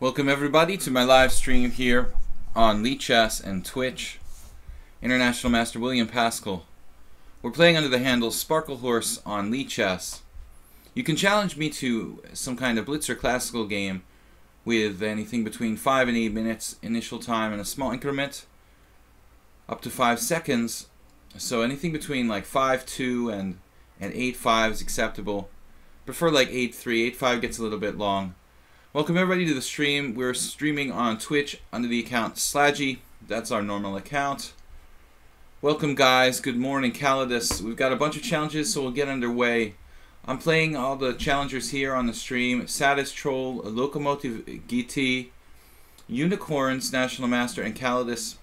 Welcome everybody to my live stream here on Chess and Twitch. International Master William Paschall. We're playing under the handle Sparkle Horse on Chess. You can challenge me to some kind of blitz or classical game with anything between 5 and 8 minutes initial time and a small increment up to 5 seconds. So anything between like 5-2 and 8-5 is acceptable. Prefer like 8-3. 8-5 gets a little bit long. Welcome everybody to the stream. We're streaming on Twitch under the account Slaggy. That's our normal account. Welcome guys. Good morning, Calidus. We've got a bunch of challenges, so we'll get underway. I'm playing all the challengers here on the stream. Sadis Troll, Locomotive GT, Unicorns, National Master, and Calidus.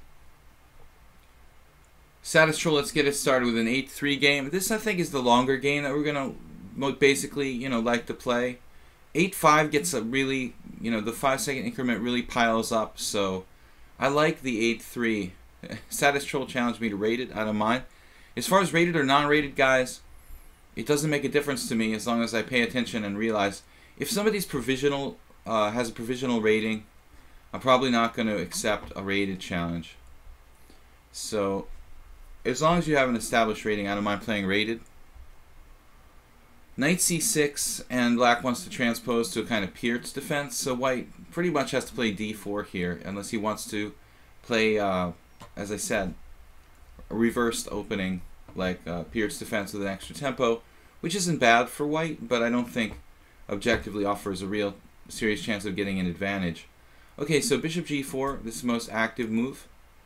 Sadis Troll, let's get it started with an 8-3 game. This, I think, is the longer game that we're going to basically, like to play. 8-5 gets a really, the 5-second increment really piles up, so I like the 8-3. Sadis Troll challenged me to rate it. I don't mind. As far as rated or non-rated, guys, it doesn't make a difference to me as long as I pay attention and realize if somebody's provisional has a provisional rating, I'm probably not going to accept a rated challenge. So as long as you have an established rating, I don't mind playing rated. Knight c6, and black wants to transpose to a kind of Peert's defense, so white pretty much has to play d4 here, unless he wants to play, as I said, a reversed opening, like Peert's defense with an extra tempo, which isn't bad for white, but I don't think objectively offers a real serious chance of getting an advantage. Okay, so bishop g4, this is the most active move.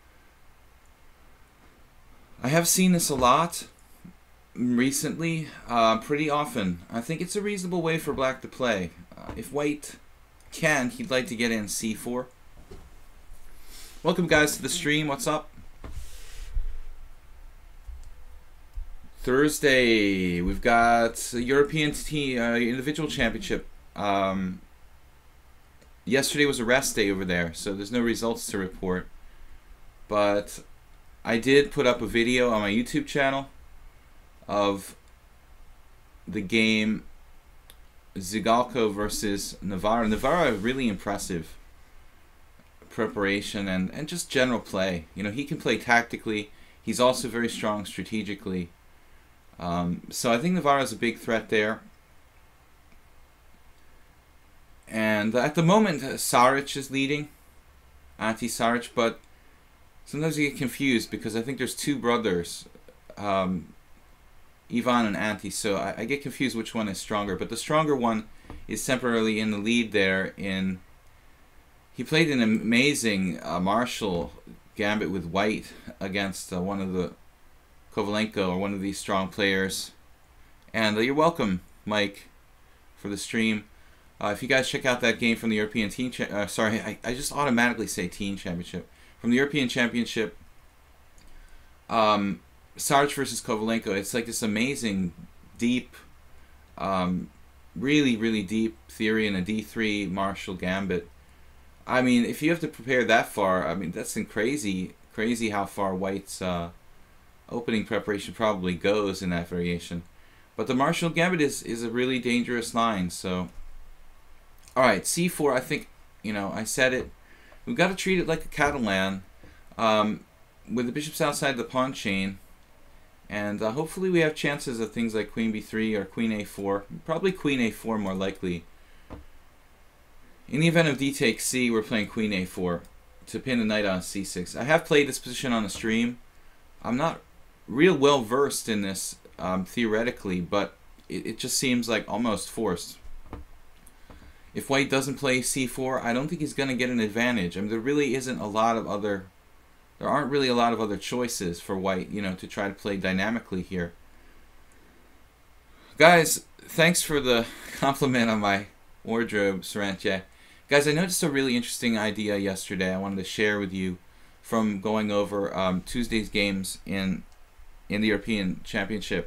I have seen this a lot recently, pretty often. I think it's a reasonable way for black to play. If white can, he'd like to get in c4. Welcome guys to the stream. What's up? Thursday, we've got a European individual championship. Yesterday was a rest day over there, so there's no results to report. But I did put up a video on my YouTube channel of the game Zigalko versus Navarra. Navarra, really impressive preparation and just general play. He can play tactically. He's also very strong strategically. So I think Navarra is a big threat there. And at the moment, Saric is leading, anti-Saric, but sometimes you get confused because I think there's two brothers, Ivan and Antti, so I get confused which one is stronger. But the stronger one is temporarily in the lead there. He played an amazing Marshall gambit with white against one of the Kovalenko, or one of these strong players. And you're welcome, Mike, for the stream. If you guys check out that game from the European Teen sorry, I just automatically say Teen Championship. From the European Championship, Saric versus Kovalenko, it's like this amazing, deep, really, really deep theory in a d3 Marshall gambit. I mean, if you have to prepare that far, I mean, that's crazy how far white's opening preparation probably goes in that variation. But the Marshall gambit is a really dangerous line, so. Alright, c4, I think, I said it. We've got to treat it like a Catalan, with the bishops outside the pawn chain. And hopefully we have chances of things like queen b3 or queen a4. Probably queen a4 more likely. In the event of d takes c, we're playing queen a4 to pin the knight on c6. I have played this position on the stream. I'm not real well versed in this theoretically, but it just seems like almost forced. If white doesn't play c4, I don't think he's going to get an advantage. I mean, there aren't really a lot of other choices for white, to try to play dynamically here. Guys, thanks for the compliment on my wardrobe, Sarantje. Guys, I noticed a really interesting idea yesterday I wanted to share with you from going over Tuesday's games in the European Championship.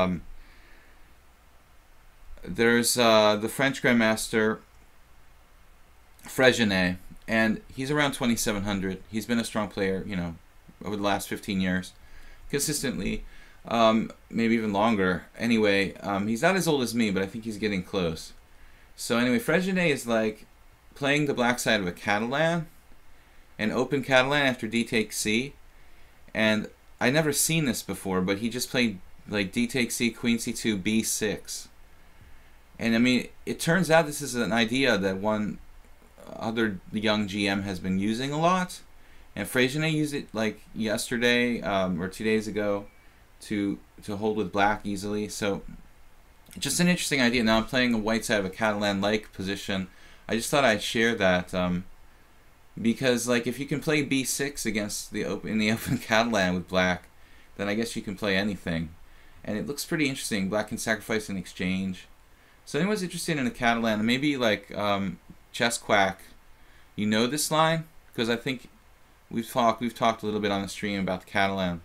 There's the French Grandmaster Fregenet, and he's around 2,700. He's been a strong player, over the last 15 years, consistently, maybe even longer. Anyway, he's not as old as me, but I think he's getting close. So anyway, Fregenet is like playing the black side of a Catalan, an open Catalan after d takes c, and I never seen this before, but he just played like d takes c, queen c2, b6. And I mean, it turns out this is an idea that one other young GM has been using a lot, and Freycinet used it like yesterday or 2 days ago to hold with black easily. So just an interesting idea. Now I'm playing a white side of a Catalan-like position. I just thought I'd share that because like if you can play b6 against the open Catalan with black, then I guess you can play anything, and it looks pretty interesting. Black can sacrifice in exchange. So anyone's interested in a Catalan, maybe like Chess Quack, you know this line, because I think we've talked a little bit on the stream about the Catalan.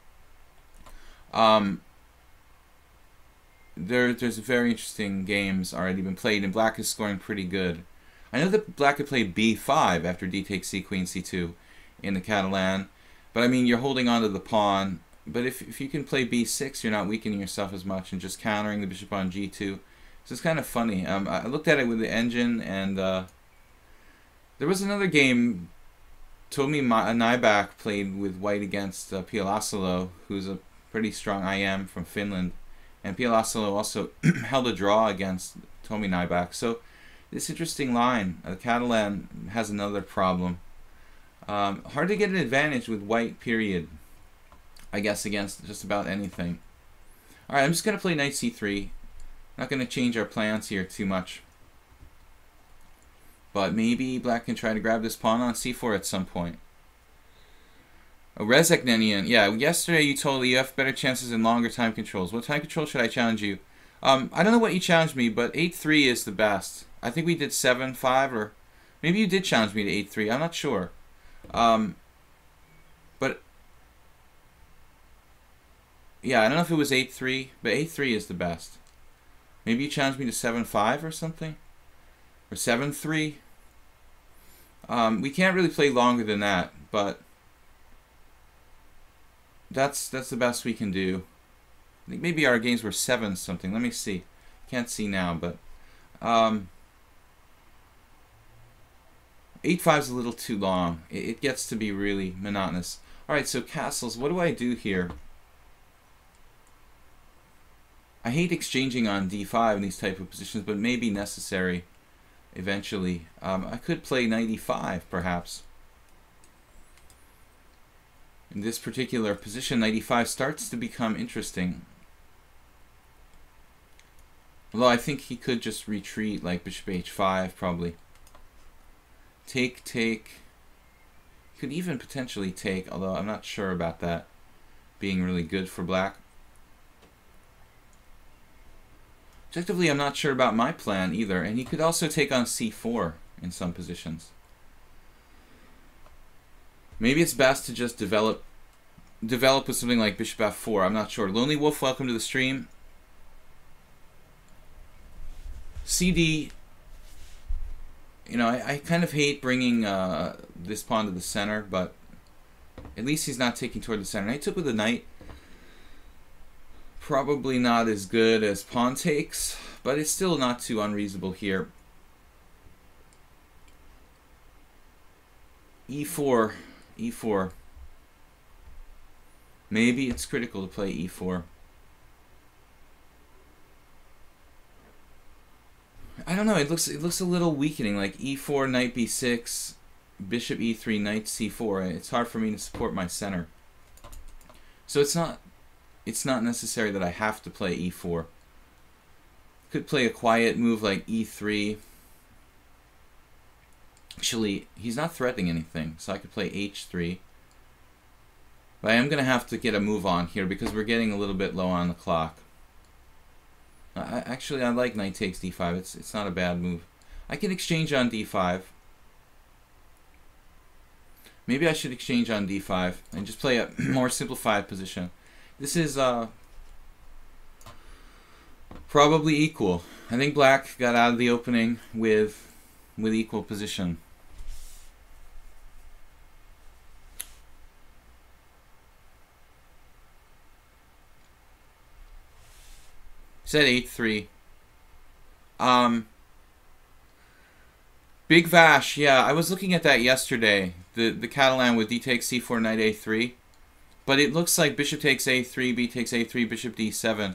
There's very interesting games already been played, and black is scoring pretty good. I know that black could play b5 after d takes c, queen c2 in the Catalan, but I mean, you're holding on to the pawn. But if you can play b6, you're not weakening yourself as much and just countering the bishop on g2. So it's kind of funny. I looked at it with the engine, and there was another game. Tomi Nybak played with white against Pielasalo, who's a pretty strong IM from Finland. And Pielasalo also held a draw against Tomi Nybak. So this interesting line, the Catalan has another problem. Hard to get an advantage with white, period, I guess, against just about anything. Alright, I'm just going to play knight c3. Not going to change our plans here too much. But maybe black can try to grab this pawn on c4 at some point. Rezek Nenian, yeah, yesterday you told me you have better chances in longer time controls. What time control should I challenge you? I don't know what you challenged me, but 8-3 is the best. I think we did 7-5, or maybe you did challenge me to 8-3. I'm not sure. But yeah, I don't know if it was 8-3, but 8-3 is the best. Maybe you challenged me to 7-5 or something? Or 7-3? We can't really play longer than that, but that's the best we can do. I think maybe our games were 7 something. Let me see. Can't see now, but 8-5 is a little too long. It gets to be really monotonous. Alright, so castles, what do I do here? I hate exchanging on d5 in these type of positions, but may be necessary eventually. I could play knight e5, perhaps. In this particular position, knight e5 starts to become interesting. Although I think he could just retreat, like bishop h5, probably. Take, take. He could even potentially take, although I'm not sure about that being really good for black. Objectively, I'm not sure about my plan either, and he could also take on c4 in some positions. Maybe it's best to just develop with something like bishop f4. I'm not sure. Lonely Wolf, welcome to the stream. CD, you know, I kind of hate bringing this pawn to the center, but at least he's not taking toward the center. Knight took with a knight. Probably not as good as pawn takes, but it's still not too unreasonable here. e4, e4. Maybe it's critical to play e4. I don't know, it looks a little weakening, like e4, knight b6, bishop e3, knight c4. It's hard for me to support my center. So it's not necessary that I have to play e4. Could play a quiet move like e3. Actually, he's not threatening anything, so I could play h3. But I am going to have to get a move on here because we're getting a little bit low on the clock. Actually, I like knight takes d5. It's not a bad move. I can exchange on d5. Maybe I should exchange on d5 and just play a more simplified position. This is probably equal. I think black got out of the opening with equal position. Said 8-3. Big Vash, yeah, I was looking at that yesterday. The Catalan with d takes c4, knight a3. But it looks like bishop takes a3, b takes a3, bishop d7.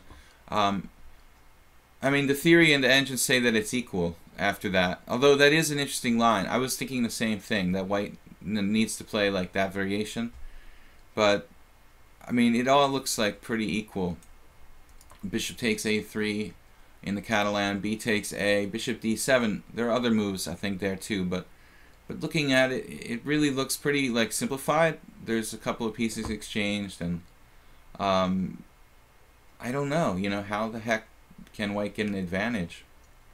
I mean, the theory and the engine say that it's equal after that. Although that is an interesting line. I was thinking the same thing, that white needs to play like that variation. But, I mean, it all looks like pretty equal. Bishop takes a3 in the Catalan, b takes a, bishop d7. There are other moves, I think, there too. But looking at it, it really looks pretty like simplified. There's a couple of pieces exchanged, and I don't know, you know, how the heck can white get an advantage?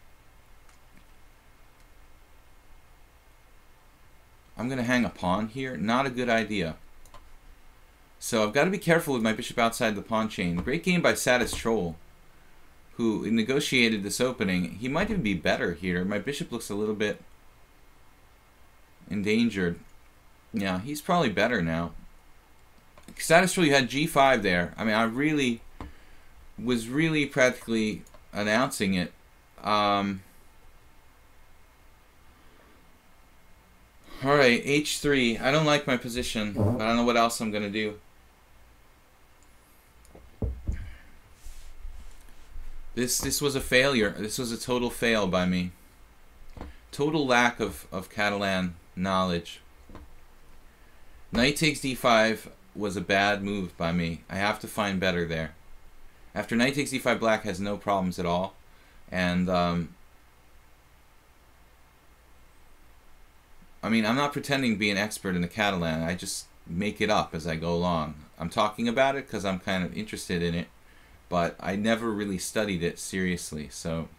I'm going to hang a pawn here. Not a good idea. So I've got to be careful with my bishop outside the pawn chain. Great game by Satis Troll, who negotiated this opening. He might even be better here. My bishop looks a little bit endangered. Yeah, he's probably better now. Satis Troll, you had g5 there. I mean, I really was practically announcing it. Alright, h3. I don't like my position, but I don't know what else I'm going to do. This was a failure. This was a total fail by me. Total lack of Catalan knowledge. Knight takes d5 was a bad move by me. I have to find better there. After knight takes d5, black has no problems at all. And, I mean, I'm not pretending to be an expert in the Catalan. I just make it up as I go along. I'm talking about it because I'm kind of interested in it, but I never really studied it seriously. So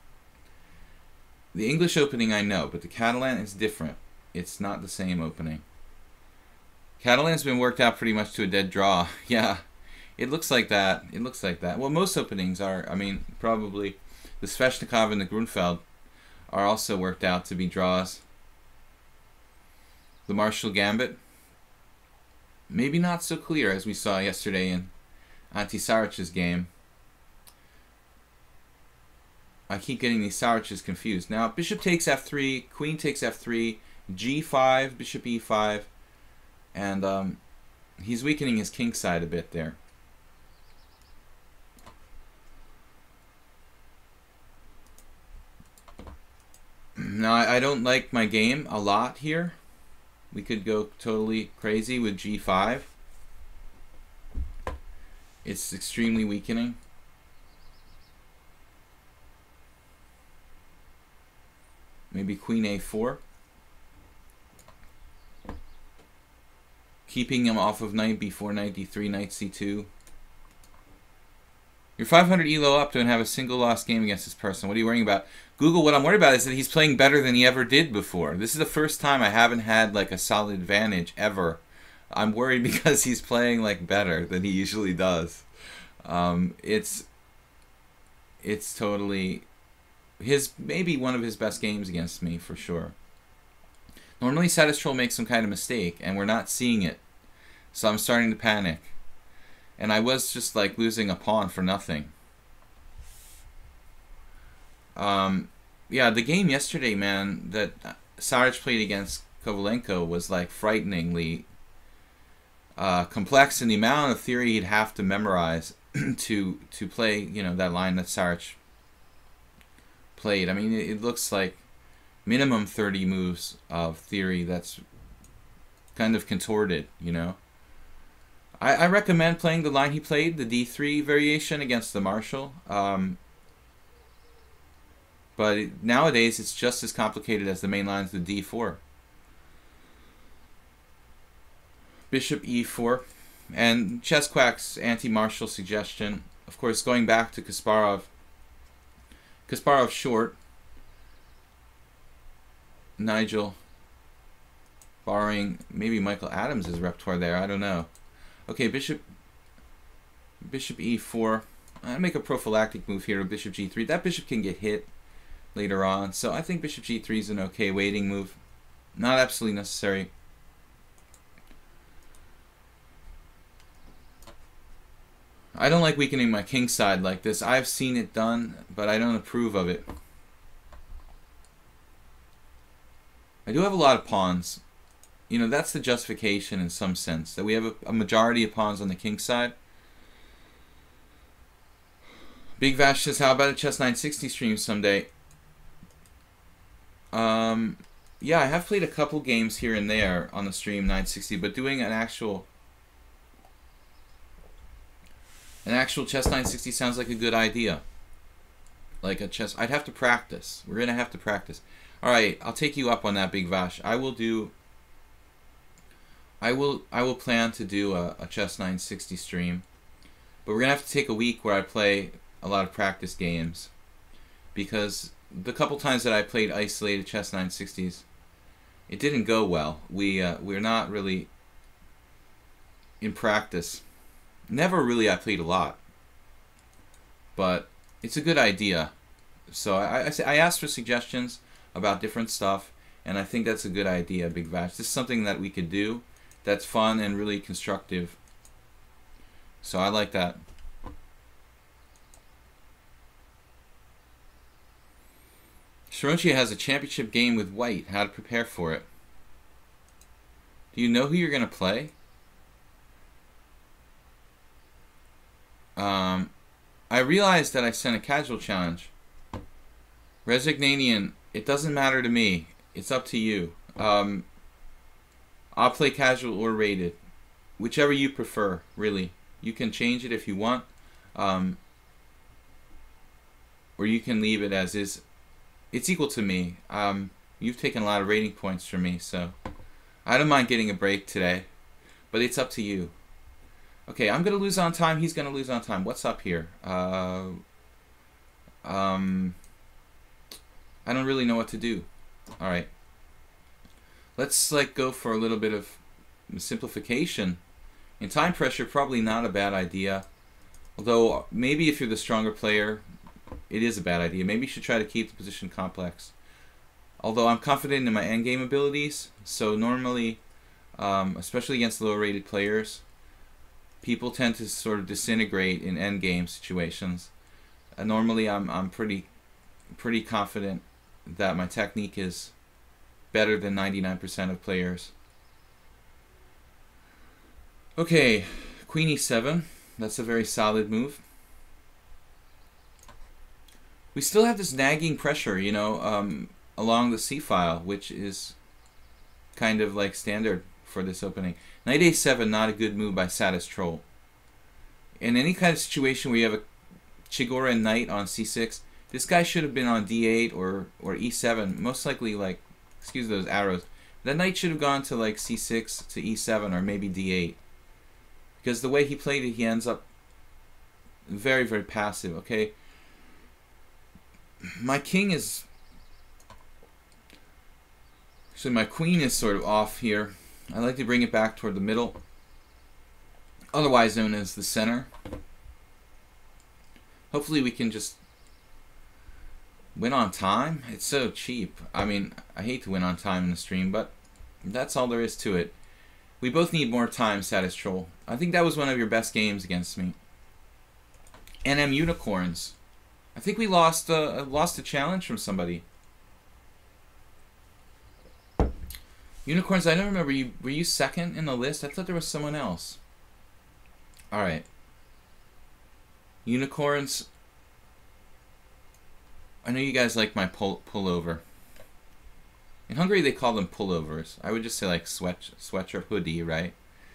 the English opening I know, but the Catalan is different. It's not the same opening. Catalan's been worked out pretty much to a dead draw. Yeah, it looks like that. It looks like that. Well, most openings are. I mean, probably the Sveshnikov and the Grunfeld are also worked out to be draws. The Marshall Gambit, maybe not so clear as we saw yesterday in Ante Saric's game. I keep getting these Sariches confused. Now, bishop takes f3, queen takes f3, g5, bishop e5, and he's weakening his king side a bit there. Now, I don't like my game a lot here. We could go totally crazy with g5. It's extremely weakening. Maybe queen a4. Keeping him off of knight b4, knight d3, knight c2. You're 500 elo up to and have a single lost game against this person. What are you worrying about? Google, what I'm worried about is that he's playing better than he ever did before. This is the first time I haven't had like a solid advantage ever. I'm worried because he's playing like better than he usually does. It's totally maybe one of his best games against me for sure. Normally Satis Troll makes some kind of mistake and we're not seeing it. So I'm starting to panic. And I was just like losing a pawn for nothing. Yeah, the game yesterday, man, that Saric played against Kovalenko was like frighteningly complex in the amount of theory he'd have to memorize to play, you know, that line that Saric played. I mean, it looks like minimum 30 moves of theory that's kind of contorted, you know. I recommend playing the line he played, the d3 variation against the Marshall. But nowadays, it's just as complicated as the main lines of the d4. Bishop e4. And Chess Quack's anti-Marshall suggestion, of course, going back to Kasparov. Kasparov short. Nigel borrowing maybe Michael Adams' repertoire there. I don't know. Okay, bishop e4. I make a prophylactic move here with bishop g3. That bishop can get hit later on, so I think bishop g3 is an okay waiting move. Not absolutely necessary. I don't like weakening my king side like this. I've seen it done, but I don't approve of it. I do have a lot of pawns. You know, that's the justification in some sense, that we have a majority of pawns on the king side. Big Vash says, how about a Chess 960 stream someday? Yeah, I have played a couple games here and there on the stream 960, but doing an actual Chess 960 sounds like a good idea. Like a chess, I'd have to practice. We're gonna have to practice. All right, I'll take you up on that, Big Vash. I will plan to do a Chess 960 stream, but we're gonna have to take a week where I play a lot of practice games, because the couple times that I played isolated Chess 960s, it didn't go well. We're not really in practice. Never really I played a lot, but it's a good idea. So I asked for suggestions about different stuff, and I think that's a good idea, Big Vash. This is something that we could do that's fun and really constructive. So I like that. Sharonchi has a championship game with White. How to prepare for it. Do you know who you're going to play? I realized that I sent a casual challenge. Resignanian, it doesn't matter to me. It's up to you. I'll play casual or rated. Whichever you prefer, really. You can change it if you want. Or you can leave it as is. It's equal to me. You've taken a lot of rating points from me, so I don't mind getting a break today. But it's up to you. Okay, I'm going to lose on time. He's going to lose on time. What's up here? I don't really know what to do. All right. Let's go for a little bit of simplification. In time pressure, probably not a bad idea. Although, maybe if you're the stronger player, it is a bad idea. Maybe you should try to keep the position complex. Although I'm confident in my endgame abilities, so normally, especially against lower rated players, people tend to sort of disintegrate in endgame situations. Normally I'm pretty confident that my technique is better than 99% of players. Okay, Queen e7. That's a very solid move. We still have this nagging pressure, you know, along the c-file, which is kind of like standard for this opening. Knight a7, not a good move by Satis Troll. In any kind of situation where you have a Chigorin knight on c6, this guy should have been on d8 or e7. Most likely, like, excuse those arrows. That knight should have gone to like c6 to e7 or maybe d8. Because the way he played it, he ends up very, very passive, okay? My king is... So my queen is sort of off here. I like to bring it back toward the middle, otherwise known as the center. Hopefully we can just win on time. It's so cheap. I mean, I hate to win on time in the stream, but that's all there is to it. We both need more time, Satis Troll. I think that was one of your best games against me. NM Unicorns. I think we lost a challenge from somebody. Unicorns, I don't remember. Were you second in the list? I thought there was someone else. Alright. Unicorns. I know you guys like my pullover. In Hungary, they call them pullovers. I would just say like sweatshirt, hoodie, right?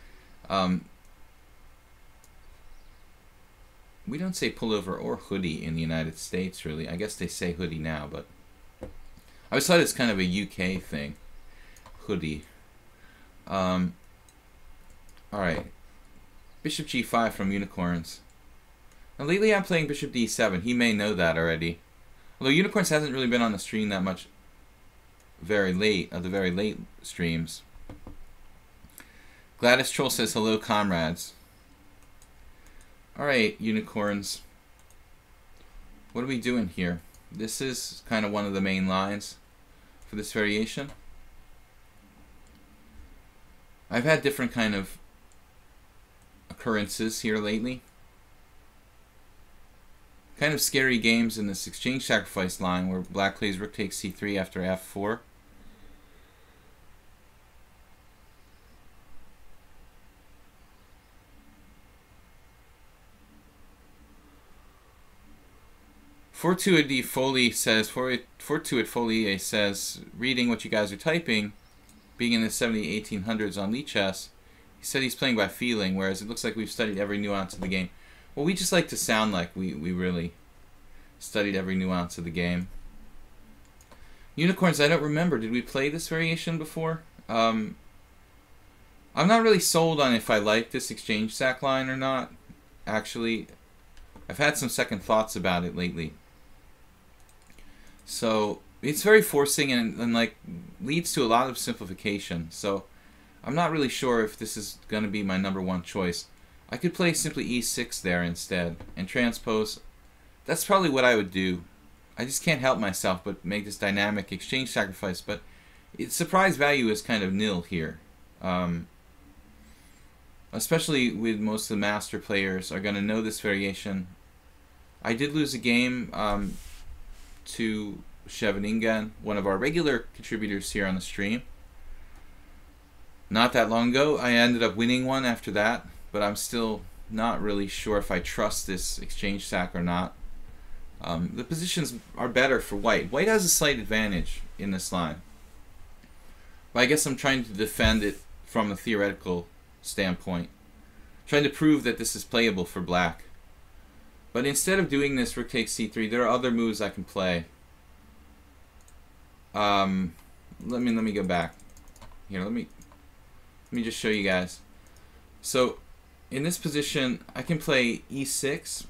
We don't say pullover or hoodie in the United States, really. I guess they say hoodie now, but I always thought it's kind of a UK thing. Hoodie. Alright. Bishop g5 from Unicorns. Now lately I'm playing Bishop d7. He may know that already. Although Unicorns hasn't really been on the stream that much very late, of the very late streams. Gladys Troll says, hello comrades. Alright, Unicorns. What are we doing here? This is kind of one of the main lines for this variation. I've had different kind of occurrences here lately. Kind of scary games in this exchange sacrifice line where black plays rook takes c3 after f4. Fortuity Foley says, Fortuit Foley says, reading what you guys are typing, being in the 1800s on Lichess, he said he's playing by feeling, whereas it looks like we've studied every nuance of the game. Well, we just like to sound like we really studied every nuance of the game. Unicorns, I don't remember. Did we play this variation before? I'm not really sold on if I like this exchange sack line or not. Actually, I've had some second thoughts about it lately. So it's very forcing and like leads to a lot of simplification. So I'm not really sure if this is going to be my #1 choice. I could play simply e6 there instead and transpose. That's probably what I would do. I just can't help myself but make this dynamic exchange sacrifice. But its surprise value is kind of nil here. Especially with most of the master players are going to know this variation. I did lose a game to Cheveningen, one of our regular contributors here on the stream. Not that long ago. I ended up winning one after that, but I'm still not really sure if I trust this exchange sack or not. The positions are better for white. White has a slight advantage in this line. But I guess I'm trying to defend it from a theoretical standpoint. Trying to prove that this is playable for black. But instead of doing this rook takes c3, there are other moves I can play. Let me go back. Here, let me just show you guys. So in this position I can play e6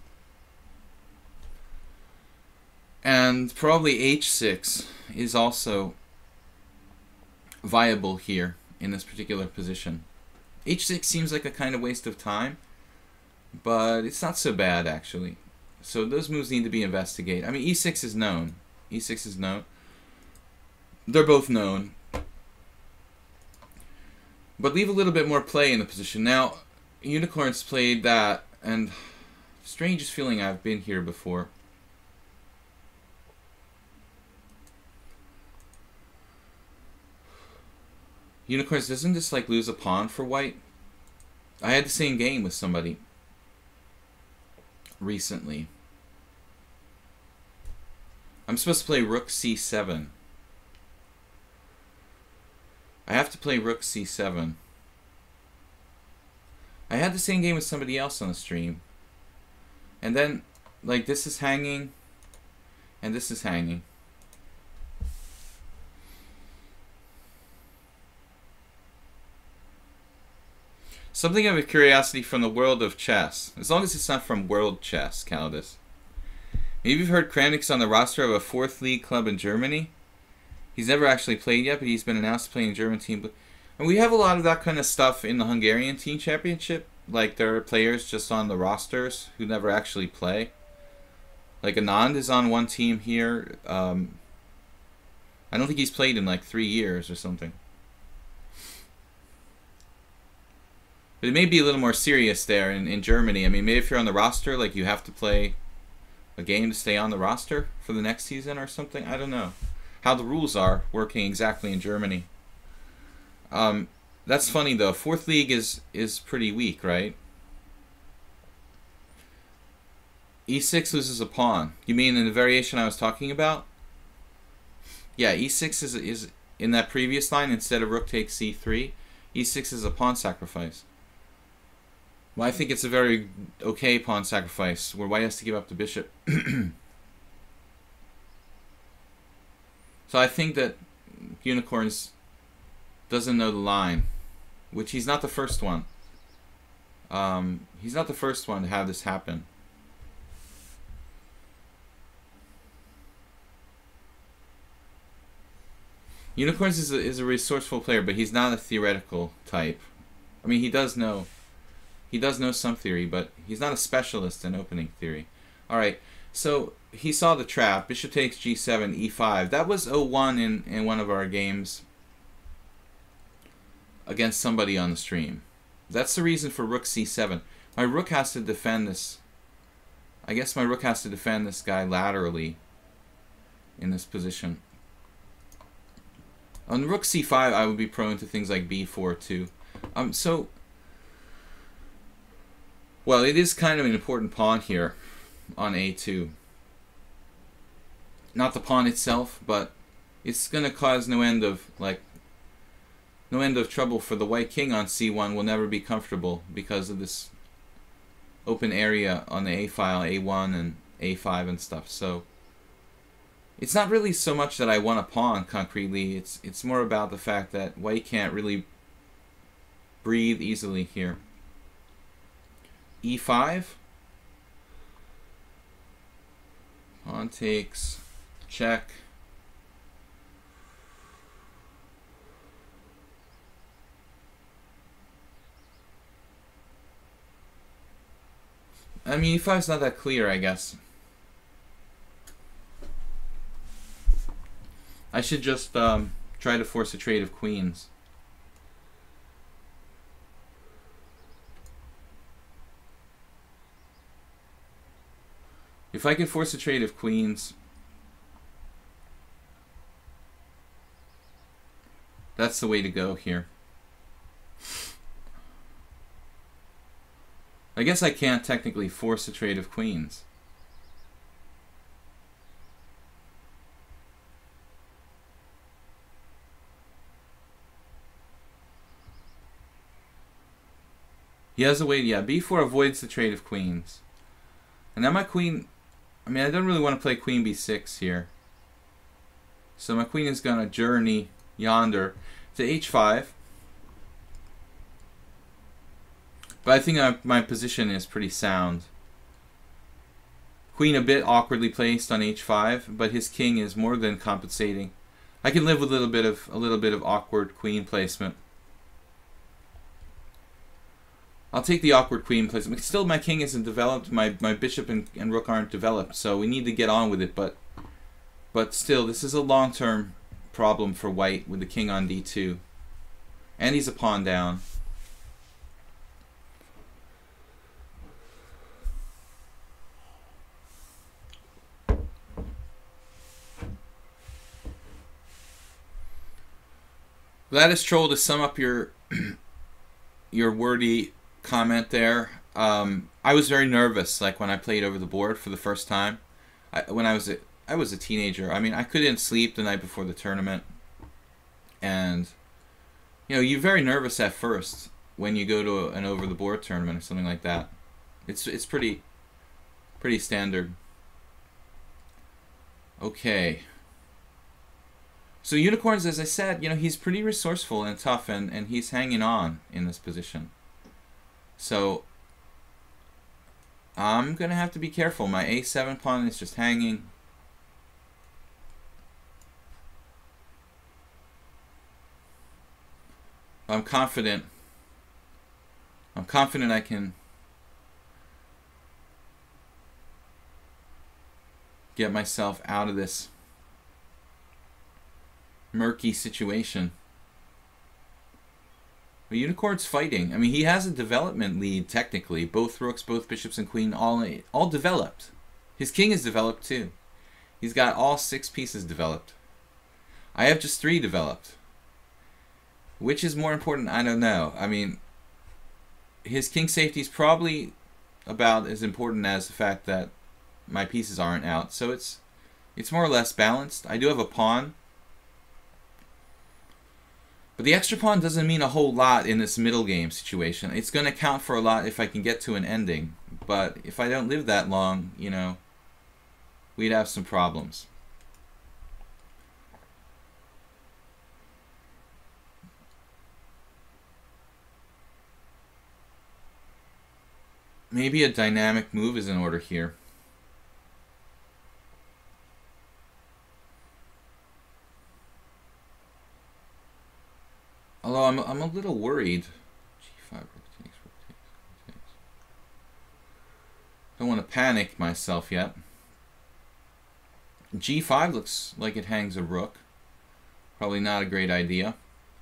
and probably h6 is also viable here in this particular position. h6 seems like a kind of waste of time, but it's not so bad actually. So those moves need to be investigated. I mean, e6 is known. e6 is known. They're both known. But leave a little bit more play in the position. Now, Unicorns played that, and strangest feeling I've been here before. Unicorns, doesn't this like lose a pawn for white? I had the same game with somebody recently. I'm supposed to play rook c7. I have to play rook c7. I had the same game with somebody else on the stream. And then, like, this is hanging, and this is hanging. Something of a curiosity from the world of chess. As long as it's not from world chess, Caldas. Maybe you've heard Kramnik's on the roster of a 4th league club in Germany. He's never actually played yet, but he's been announced to play in a German team. And we have a lot of that kind of stuff in the Hungarian team championship. Like, there are players just on the rosters who never actually play. Like, Anand is on one team here. I don't think he's played in like 3 years or something. But it may be a little more serious there in Germany. I mean, maybe if you're on the roster, like, you have to play a game to stay on the roster for the next season or something. I don't know how the rules are working exactly in Germany. That's funny though. 4th league is pretty weak, right? e6 loses a pawn. You mean in the variation I was talking about? Yeah, e6 is in that previous line. Instead of rook takes c3, e6 is a pawn sacrifice. Well, I think it's a very okay pawn sacrifice where white has to give up the bishop. So I think that Unicorns doesn't know the line, which he's not the first one. He's not the first one to have this happen. Unicorns is a resourceful player, but he's not a theoretical type. I mean, he does know some theory, but he's not a specialist in opening theory. All right, so he saw the trap. Bishop takes g7, e5. That was 0-1 in one of our games against somebody on the stream. That's the reason for rook c7. My rook has to defend this. I guess my rook has to defend this guy laterally in this position. On rook c5, I would be prone to things like b4 too. Well, it is kind of an important pawn here on a2. not the pawn itself, but it's going to cause no end of trouble for the white king on c1. Will never be comfortable because of this open area on the a file, a1 and a5 and stuff. So it's not really so much that I want a pawn concretely. It's more about the fact that white can't really breathe easily here. e5. Pawn takes, check. I mean, e5 is not that clear, I guess. I should just try to force a trade of queens. If I can force a trade of queens, that's the way to go here. I guess I can't technically force a trade of queens. He has a way, yeah, b4 avoids the trade of queens. And now my queen, I mean, I don't really want to play queen b6 here. So my queen is going to journey yonder to h5. But I think my position is pretty sound. Queen a bit awkwardly placed on h5, but his king is more than compensating. I can live with a little bit of awkward queen placement. I'll take the awkward queen placement. Still, my king isn't developed. My bishop and rook aren't developed, so we need to get on with it. But still, this is a long-term problem for white with the king on d2, and he's a pawn down. Gladys Troll, to sum up your wordy comment there, I was very nervous, like when I played over the board for the first time. I was a teenager. I mean, I couldn't sleep the night before the tournament, and you know, you're very nervous at first when you go to an over the board tournament or something like that. It's pretty standard. Okay. So Unicorns, as I said, you know, he's pretty resourceful and tough, and he's hanging on in this position. So I'm going to have to be careful. My a7 pawn is just hanging. I'm confident. I'm confident I can get myself out of this murky situation. But Unicorn's fighting. I mean, he has a development lead technically. Both rooks, both bishops, and queen all developed. His king is developed too. He's got all 6 pieces developed. I have just 3 developed. Which is more important? I don't know. I mean, his king safety is probably about as important as the fact that my pieces aren't out. So it's more or less balanced. I do have a pawn. But the extra pawn doesn't mean a whole lot in this middle game situation. It's going to count for a lot if I can get to an ending. But if I don't live that long, you know, we'd have some problems. Maybe a dynamic move is in order here. Although I'm a little worried. G5, rook takes, rook takes, rook takes. Don't want to panic myself yet. G5 looks like it hangs a rook. Probably not a great idea.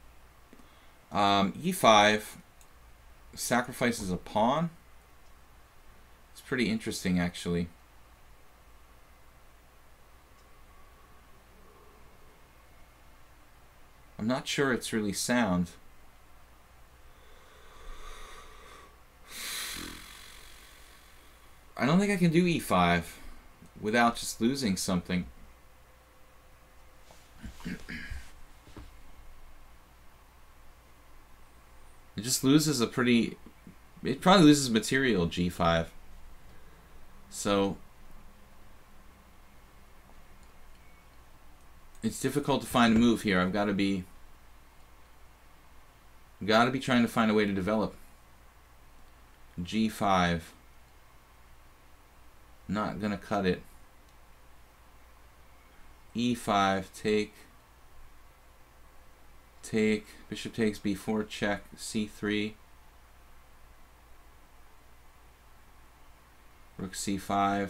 E5 sacrifices a pawn. It's pretty interesting, actually. I'm not sure it's really sound. I don't think I can do e5 without just losing something. It just loses a pretty... It probably loses material, g5. So it's difficult to find a move here. I've got to be trying to find a way to develop. g5. Not gonna cut it. e5, take, bishop takes b4, check, c3, rook c5,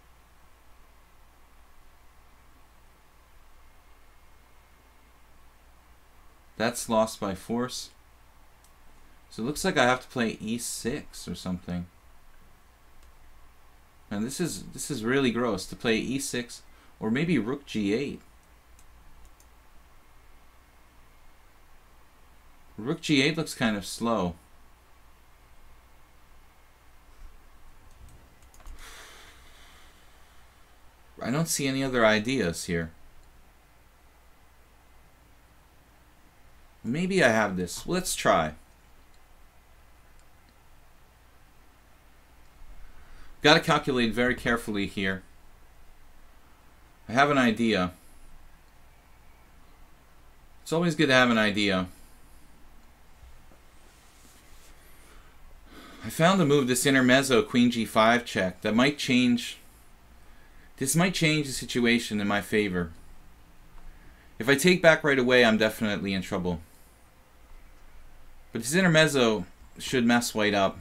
that's lost by force. So it looks like I have to play e6 or something. And this is really gross to play e6 or maybe rook g8. Rook g8 looks kind of slow. I don't see any other ideas here. Maybe I have this. Let's try. Got to calculate very carefully here. I have an idea. It's always good to have an idea. I found a move, this intermezzo, queen g5 check, that might change. This might change the situation in my favor. If I take back right away, I'm definitely in trouble. But this intermezzo should mess white up.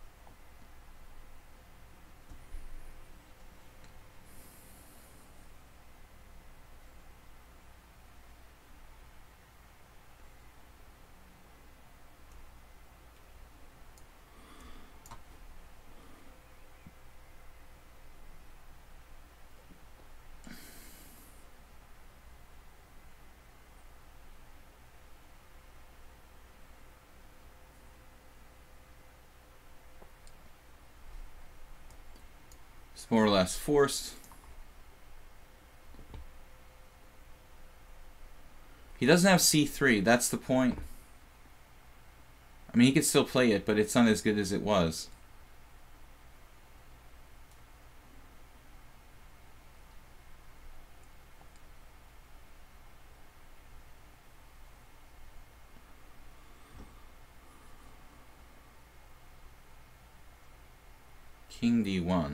It's more or less forced. He doesn't have c3, that's the point. I mean, he could still play it, but it's not as good as it was. King d1.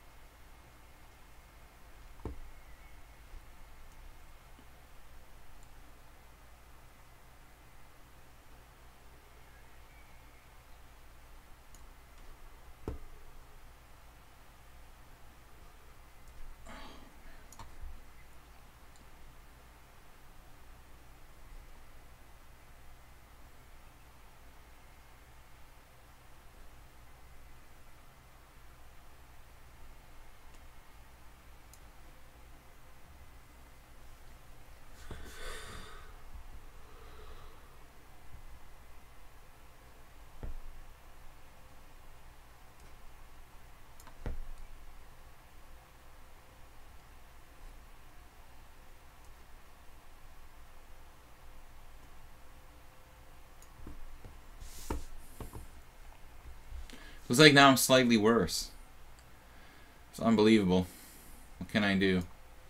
Looks like now I'm slightly worse. It's unbelievable. What can I do?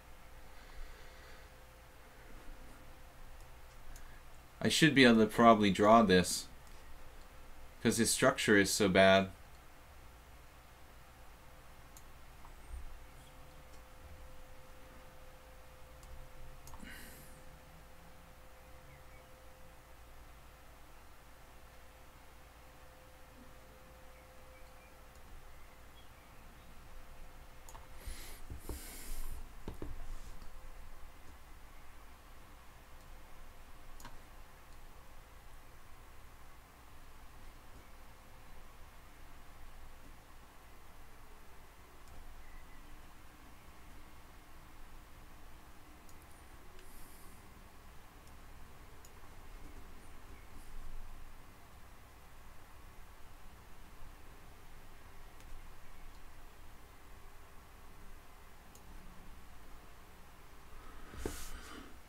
I should be able to probably draw this because his structure is so bad.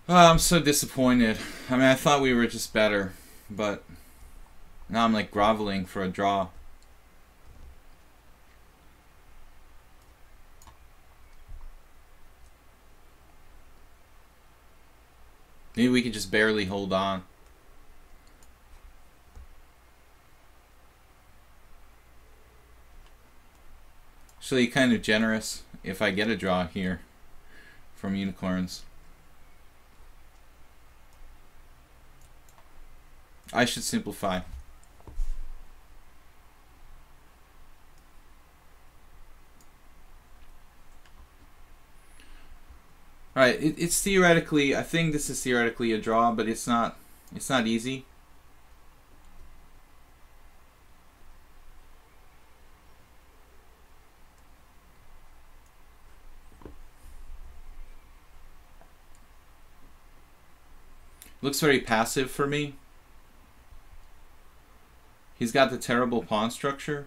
Oh, I'm so disappointed. I mean, I thought we were just better, but now I'm like groveling for a draw. Maybe we could just barely hold on. Actually, kind of generous if I get a draw here from unicorns. I should simplify. Alright, it's theoretically, I think this is theoretically a draw, but it's not easy. Looks very passive for me. He's got the terrible pawn structure.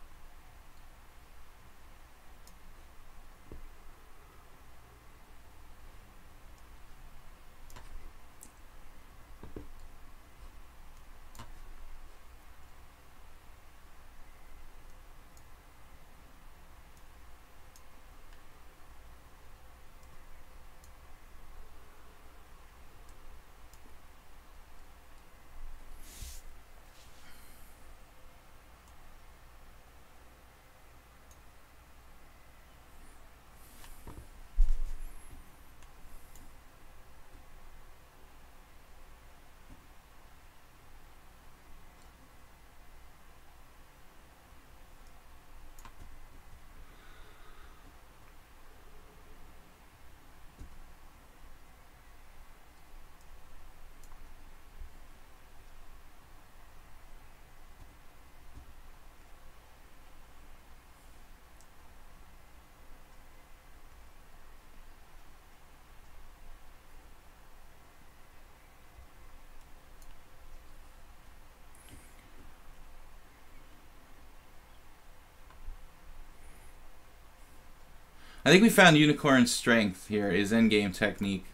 I think we found Unicorn's strength here, his endgame technique.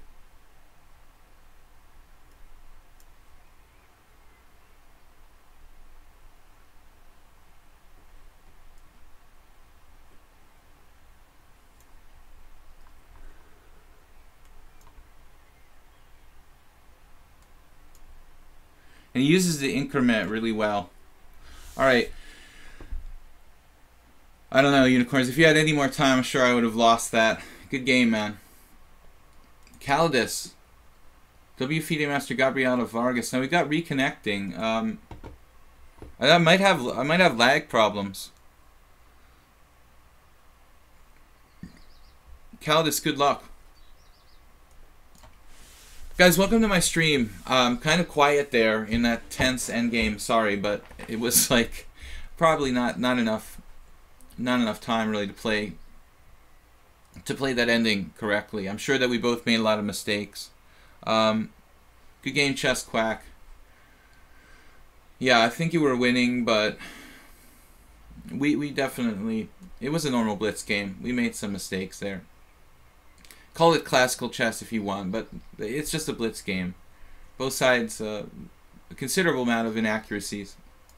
And he uses the increment really well. Alright. I don't know, Unicorns. If you had any more time, I'm sure I would have lost that. Good game, man. Caldas. WFIDE Master Gabriela Vargas. Now we got reconnecting. I might have lag problems. Caldas, good luck. Guys, welcome to my stream. Kind of quiet there in that tense endgame. Sorry, but it was like probably not enough time really to play that ending correctly. I'm sure that we both made a lot of mistakes. Good game, Chess Quack. Yeah, I think you were winning, but we definitely, it was a normal blitz game. We made some mistakes there. Call it classical chess if you want, but it's just a blitz game. Both sides, a considerable amount of inaccuracies.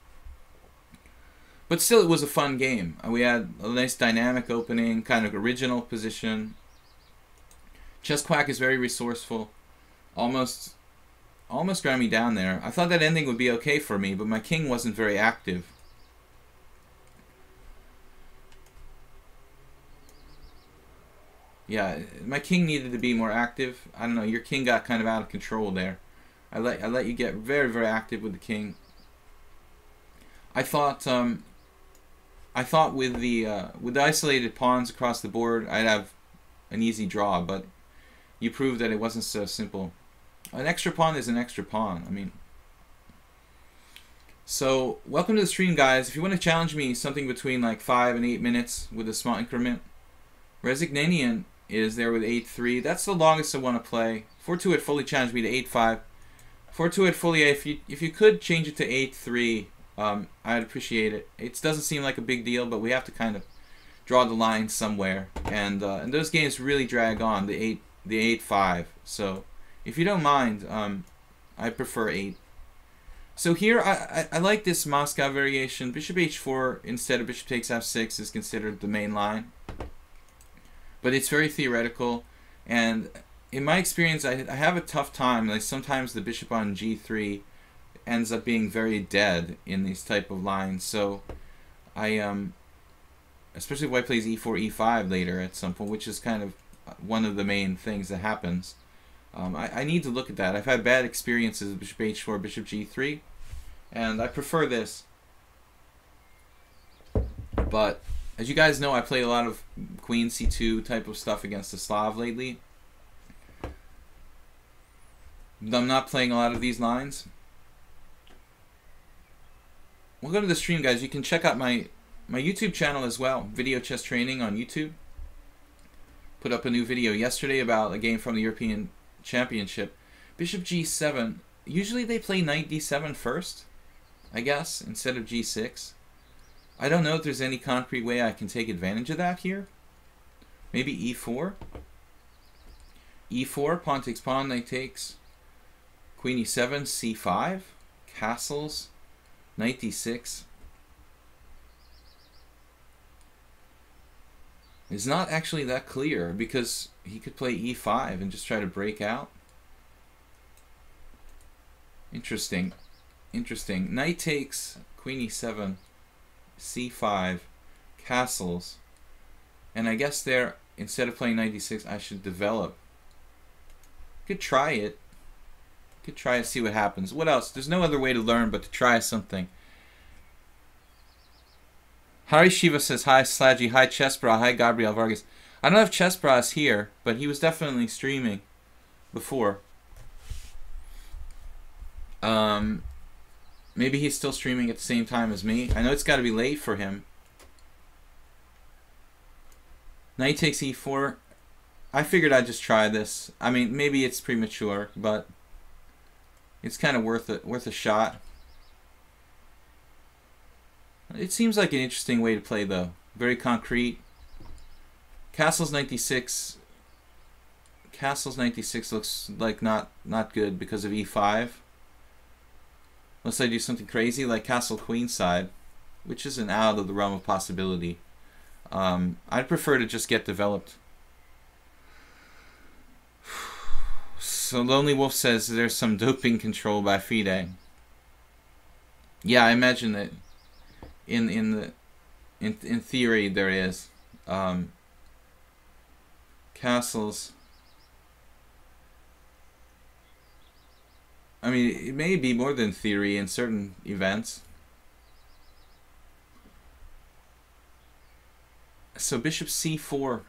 But still, it was a fun game. We had a nice dynamic opening, kind of original position. Chess Quack is very resourceful. Almost ground me down there. I thought that ending would be okay for me, but my king wasn't very active. Yeah, my king needed to be more active. I don't know, your king got kind of out of control there. I let you get very, very active with the king. I thought with the isolated pawns across the board, I'd have an easy draw, but you proved that it wasn't so simple. An extra pawn is an extra pawn. I mean, so welcome to the stream, guys. If you want to challenge me something between like 5 and 8 minutes with a small increment, Resignanian is there with 8-3. That's the longest I want to play. 4-2 had fully challenged me to 8-5. 4-2 had fully, if you could change it to 8-3. I'd appreciate it. It doesn't seem like a big deal, but we have to kind of draw the line somewhere, and those games really drag on, the 8-5. So If you don't mind, I prefer 8. So here, I like this Moscow variation. Bishop h4 instead of bishop takes f6 is considered the main line. But it's very theoretical, and in my experience, I have a tough time. Like sometimes the bishop on g3 ends up being very dead in these type of lines. So especially if white plays e4, e5 later at some point, which is kind of one of the main things that happens. I need to look at that. I've had bad experiences with bishop h4, bishop g3, and I prefer this. But as you guys know, I played a lot of queen c2 type of stuff against the Slav lately. I'm not playing a lot of these lines. Welcome to the stream, guys. You can check out my YouTube channel as well, Video Chess Training on YouTube. Put up a new video yesterday about a game from the European Championship. Bishop g7. Usually they play knight d7 first, I guess, instead of g6. I don't know if there's any concrete way I can take advantage of that here. Maybe e4. e4, pawn takes pawn, knight takes. Queen e7, c5. Castles. Knight d6. It's not actually that clear because he could play e5 and just try to break out. Interesting. Interesting. Knight takes, queen e7, c5, castles. And I guess there, instead of playing knight d6, I should develop. Could try it. Could try to see what happens. What else? There's no other way to learn but to try something. Hari Shiva says, hi Slaggy, hi Chessbra, hi Gabriel Vargas. I don't have Chessbras here, but he was definitely streaming before. Maybe he's still streaming at the same time as me. I know it's got to be late for him. Knight takes e4. I figured I'd just try this. I mean, maybe it's premature, but it's kind of worth a shot. It seems like an interesting way to play, though. Very concrete. Castles knight d6. Castles knight d6 looks like not good because of e5. Unless I do something crazy like castle queenside, which isn't out of the realm of possibility. I'd prefer to just get developed. So Lonely Wolf says there's some doping control by FIDE. Yeah, I imagine that in theory there is. Castles. I mean, it may be more than theory in certain events. So bishop c4.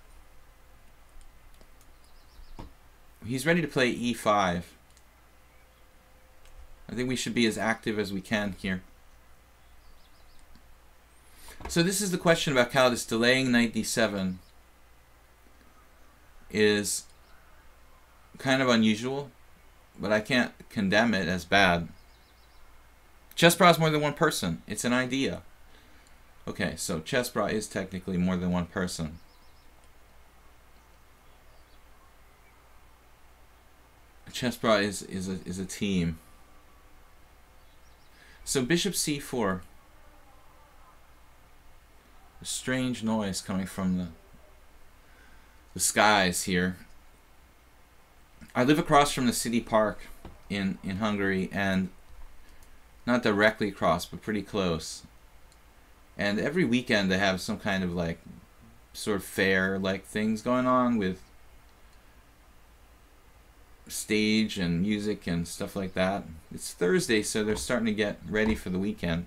He's ready to play e5. I think we should be as active as we can here. So this is the question about Caldas delaying knight d7 is kind of unusual, but I can't condemn it as bad. Chessbra is more than one person. It's an idea. Okay, so Chessbra is technically more than one person. Chessbra is a team. So bishop c4. A strange noise coming from the skies here. I live across from the city park in Hungary, and not directly across, but pretty close. And every weekend they have some kind of like sort of fair like things going on with stage and music and stuff like that. It's Thursday, so they're starting to get ready for the weekend.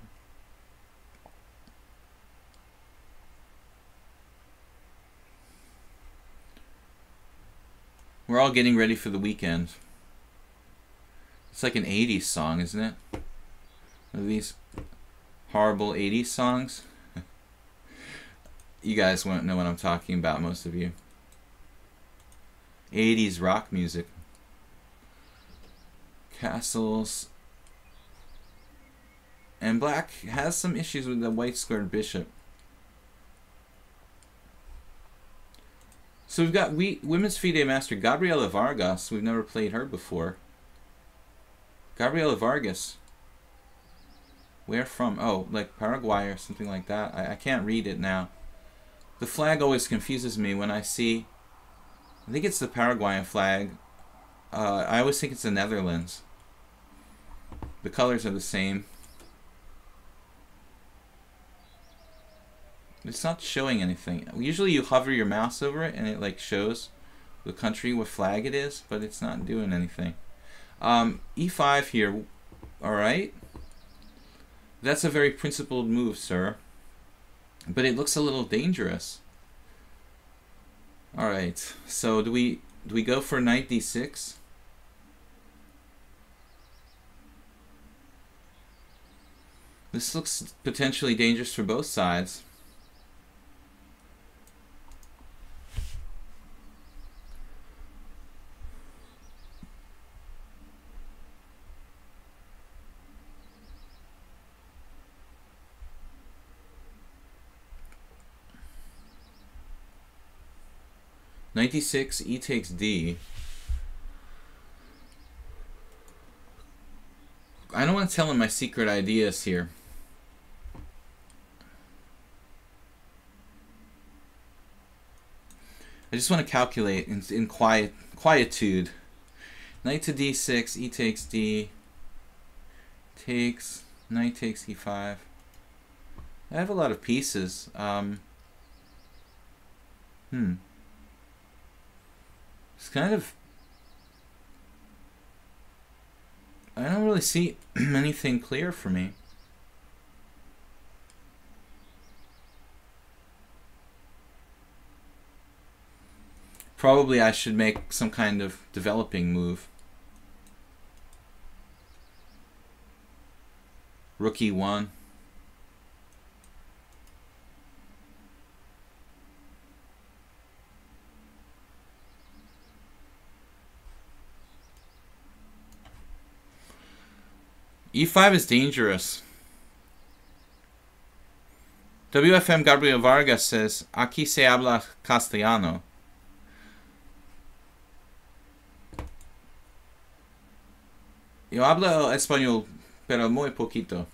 We're all getting ready for the weekend. It's like an 80s song, isn't it? One of these horrible 80s songs. You guys won't know what I'm talking about, most of you. 80s rock music. Castles. And black has some issues with the white squared bishop. So we've got women's FIDE master Gabriela Vargas. We've never played her before. Gabriela Vargas. Where from? Oh, like Paraguay or something like that. I can't read it now. The flag always confuses me when I see... I think it's the Paraguayan flag. I always think it's the Netherlands. The colors are the same. It's not showing anything. Usually you hover your mouse over it and it like shows the country, what flag it is, but it's not doing anything. E5 here. Alright. That's a very principled move, sir. But it looks a little dangerous. Alright. So do we go for knight d6? This looks potentially dangerous for both sides. Knight d6, e takes d. I don't want to tell him my secret ideas here. I just want to calculate in quietude. Knight to d6, e takes d. Takes, knight takes e5. I have a lot of pieces. It's kind of... I don't really see anything clear for me. Probably I should make some kind of developing move. Rook e1. E5 is dangerous. WFM Gabriel Vargas says, aquí se habla castellano. Yo hablo español, pero muy poquito.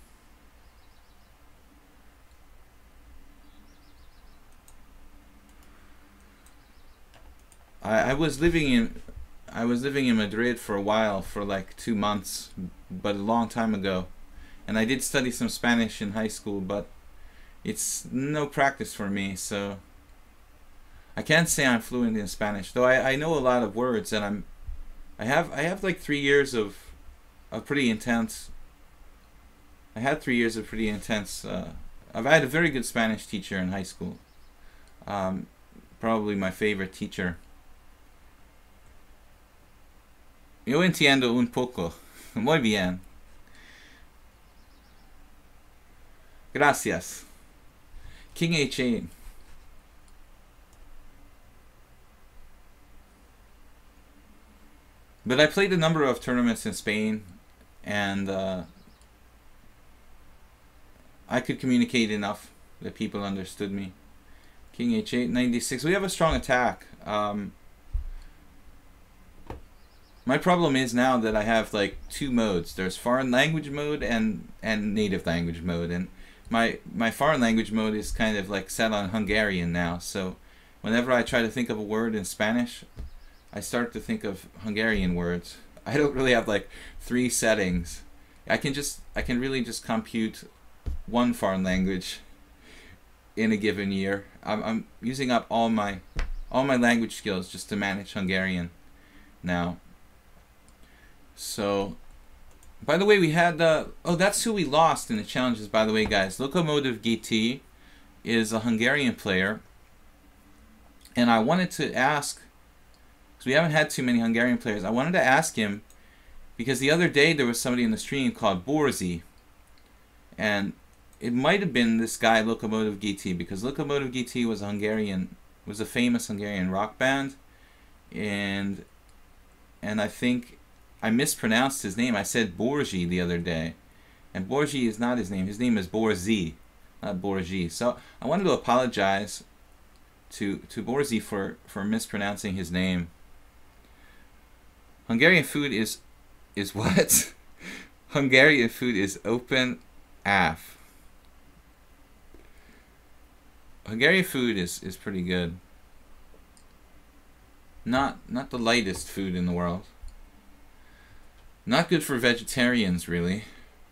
I was living in Madrid for a while, for like 2 months, but a long time ago. And I did study some Spanish in high school, but it's no practice for me, so I can't say I'm fluent in Spanish. Though I know a lot of words, and I have like 3 years of pretty intense. I had 3 years of pretty intense. I've had a very good Spanish teacher in high school. Probably my favorite teacher. Yo entiendo un poco. Muy bien. Gracias. King h8. But I played a number of tournaments in Spain, and I could communicate enough that people understood me. King h8, 96. We have a strong attack. My problem is now that I have like 2 modes. There's foreign language mode and native language mode, and my foreign language mode is kind of like set on Hungarian now. So whenever I try to think of a word in Spanish, I start to think of Hungarian words. I don't really have like 3 settings. I can really just compute 1 foreign language in a given year. I'm using up all my language skills just to manage Hungarian now. So, by the way, we had oh, that's who we lost in the challenges, by the way, guys. Lokomotiv GT is a Hungarian player, and I wanted to ask, because we haven't had too many Hungarian players, I wanted to ask him, because the other day there was somebody in the stream called Borzi, and it might have been this guy Lokomotiv GT, because Lokomotiv GT was a famous Hungarian rock band, and I think I mispronounced his name. I said Borzi the other day, and Borzi is not his name. His name is Borzi, not Borgi. So I wanted to apologize to Borzi for mispronouncing his name. Hungarian food is what? Hungarian food is open af. Hungarian food is pretty good. Not the lightest food in the world. Not good for vegetarians, really.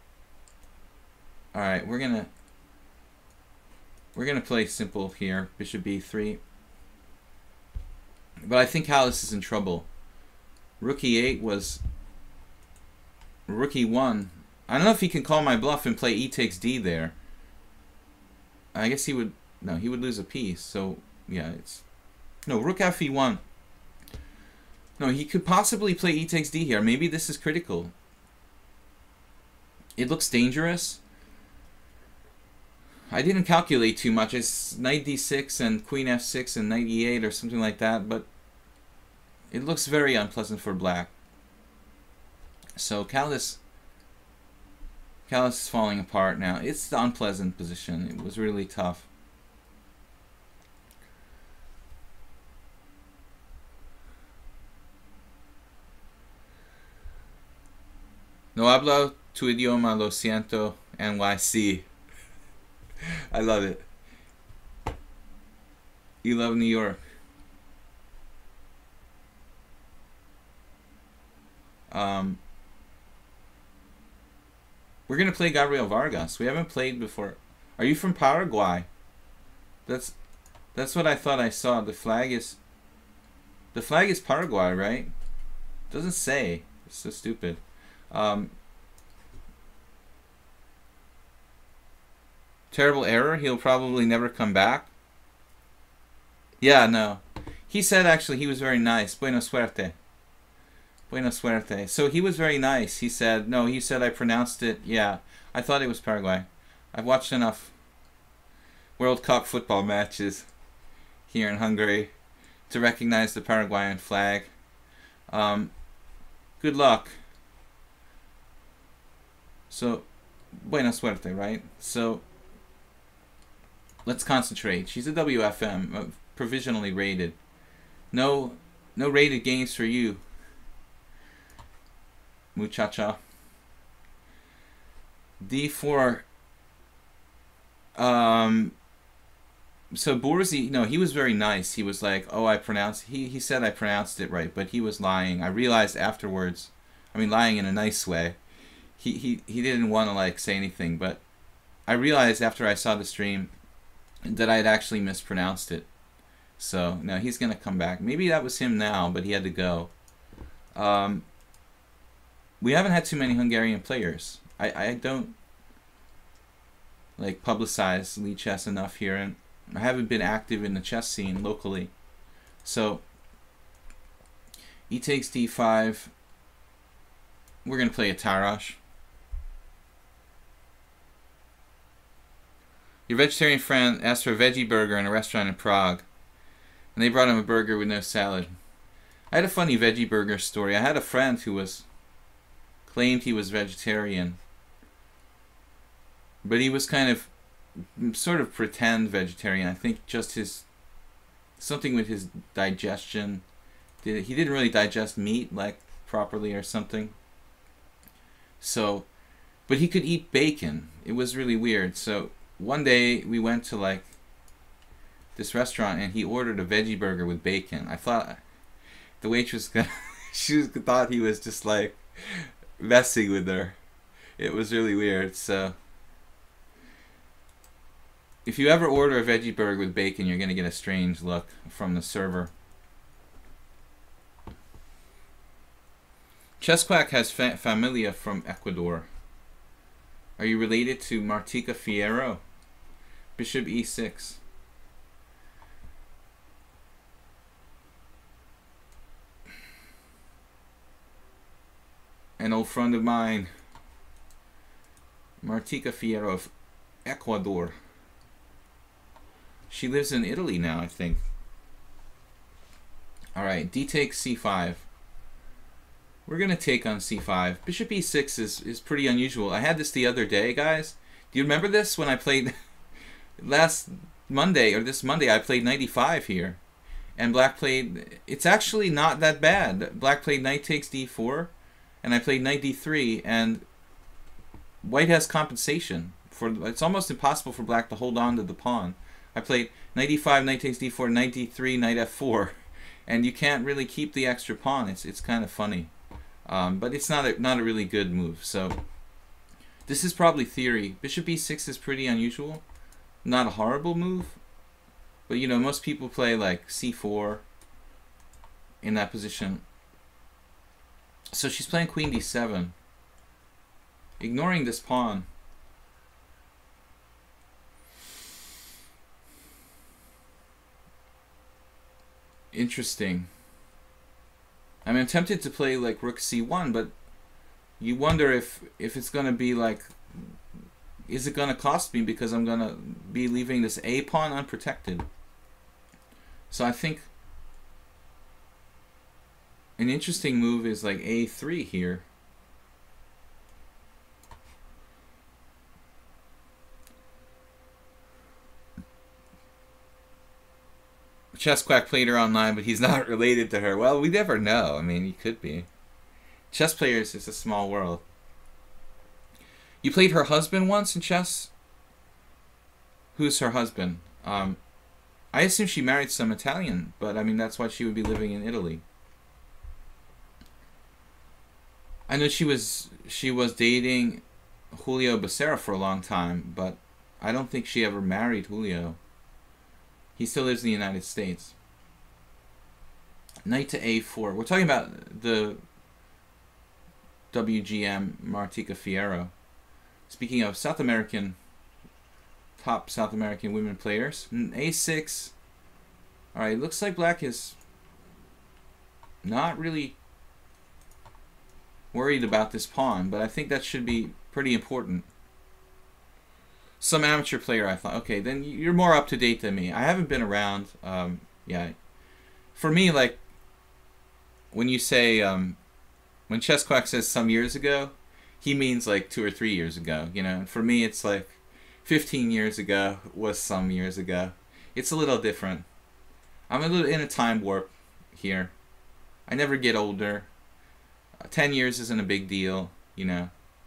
All right, we're gonna play simple here. Bishop b3. But I think Callis is in trouble. Rook e8 was Rook e1. I don't know if he can call my bluff and play e takes d there. I guess he would. No, he would lose a piece. So yeah, it's no Rook fe1. No, he could possibly play e takes d here. Maybe this is critical. It looks dangerous. I didn't calculate too much. It's knight d6 and queen f6 and knight e8 or something like that, but it looks very unpleasant for black. So Callis is falling apart now. It's the unpleasant position. It was really tough. No hablo tu idioma, lo siento, NYC. I love it. You love New York. We're gonna play Gabriel Vargas. We haven't played before. Are you from Paraguay? That's what I thought I saw. The flag is Paraguay, right? Doesn't say. It's so stupid. Terrible error. He'll probably never come back. Yeah, no. He said actually he was very nice. Buena suerte. Buena suerte. So he was very nice. He said, no, he said I pronounced it. Yeah, I thought it was Paraguay. I've watched enough World Cup football matches here in Hungary to recognize the Paraguayan flag. Good luck. So, buena suerte, right? So, let's concentrate. She's a WFM, provisionally rated. No rated games for you, muchacha. D4. So Borzi, no, he was very nice. He was like, oh, he said I pronounced it right, but he was lying. I realized afterwards, I mean, lying in a nice way. He didn't want to like say anything, but I realized after I saw the stream that I had actually mispronounced it. So now he's gonna come back. Maybe that was him now, but he had to go. We haven't had too many Hungarian players. I don't like publicize Lead Chess enough here, and I haven't been active in the chess scene locally. So e takes d5. We're gonna play a Tarash. Your vegetarian friend asked for a veggie burger in a restaurant in Prague, and they brought him a burger with no salad. I had a funny veggie burger story. I had a friend who claimed he was vegetarian, but he was kind of sort of pretend vegetarian. I think just something with his digestion. He didn't really digest meat like properly or something. So, but he could eat bacon. It was really weird. So one day we went to like this restaurant and he ordered a veggie burger with bacon. I thought the waitress she thought he was just like messing with her. It was really weird. So if you ever order a veggie burger with bacon, you're gonna get a strange look from the server. Chessquack has familia from Ecuador. Are you related to Martica Fierro? Bishop e6. An old friend of mine, Martica Fierro of Ecuador. She lives in Italy now, I think. Alright, d takes c5. We're going to take on c5. Bishop e6 is pretty unusual. I had this the other day, guys. Do you remember this when I played last Monday, or this Monday, I played knight e5 here. And black played, it's actually not that bad. Black played knight takes d4, and I played knight d3, and white has compensation. It's almost impossible for black to hold on to the pawn. I played knight e5, knight takes d4, knight d3, knight f4, and you can't really keep the extra pawn. It's kind of funny, but it's not a really good move. So this is probably theory. Bishop e6 is pretty unusual, not a horrible move. But, you know, most people play like c4 in that position. So she's playing queen d7, ignoring this pawn. Interesting. I mean, I'm tempted to play like rook c1, but you wonder if it's going to be like, is it going to cost me because I'm going to be leaving this a pawn unprotected? So I think an interesting move is like a3 here. Chess Quack played her online, but he's not related to her. Well, we never know. I mean, he could be. Chess players is a small world. You played her husband once in chess? Who's her husband? I assume she married some Italian, but I mean, that's why she would be living in Italy. I know she was dating Julio Becerra for a long time, but I don't think she ever married Julio. He still lives in the United States. Knight to a4. We're talking about the WGM Martica Fierro. Speaking of top South American women players. A6. Alright, looks like black is not really worried about this pawn, but I think that should be pretty important. Some amateur player, I thought. Okay, then you're more up to date than me. I haven't been around. Yeah. For me, like, when you say, when Chess Quack says some years ago, he means like 2 or 3 years ago, you know. And for me, it's like 15 years ago was some years ago. It's a little different. I'm a little in a time warp here. I never get older. 10 years isn't a big deal, you know.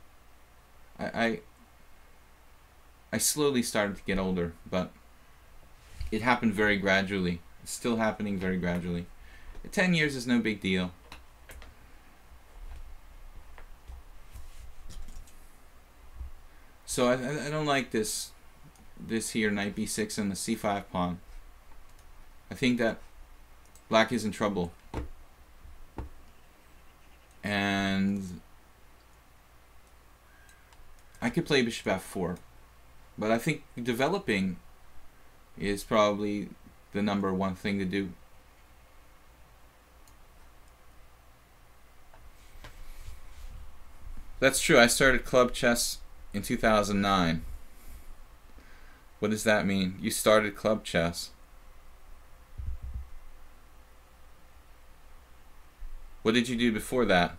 I slowly started to get older, but it happened very gradually. It's still happening very gradually. 10 years is no big deal. So I don't like this here, knight b6 and the c5 pawn. I think that black is in trouble. And I could play bishop f4. But I think developing is probably the #1 thing to do. That's true. I started club chess in 2009. What does that mean? You started club chess. What did you do before that?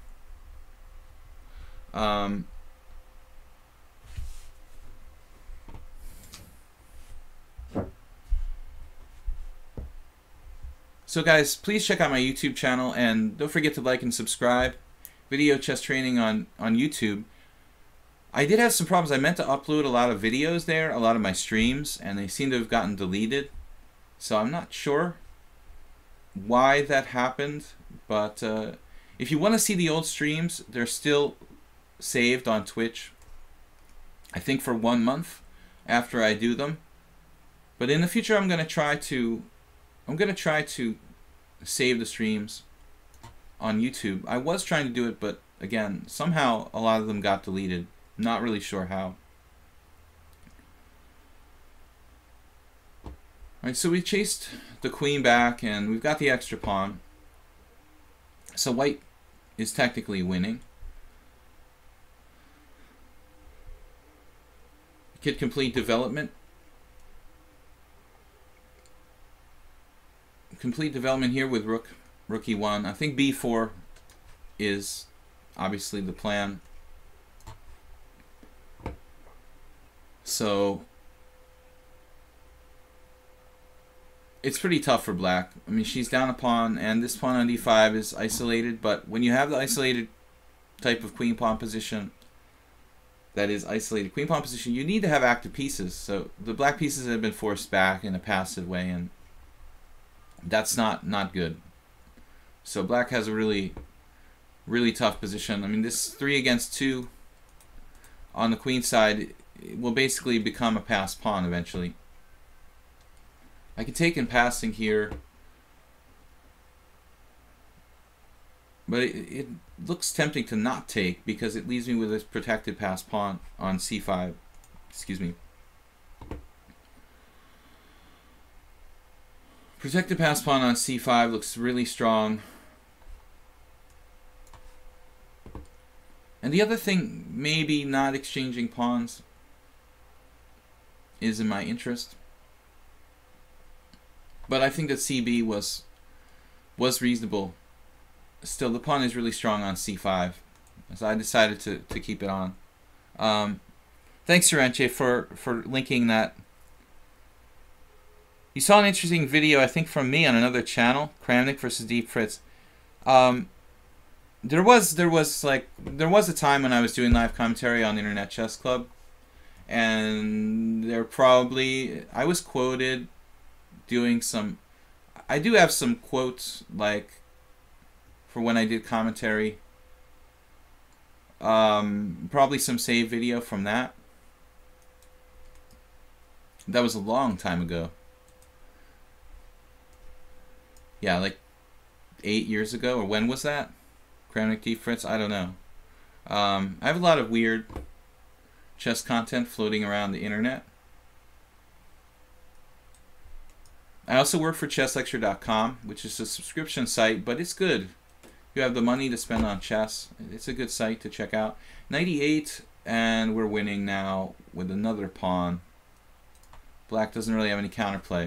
So guys, please check out my YouTube channel and don't forget to like and subscribe. Video chess training on YouTube. I did have some problems. I meant to upload a lot of videos there, a lot of my streams, and they seem to have gotten deleted. So I'm not sure why that happened, but if you want to see the old streams, they're still saved on Twitch. I think for 1 month after I do them. But in the future, I'm gonna try to save the streams on YouTube. I was trying to do it, but again, somehow a lot of them got deleted. Not really sure how. Alright, so we chased the queen back and we've got the extra pawn. So white is technically winning. Could complete development. Complete development here with rook e1. I think b4 is obviously the plan. So it's pretty tough for black. I mean, she's down a pawn, and this pawn on d5 is isolated, but when you have the isolated type of queen pawn position, that is isolated queen pawn position, you need to have active pieces. So the black pieces have been forced back in a passive way, and that's not good. So black has a really tough position. I mean, this 3 against 2 on the queen side will basically become a passed pawn eventually. I could take in passing here, but it looks tempting to not take because it leaves me with this protected passed pawn on c5. Excuse me. Protected passed pawn on c5 looks really strong. And the other thing, maybe not exchanging pawns is in my interest. But I think that CB was reasonable. Still, the pawn is really strong on c5, so I decided to keep it on. Thanks, Serenche, for linking that. You saw an interesting video, I think, from me on another channel, Kramnik versus Deep Fritz. There was a time when I was doing live commentary on Internet Chess Club, and I was quoted doing some. I do have some quotes like for when I did commentary. Probably some save video from that. That was a long time ago. Yeah, like 8 years ago, or when was that? Kramnik D. Fritz? I don't know. I have a lot of weird chess content floating around the internet. I also work for chesslecture.com, which is a subscription site, but it's good. You have the money to spend on chess. It's a good site to check out. 98, and we're winning now with another pawn. Black doesn't really have any counterplay.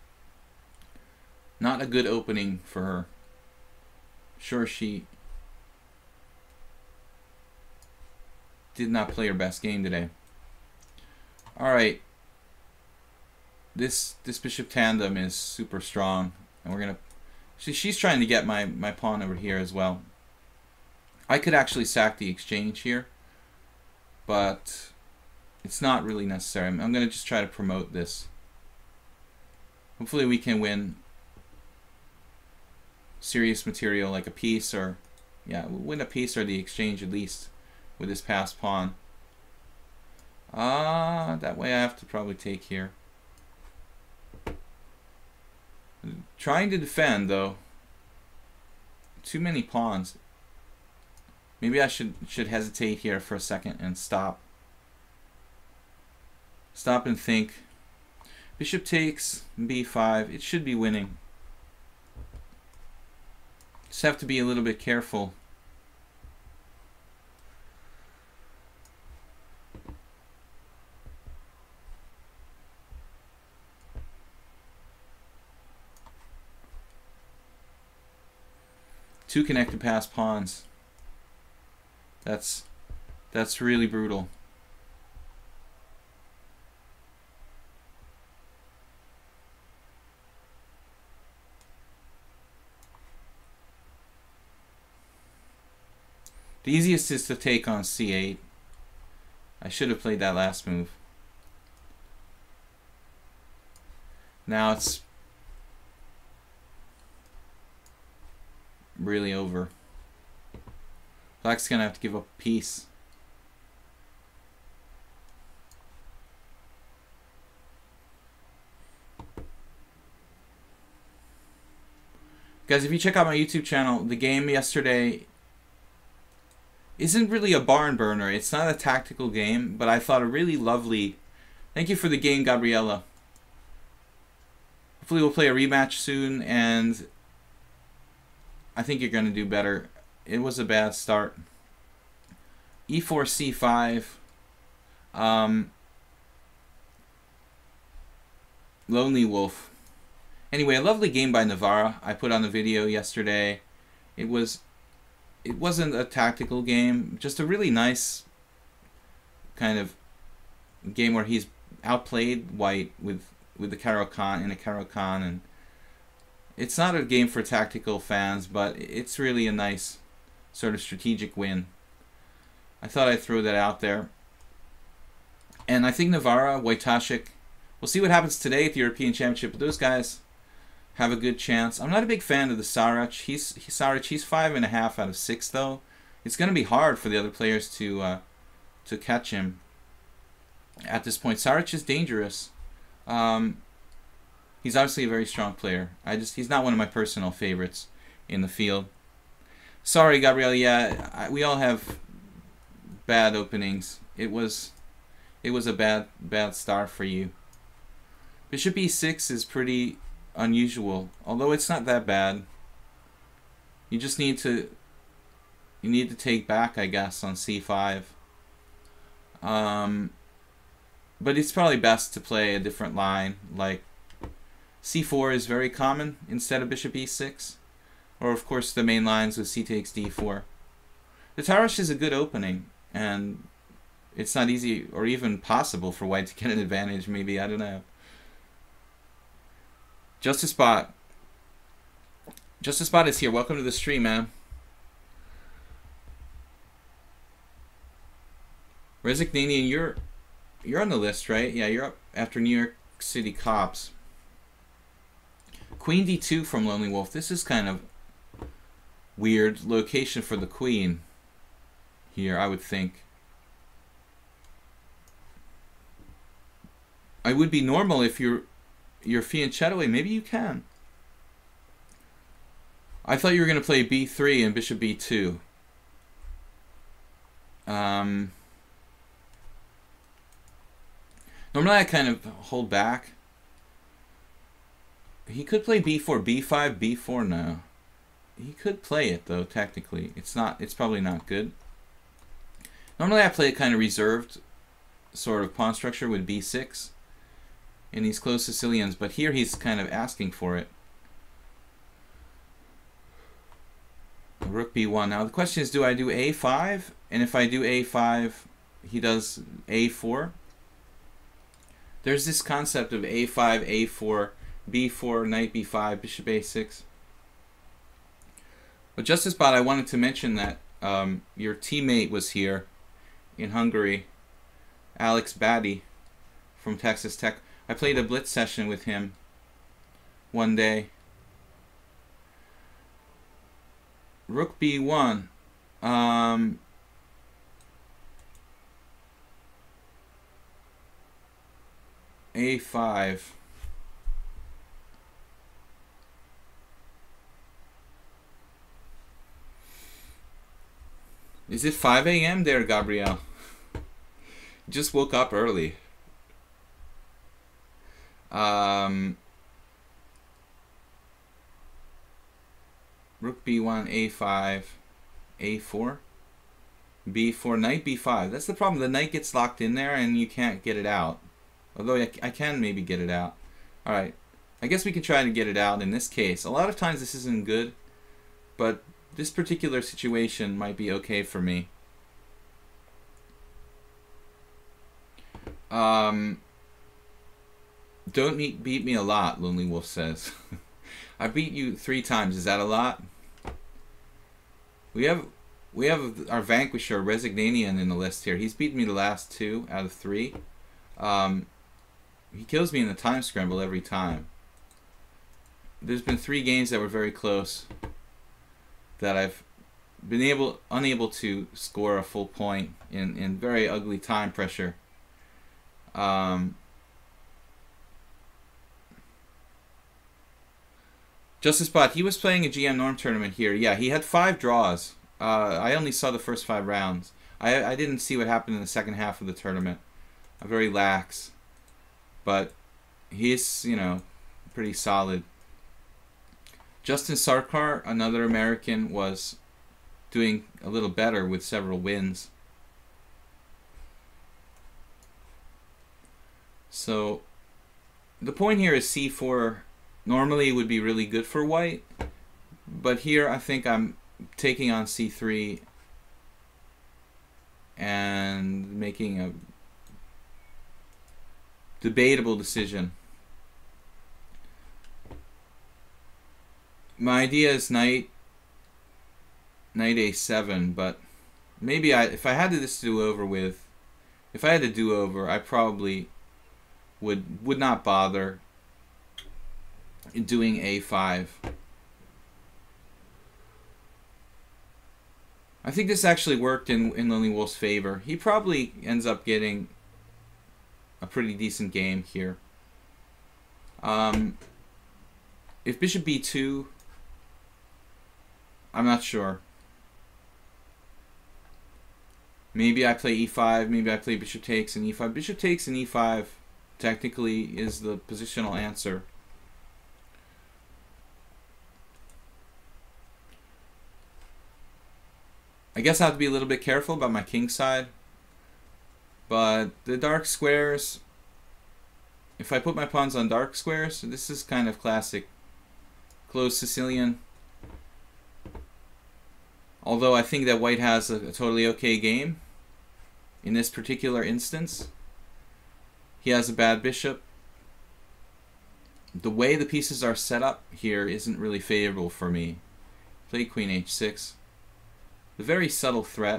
Not a good opening for her. Sure, she did not play her best game today. Alright. This bishop tandem is super strong, and we're gonna. She's trying to get my pawn over here as well. I could actually sack the exchange here, but it's not really necessary. I'm gonna just try to promote this. Hopefully, we can win serious material like a piece, or win a piece or the exchange at least with this passed pawn. That way I have to probably take here. Trying to defend, though. Too many pawns. Maybe I should hesitate here for a second and stop. Stop and think. Bishop takes b5. It should be winning. Just have to be a little bit careful. Two connected passed pawns. That's really brutal. The easiest is to take on c8. I should have played that last move. Now it's really over. Black's gonna have to give up a piece. Guys, if you check out my YouTube channel, the game yesterday isn't really a barn burner. It's not a tactical game, but I thought a really lovely. Thank you for the game, Gabriella. Hopefully we'll play a rematch soon, and I think you're going to do better. It was a bad start. e4, c5. Lonely Wolf. Anyway, a lovely game by Navarra. I put on the video yesterday. It wasn't a tactical game, just a really nice kind of game where he's outplayed white with the Caro-Kann and a Caro-Kann, and It's not a game for tactical fans, but it's really a nice sort of strategic win. I thought I'd throw that out there. And I think Navarra, Wojtaszek, we'll see what happens today at the European Championship, but those guys have a good chance. I'm not a big fan of the Saric. He's 5.5 out of 6 though. It's going to be hard for the other players to catch him at this point. Saric is dangerous. He's obviously a very strong player. He's not one of my personal favorites in the field. Sorry, Gabriel. Yeah, we all have bad openings. It was a bad start for you. Bishop e6 is pretty unusual, although it's not that bad. You just need to take back, I guess, on c5. But it's probably best to play a different line, like c4 is very common instead of bishop e6, or of course the main lines with c takes d4. The Tarrasch is a good opening, and it's not easy or even possible for white to get an advantage, maybe, I don't know. Justice Spot is here. Welcome to the stream, man. Resignanian, you're on the list, right? Yeah, you're up after New York City Cops. Queen d2 from Lonely Wolf. This is kind of weird location for the queen here, I would think. I would be normal if you're fianchetto. Maybe you can. I thought you were going to play b3 and bishop b2. Normally I kind of hold back. He could play b4, b5, b4 now. He could play it though, technically. It's probably not good. Normally I play a kind of reserved sort of pawn structure with b6 in these closed Sicilians, but here he's kind of asking for it. Rook b1. Now the question is, do I do a5? And if I do a5, he does a4. There's this concept of a5, a4, b4, knight b5, bishop a6. But Justice Bot, I wanted to mention that your teammate was here in Hungary, Alex Batty from Texas Tech. I played a blitz session with him one day. Rook b1. a5. Is it 5 a.m. there, Gabrielle? Just woke up early. Rook b1, a5, a4, b4, knight b5. That's the problem. The knight gets locked in there and you can't get it out. Although I can maybe get it out. Alright. I guess we can try to get it out in this case. A lot of times this isn't good, but this particular situation might be okay for me. Don't beat me a lot, Lonely Wolf says. I beat you 3 times. Is that a lot? We have our Vanquisher, Resignanian, in the list here. He's beaten me the last 2 out of 3. He kills me in the time scramble every time. There's been 3 games that were very close that I've been unable to score a full point in very ugly time pressure. Justice Bot, he was playing a GM Norm tournament here. Yeah, he had 5 draws. I only saw the first 5 rounds. I didn't see what happened in the second half of the tournament. I'm very lax. But he's, you know, pretty solid. Justin Sarkar, another American, was doing a little better with several wins. So the point here is c4 normally would be really good for white, but here I think I'm taking on c3 and making a debatable decision. My idea is knight a7, but maybe if I had to do over with, if I had to do over, I probably would not bother in doing a5. I think this actually worked in Lonely Wolf's favor. He probably ends up getting a pretty decent game here. If bishop b2, I'm not sure. Maybe I play e5, maybe I play bishop takes and e5. Bishop takes and e5 technically is the positional answer. I guess I have to be a little bit careful about my king side. But the dark squares, if I put my pawns on dark squares, this is kind of classic closed Sicilian. Although I think that white has a totally okay game in this particular instance. He has a bad bishop. The way the pieces are set up here isn't really favorable for me. Play queen h6. A very subtle threat.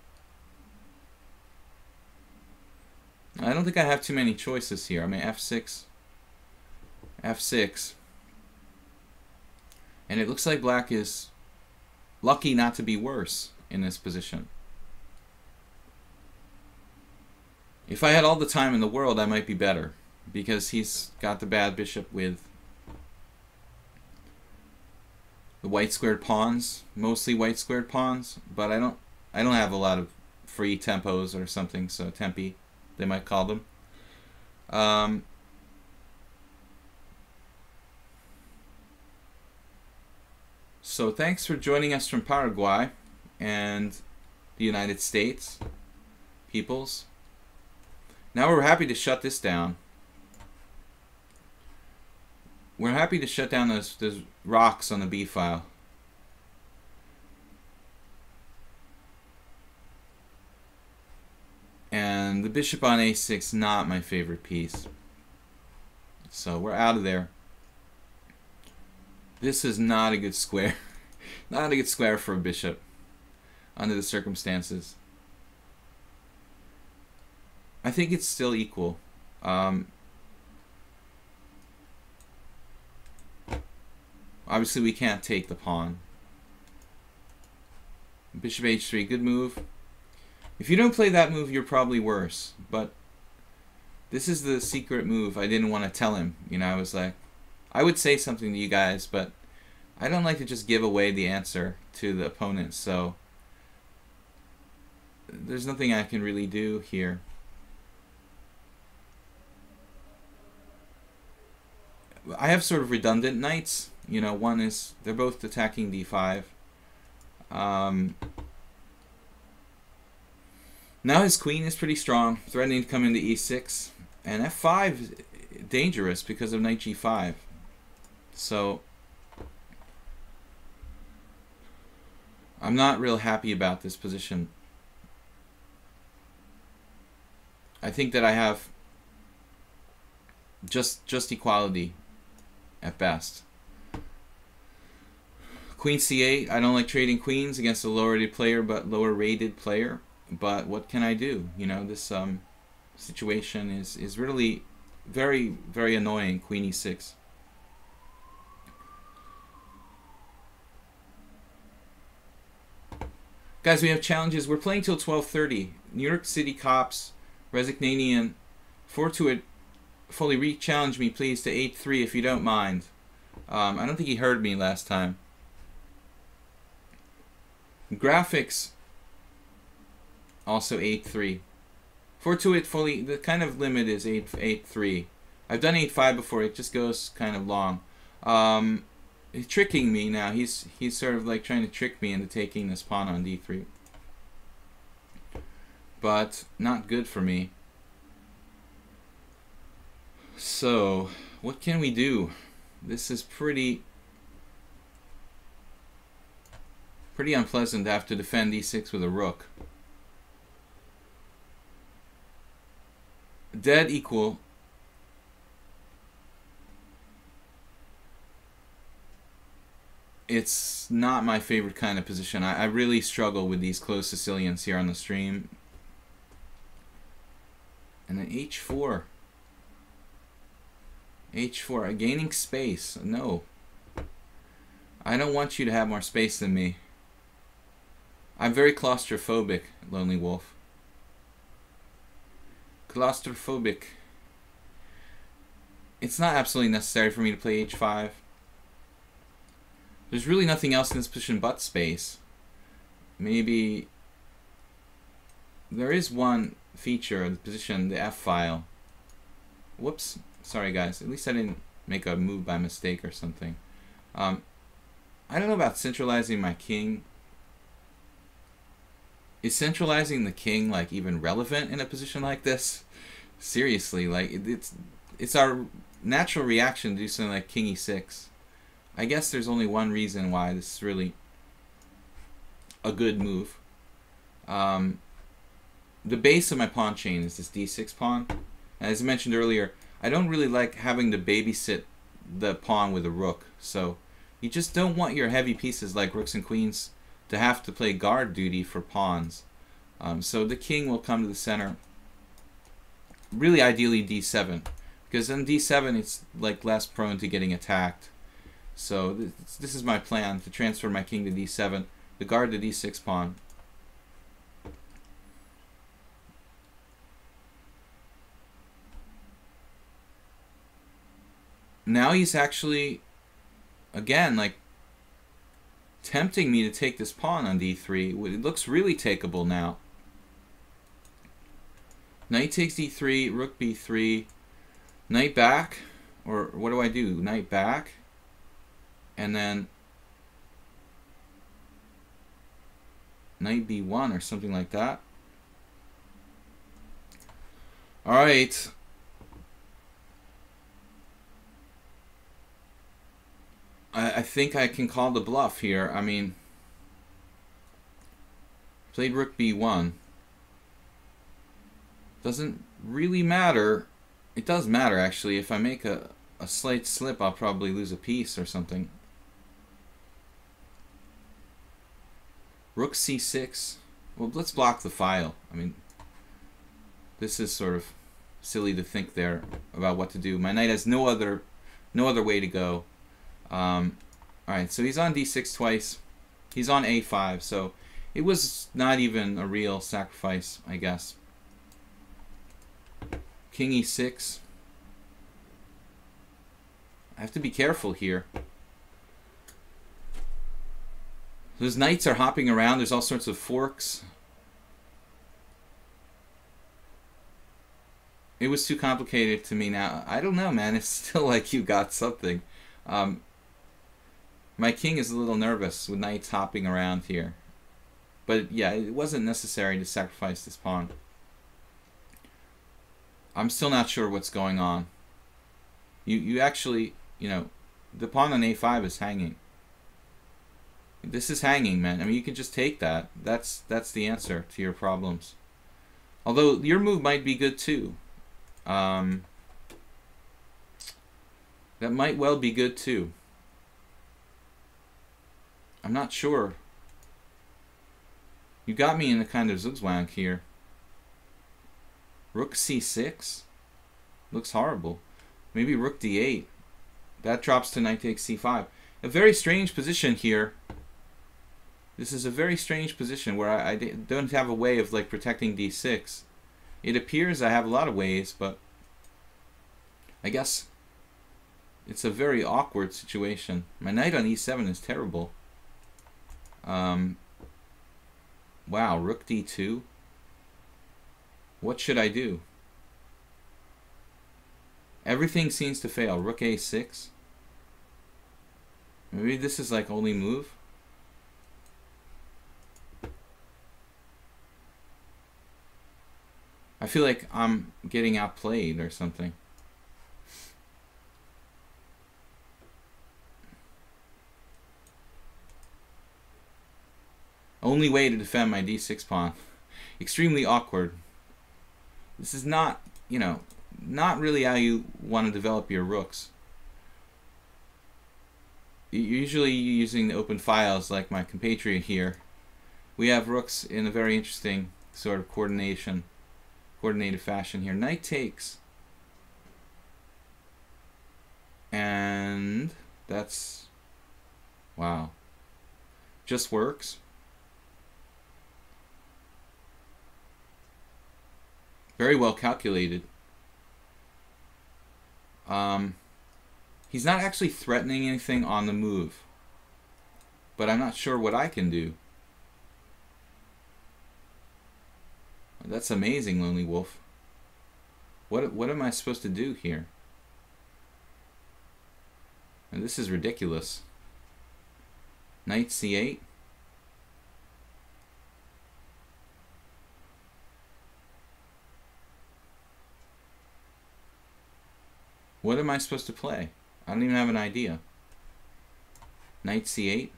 I don't think I have too many choices here. I mean, f6, f6. And it looks like black is lucky not to be worse in this position. If I had all the time in the world, I might be better, because he's got the bad bishop with the white squared pawns, mostly white squared pawns, but I don't have a lot of free tempos or something, so tempi, they might call them. So thanks for joining us from Paraguay and the United States, peoples. Now we're happy to shut this down. We're happy to shut down those rocks on the B file. And the bishop on a6, not my favorite piece. So we're out of there. This is not a good square. Not a good square for a bishop under the circumstances. I think it's still equal. Obviously we can't take the pawn. Bishop h3, good move. If you don't play that move, you're probably worse. But this is the secret move. I didn't want to tell him. You know, I was like, I would say something to you guys, but I don't like to just give away the answer to the opponent. So there's nothing I can really do here. I have sort of redundant knights. You know, one is, they're both attacking d5. Now his queen is pretty strong, threatening to come into e6. And f5 is dangerous because of knight g5. So I'm not real happy about this position. I think that I have just equality at best. Queen c8, I don't like trading queens against a lower rated player, but what can I do? You know, this situation is really very, very annoying. Queen e6. Guys, we have challenges. We're playing till 12:30. New York City cops, Resignanian, Fortuit, fully re-challenge me, please, to 8-3 if you don't mind. I don't think he heard me last time. Graphics, also 8-3. Fortuit fully, the kind of limit is 8-3. I've done 8-5 before, it just goes kind of long. He's tricking me now. He's sort of like trying to trick me into taking this pawn on d3. But not good for me. So, what can we do? This is pretty unpleasant to have to defend e6 with a rook. Dead equal. it's not my favorite kind of position. I really struggle with these closed Sicilians here on the stream. And then h4. h4, gaining space. No. I don't want you to have more space than me. I'm very claustrophobic, Lonely Wolf. Claustrophobic. It's not absolutely necessary for me to play h5. There's really nothing else in this position but space. Maybe there is one feature of the position, the f-file. Whoops. Sorry guys. At least I didn't make a move by mistake or something. I don't know about centralizing my king. Is centralizing the king like even relevant in a position like this? Seriously, like it's our natural reaction to do something like king e6. I guess there's only one reason why this is really a good move. The base of my pawn chain is this d6 pawn. And as I mentioned earlier, I don't really like having to babysit the pawn with a rook. So you just don't want your heavy pieces like rooks and queens to have to play guard duty for pawns. So the king will come to the center. Really ideally d7. Because on d7 it's like less prone to getting attacked. So this is my plan, to transfer my king to d7, to guard the d6 pawn. Now he's actually, again, like, tempting me to take this pawn on d3. It looks really takeable now. Knight takes d3, rook b3, knight back, or what do I do? Knight back, and then knight b1 or something like that. Alright. I think I can call the bluff here. I mean, played rook b1. Doesn't really matter. It does matter, actually. If I make a slight slip, I'll probably lose a piece or something. Rook c6. Well, let's block the file. I mean, this is sort of silly to think there about what to do. My knight has no other way to go. Alright, so he's on d6 twice. He's on a5, so it was not even a real sacrifice, I guess. King e6. I have to be careful here. Those knights are hopping around. There's all sorts of forks. It was too complicated to me now. I don't know, man. It's still like you got something. My king is a little nervous with knights hopping around here. But yeah, it wasn't necessary to sacrifice this pawn. I'm still not sure what's going on. You actually, you know, the pawn on a5 is hanging. This is hanging, man. I mean, you can just take that. That's the answer to your problems. Although your move might be good too. That might well be good too. I'm not sure. You got me in a kind of zugzwang here. Rook c6 looks horrible. Maybe rook d8. That drops to knight takes c5. A very strange position here. This is a very strange position where I don't have a way of like protecting d6. It appears I have a lot of ways, but I guess it's a very awkward situation. My knight on e7 is terrible. Wow, rook d2. What should I do? Everything seems to fail. Rook a6. Maybe this is like only move. I feel like I'm getting outplayed or something. Only way to defend my d6 pawn. Extremely awkward. This is not, you know, not really how you want to develop your rooks. usually using the open files like my compatriot here, we have rooks in a very interesting sort of coordinated fashion here. Knight takes. And that's, wow, just works. Very well calculated. He's not actually threatening anything on the move, but I'm not sure what I can do. That's amazing, Lonely Wolf. What am I supposed to do here? And this is ridiculous. Knight c8. What am I supposed to play? I don't even have an idea. Knight c8.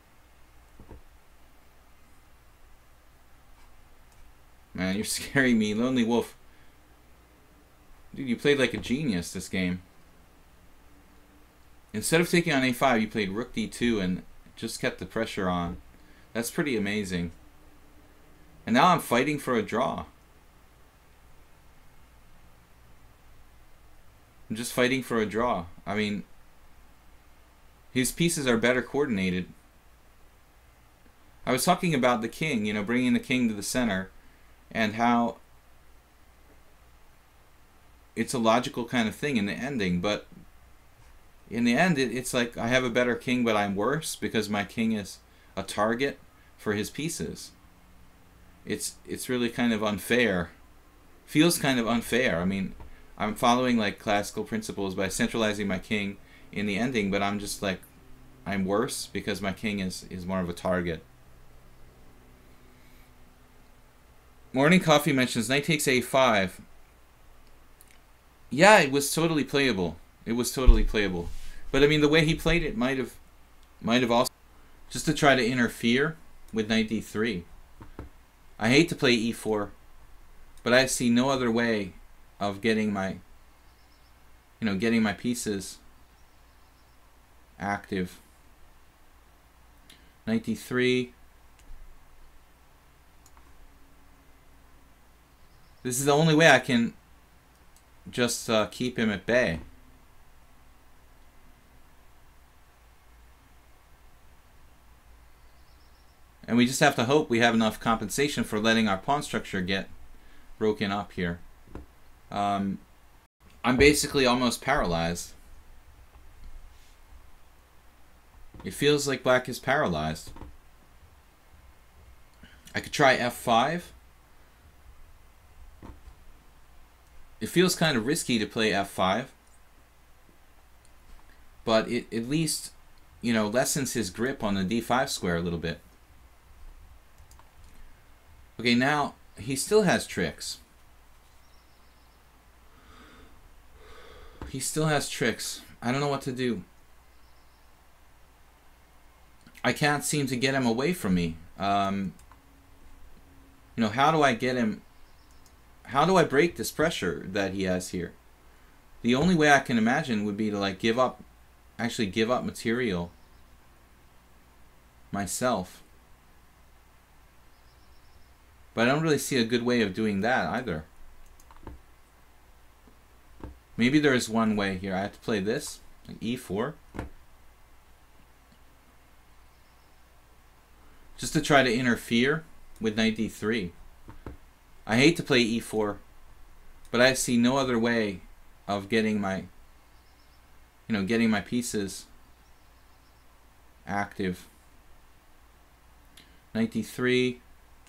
Man, you're scaring me, Lonely Wolf. Dude, you played like a genius this game. Instead of taking on a5, you played rook d2 and just kept the pressure on. That's pretty amazing. And now I'm fighting for a draw. I'm just fighting for a draw. I mean, his pieces are better coordinated. I was talking about the king, you know, bringing the king to the center, and how it's a logical kind of thing in the ending, but in the end it's like I have a better king but I'm worse because my king is a target for his pieces. It's really kind of unfair. Feels kind of unfair. I mean, I'm following like classical principles by centralizing my king in the ending, but I'm just like, I'm worse because my king is more of a target. Morning Coffee mentions knight takes a5. Yeah, it was totally playable. It was totally playable. But I mean, the way he played it might have also just to try to interfere with knight d3. I hate to play e4, but I see no other way of getting my, getting my pieces active. Knight d3. This is the only way I can just keep him at bay. And we just have to hope we have enough compensation for letting our pawn structure get broken up here. I'm basically almost paralyzed. It feels like black is paralyzed. I could try f5. It feels kind of risky to play f5. But it at least, lessens his grip on the d5 square a little bit. Okay, now he still has tricks. He still has tricks. I don't know what to do. I can't seem to get him away from me. How do I get him? How do I break this pressure that he has here? The only way I can imagine would be to like give up material myself. But I don't really see a good way of doing that either. Maybe there is one way here. I have to play this, like e4. Just to try to interfere with knight d3. I hate to play e4, but I see no other way of getting my, getting my pieces active. Knight d3.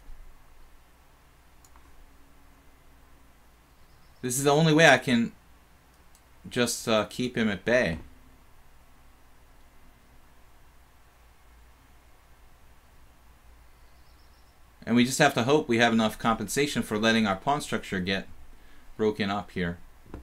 This is the only way I can just keep him at bay. And we just have to hope we have enough compensation for letting our pawn structure get broken up here.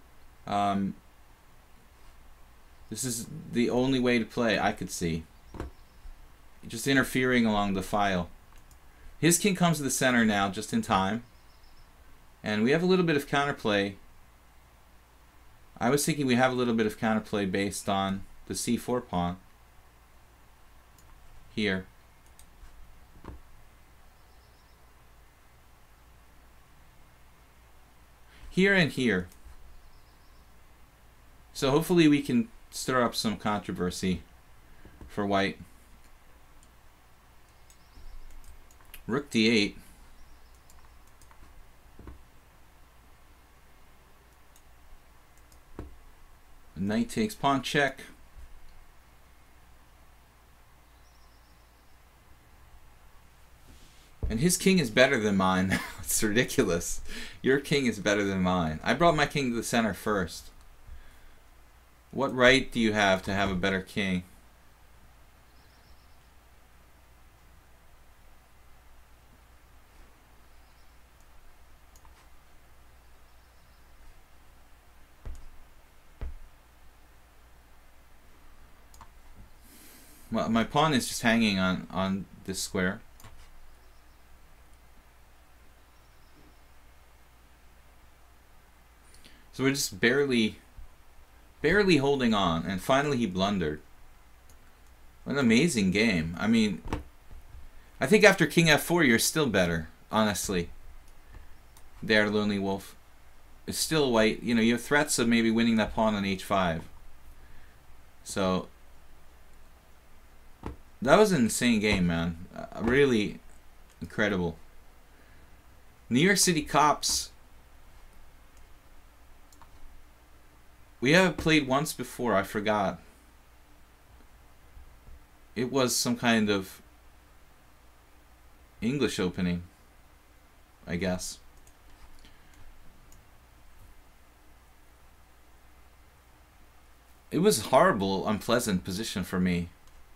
This is the only way to play I could see. Just interfering along the file. His king comes to the center now just in time. And we have a little bit of counterplay. I was thinking we have a little bit of counterplay based on the c4 pawn. here. Here and here. So hopefully we can stir up some controversy for white. Rook d8. Knight takes pawn check. And his king is better than mine. It's ridiculous. Your king is better than mine. I brought my king to the center first. What right do you have to have a better king? Well, my pawn is just hanging on this square. So we're just barely holding on, and finally he blundered. What an amazing game. I mean, I think after King F4 you're still better, honestly. There, Lonely Wolf. It's still white. You know, you have threats of maybe winning that pawn on H5. So that was an insane game, man. Really incredible. New York City Cops. We have played once before, I forgot. It was some kind of English opening, I guess. It was a horrible, unpleasant position for me.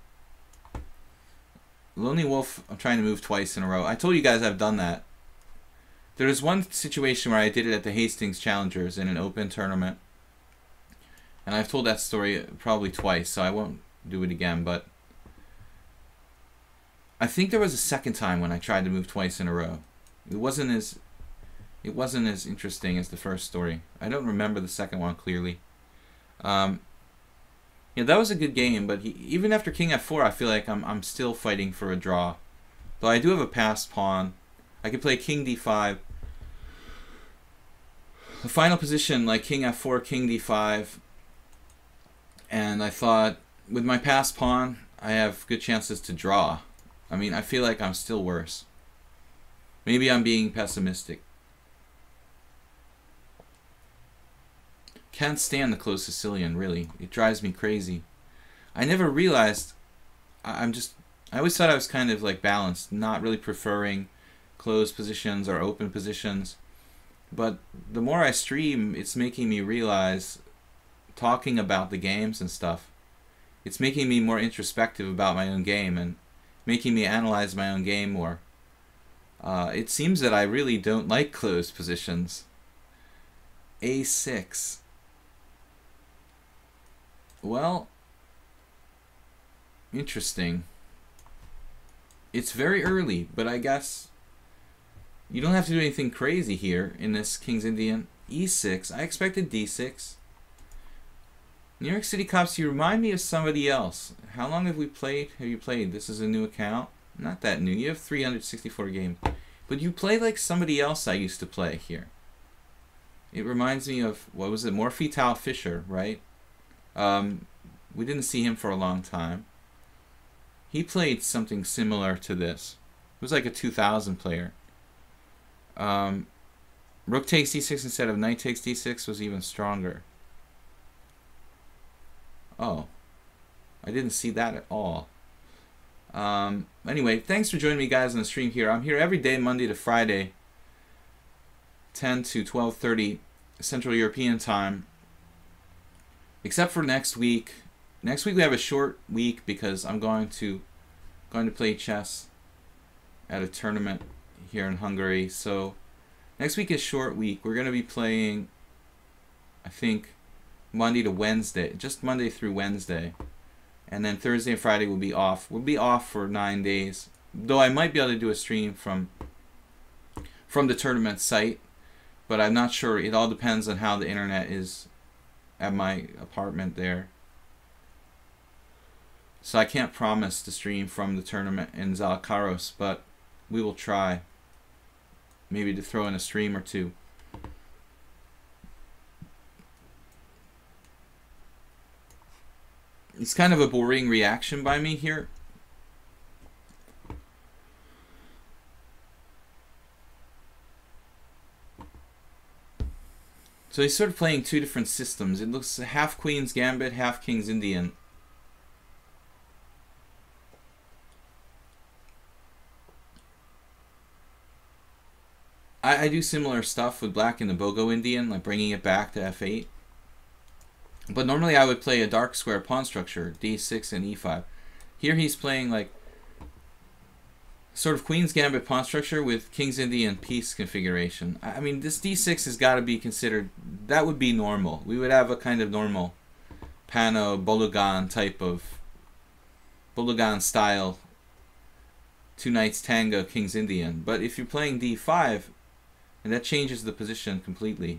Lonely Wolf, I'm trying to move twice in a row. I told you guys I've done that. There was one situation where I did it at the Hastings Challengers in an open tournament. And I've told that story probably twice, so I won't do it again, but I think there was a second time when I tried to move twice in a row. It wasn't as interesting as the first story. I don't remember the second one clearly. Yeah, that was a good game, but even after King F4, I feel like I'm still fighting for a draw. Though I do have a passed pawn. I could play King D5. The final position, like King F4, King D5. And I thought, with my passed pawn, I have good chances to draw. I mean, I feel like I'm still worse. Maybe I'm being pessimistic. Can't stand the closed Sicilian, really. It drives me crazy. I never realized, I always thought I was kind of like balanced, not really preferring closed positions or open positions. But the more I stream, it's making me realize, talking about the games and stuff, it's making me more introspective about my own game and making me analyze my own game more. It seems that I really don't like closed positions. A6. Well, interesting. It's very early, but I guess you don't have to do anything crazy here in this King's Indian. E6. I expected D6. New York City Cops, you remind me of somebody else. How long have we played? Have you played? This is a new account. Not that new. You have 364 games. But you play like somebody else I used to play here. It reminds me of, what was it? Morphetal Fisher, right? We didn't see him for a long time. He played something similar to this. It was like a 2000 player. Rook takes d6 instead of knight takes d6 was even stronger. Oh, I didn't see that at all. Anyway, thanks for joining me, guys, on the stream here. I'm here every day, Monday to Friday, 10 to 12:30 Central European time. Except for next week. Next week we have a short week because I'm going to play chess at a tournament here in Hungary. So next week is short week. We're going to be playing, I think, Monday to Wednesday, just Monday through Wednesday, and then Thursday and Friday will be off. We'll be off for 9 days, though I might be able to do a stream from the tournament site, but I'm not sure. It all depends on how the internet is at my apartment there. So I can't promise to stream from the tournament in Zalakaros, but we will try. Maybe to throw in a stream or two. It's kind of a boring reaction by me here. So he's sort of playing two different systems. It looks half Queen's Gambit, half King's Indian. I do similar stuff with Black in the Bogo Indian, like bringing it back to f8. But normally I would play a dark square pawn structure, d6 and e5. Here he's playing like sort of Queen's Gambit pawn structure with King's Indian piece configuration. I mean, this d6 has got to be considered, that would be normal. We would have a kind of normal Pano, Bologan type of, Bologan style, two knights tango, King's Indian. But if you're playing d5, and that changes the position completely.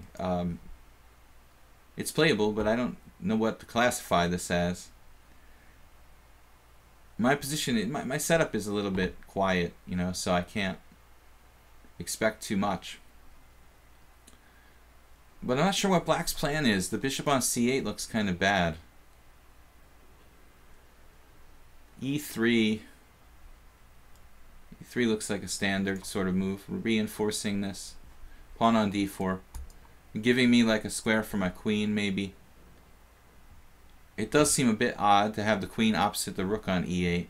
It's playable, but I don't know what to classify this as. My position, my setup is a little bit quiet, you know, so I can't expect too much. But I'm not sure what Black's plan is. The bishop on c8 looks kind of bad. e3. e3 looks like a standard sort of move. We're reinforcing this. Pawn on d4. Giving me like a square for my queen, maybe. It does seem a bit odd to have the queen opposite the rook on e8.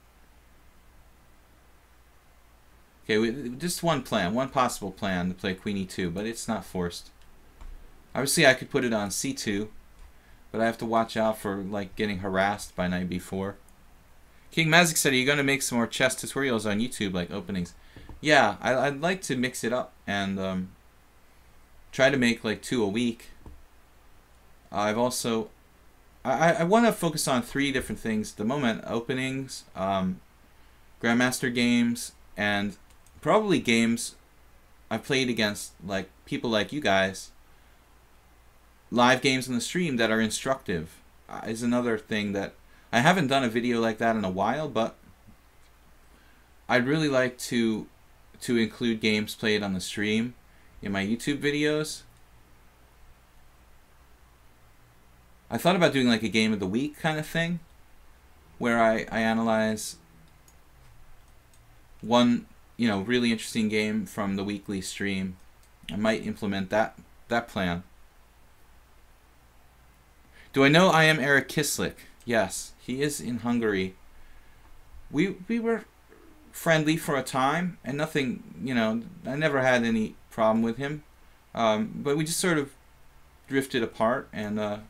Okay, just one plan, one possible plan to play queen e2, but it's not forced. Obviously I could put it on c2, but I have to watch out for like getting harassed by knight b4. King Mazik said, are you going to make some more chess tutorials on YouTube, like openings? Yeah, I'd like to mix it up and try to make like 2 a week. I've also, I want to focus on 3 different things at the moment: openings, Grandmaster games, and probably games I've played against like people like you guys. Live games on the stream that are instructive is another thing that I haven't done a video like that in a while, but I'd really like to include games played on the stream in my YouTube videos. I thought about doing like a game of the week kind of thing, where I analyze one, you know, really interesting game from the weekly stream. I might implement that plan. Do I know I am Eric Kislik? Yes, he is in Hungary. We were friendly for a time, and nothing, you know, I never had any problem with him, but we just sort of drifted apart, and I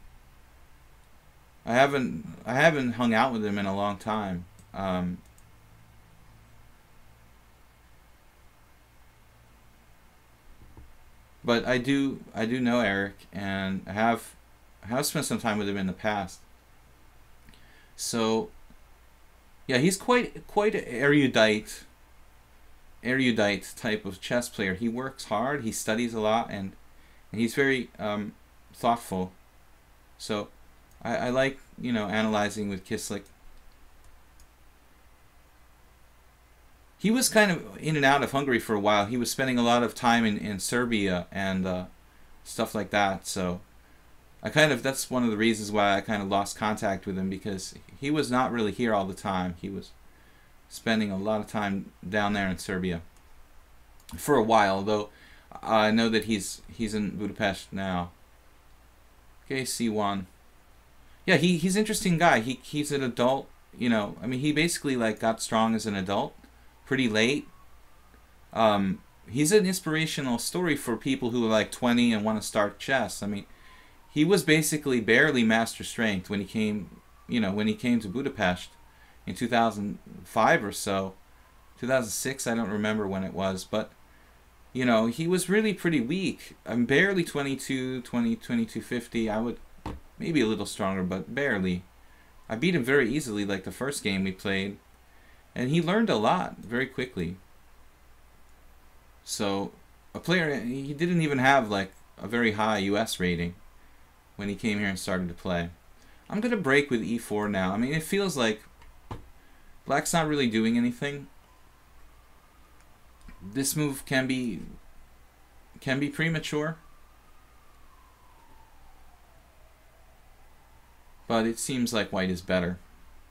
haven't hung out with him in a long time. But I do know Eric, and I have spent some time with him in the past. So yeah, he's quite an erudite type of chess player. He works hard, he studies a lot, and he's very thoughtful. So I like, you know, analyzing with Kislik. He was kind of in and out of Hungary for a while. He was spending a lot of time in Serbia and stuff like that. So that's one of the reasons why I kind of lost contact with him, because he was not really here all the time. He was spending a lot of time down there in Serbia for a while, though I know that he's in Budapest now. Okay, c1. Yeah, he's an interesting guy. He's an adult, you know. I mean, he basically like got strong as an adult pretty late. He's an inspirational story for people who are like 20 and want to start chess. I mean, he was basically barely master strength when he came, you know, when he came to Budapest in 2005 or so. 2006, I don't remember when it was, but you know, he was really pretty weak. I'm barely 2250. I would maybe a little stronger, but barely. I beat him very easily, like the first game we played, and he learned a lot very quickly. So a player, he didn't even have like a very high US rating when he came here and started to play. I'm going to break with e4 now. I mean, it feels like black's not really doing anything. This move can be premature. But it seems like white is better.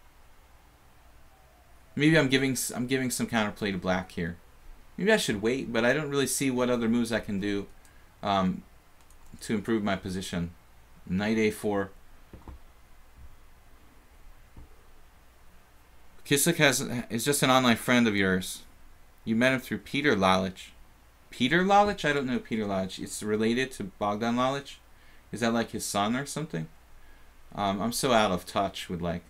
Maybe I'm giving some counterplay to black here. Maybe I should wait, but I don't really see what other moves I can do to improve my position. Knight a4. Kislik is just an online friend of yours. You met him through Peter Lalich. Peter Lalich? I don't know Peter Lalich. It's related to Bogdan Lalich? Is that like his son or something? I'm so out of touch with like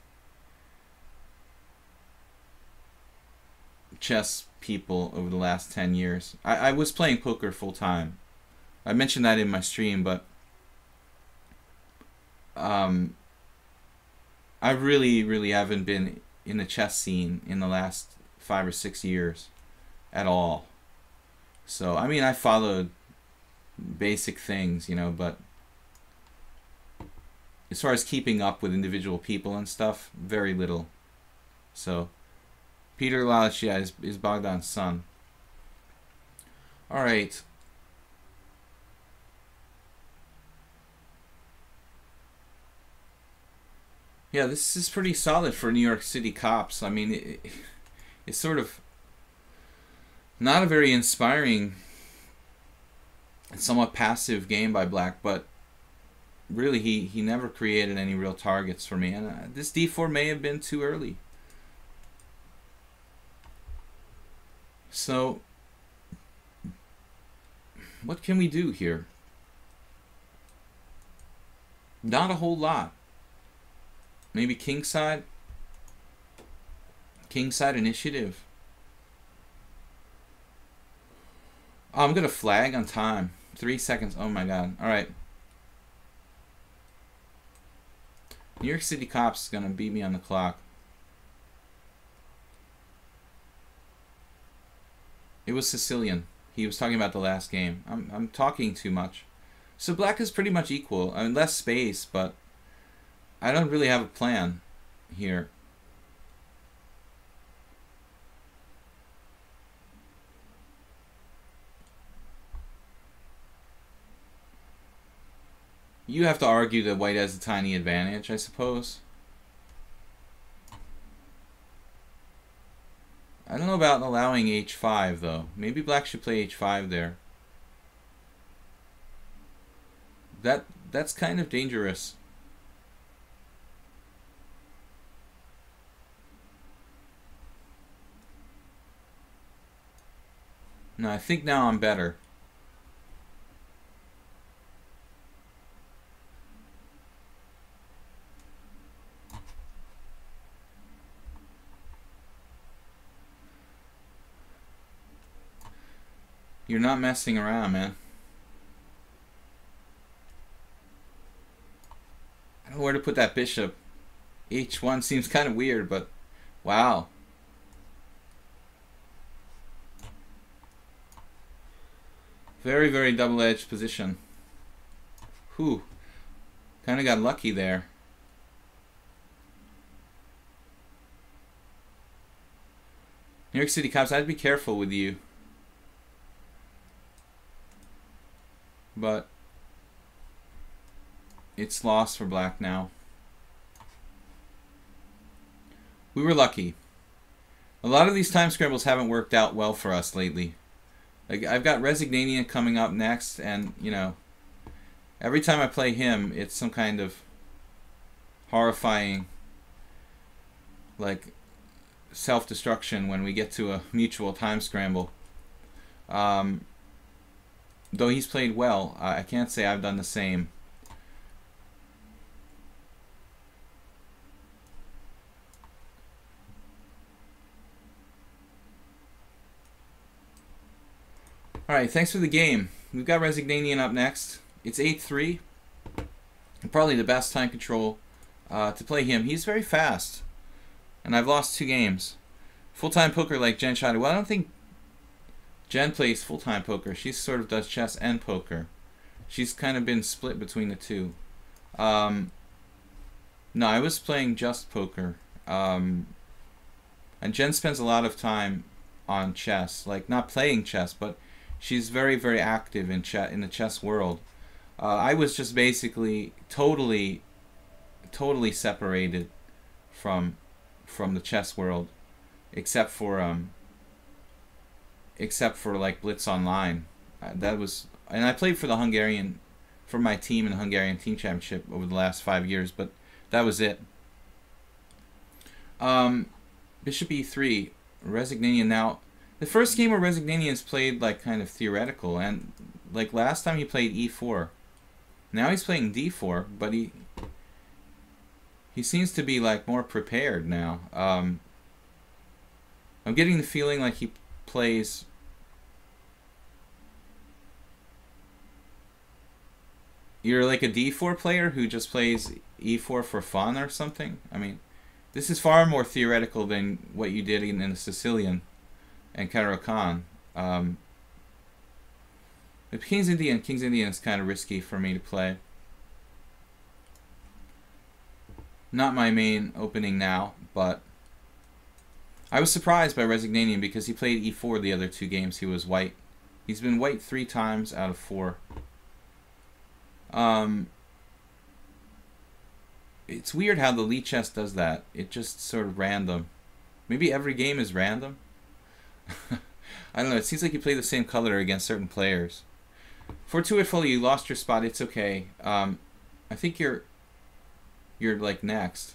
chess people over the last 10 years. I was playing poker full time. I mentioned that in my stream, but I really haven't been in the chess scene in the last 5 or 6 years at all. So, I mean, I followed basic things, you know, but as far as keeping up with individual people and stuff, very little. So, Peter Lalich, yeah, is Bogdan's son. Alright. Yeah, this is pretty solid for New York City cops. I mean, it's sort of not a very inspiring and somewhat passive game by black, but really he never created any real targets for me. And this d4 may have been too early. So, what can we do here? Not a whole lot. Maybe kingside? Kingside initiative. Oh, I'm going to flag on time. 3 seconds. Oh my god. Alright. New York City cops is going to beat me on the clock. It was Sicilian. He was talking about the last game. I'm talking too much. So black is pretty much equal. I mean, less space, but I don't really have a plan here. You have to argue that white has a tiny advantage, I suppose. I don't know about allowing h5 though. Maybe black should play h5 there. That's kind of dangerous. No, I think now I'm better. You're not messing around, man. I don't know where to put that bishop. H1 seems kind of weird, but wow. Very, very double-edged position. Whew. Kind of got lucky there. New York City cops, I'd be careful with you. But it's lost for black now. We were lucky. A lot of these time scrambles haven't worked out well for us lately. Like, I've got Resignania coming up next, and, you know, every time I play him, it's some kind of horrifying, like, self-destruction when we get to a mutual time scramble. Though he's played well, I can't say I've done the same. Alright, thanks for the game. We've got Resignanian up next. It's 8-3. Probably the best time control to play him. He's very fast. And I've lost 2 games. Full-time poker like Jen Shada. Well, I don't think Jen plays full-time poker. She sort of does chess and poker. She's kind of been split between the two. Now No, I was playing just poker. And Jen spends a lot of time on chess, like not playing chess, but she's very, very active in the chess world. I was just basically totally separated from the chess world, except for like Blitz Online. That was, and I played for my team in the Hungarian team championship over the last 5 years, but that was it. Bishop e3, Resignanian. Now, the first game where Resignanian's played like kind of theoretical, and like last time he played e4. Now he's playing d4, but he seems to be like more prepared now. I'm getting the feeling like he plays. You're like a d4 player who just plays e4 for fun or something. I mean, this is far more theoretical than what you did in the Sicilian and Caro-Kann. But King's Indian is kind of risky for me to play. Not my main opening now, but I was surprised by Resignanian because he played e4 the other 2 games he was white. He's been white 3 times out of 4. It's weird how the Lee chess does that. It just sort of random. Maybe every game is random. I don't know. It seems like you play the same color against certain players. For 2 at Foley, you lost your spot. It's okay. I think you're like next.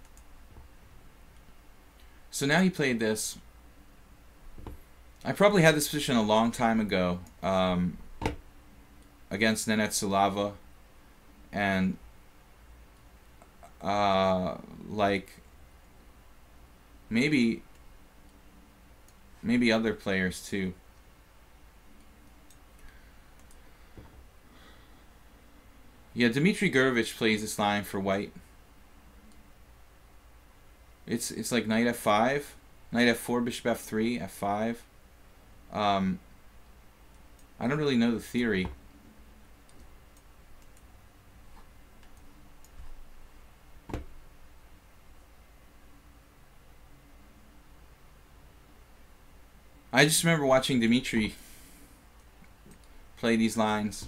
So now he played this. I probably had this position a long time ago against Nenad Sulava, and like maybe other players too. Yeah, Dmitry Gurovich plays this line for white. It's like knight f5, knight f4, bishop f3, f5. I don't really know the theory. I just remember watching Dmitry play these lines.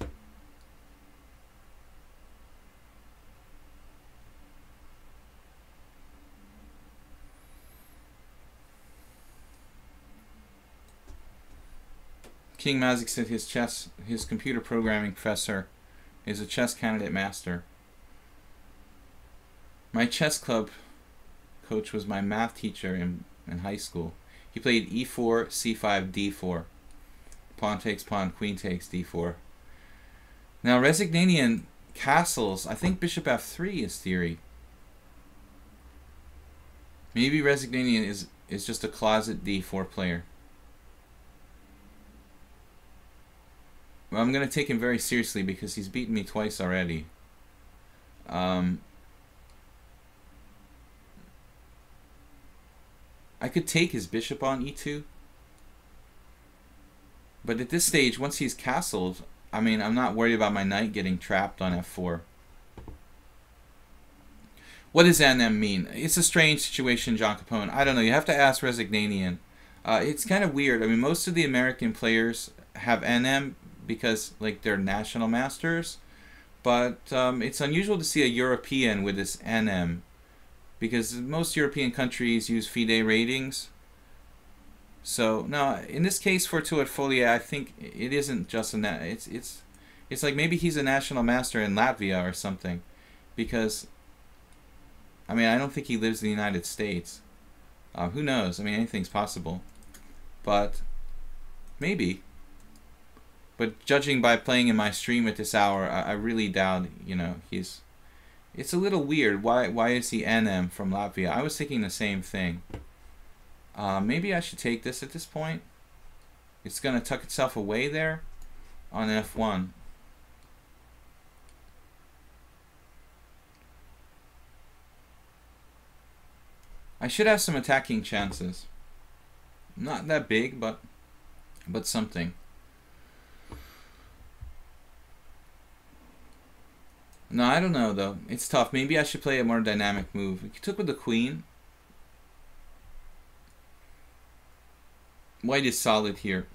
King Mazik said his computer programming professor is a chess candidate master. My chess club coach was my math teacher in high school. He played e4, c5, d4. Pawn takes pawn, queen takes d4. Now Resignanian castles, I think bishop f3 is theory. Maybe Resignanian is just a closet d4 player. Well, I'm going to take him very seriously because he's beaten me twice already. I could take his bishop on e2. But at this stage, once he's castled, I mean, I'm not worried about my knight getting trapped on f4. What does NM mean? It's a strange situation, John Capone. I don't know. You have to ask Resignanian. It's kind of weird. I mean, most of the American players have NM because, like, they're national masters. But it's unusual to see a European with this NM, because most European countries use FIDE ratings. So no, in this case for Tuat Folia, I think it isn't just a it's like maybe he's a national master in Latvia or something, because I mean I don't think he lives in the United States. Who knows? I mean anything's possible, but maybe. But judging by playing in my stream at this hour, I really doubt, you know, he's... It's a little weird. Why is he NM from Latvia? I was thinking the same thing. Maybe I should take this at this point. It's going to tuck itself away there on F1. I should have some attacking chances. Not that big, but something. No, I don't know, though. It's tough. Maybe I should play a more dynamic move. He took with the queen. White is solid here.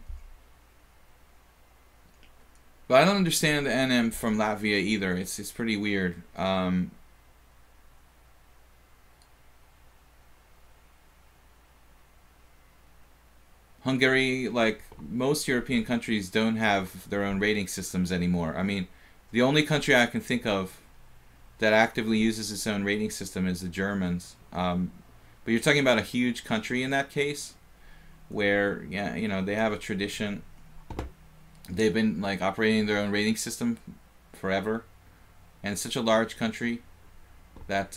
But I don't understand the NM from Latvia either. It's pretty weird. Hungary, like most European countries, don't have their own rating systems anymore. I mean, the only country I can think of that actively uses its own rating system is the Germans. But you're talking about a huge country in that case, where, yeah, you know, they have a tradition. They've been like operating their own rating system forever, and it's such a large country that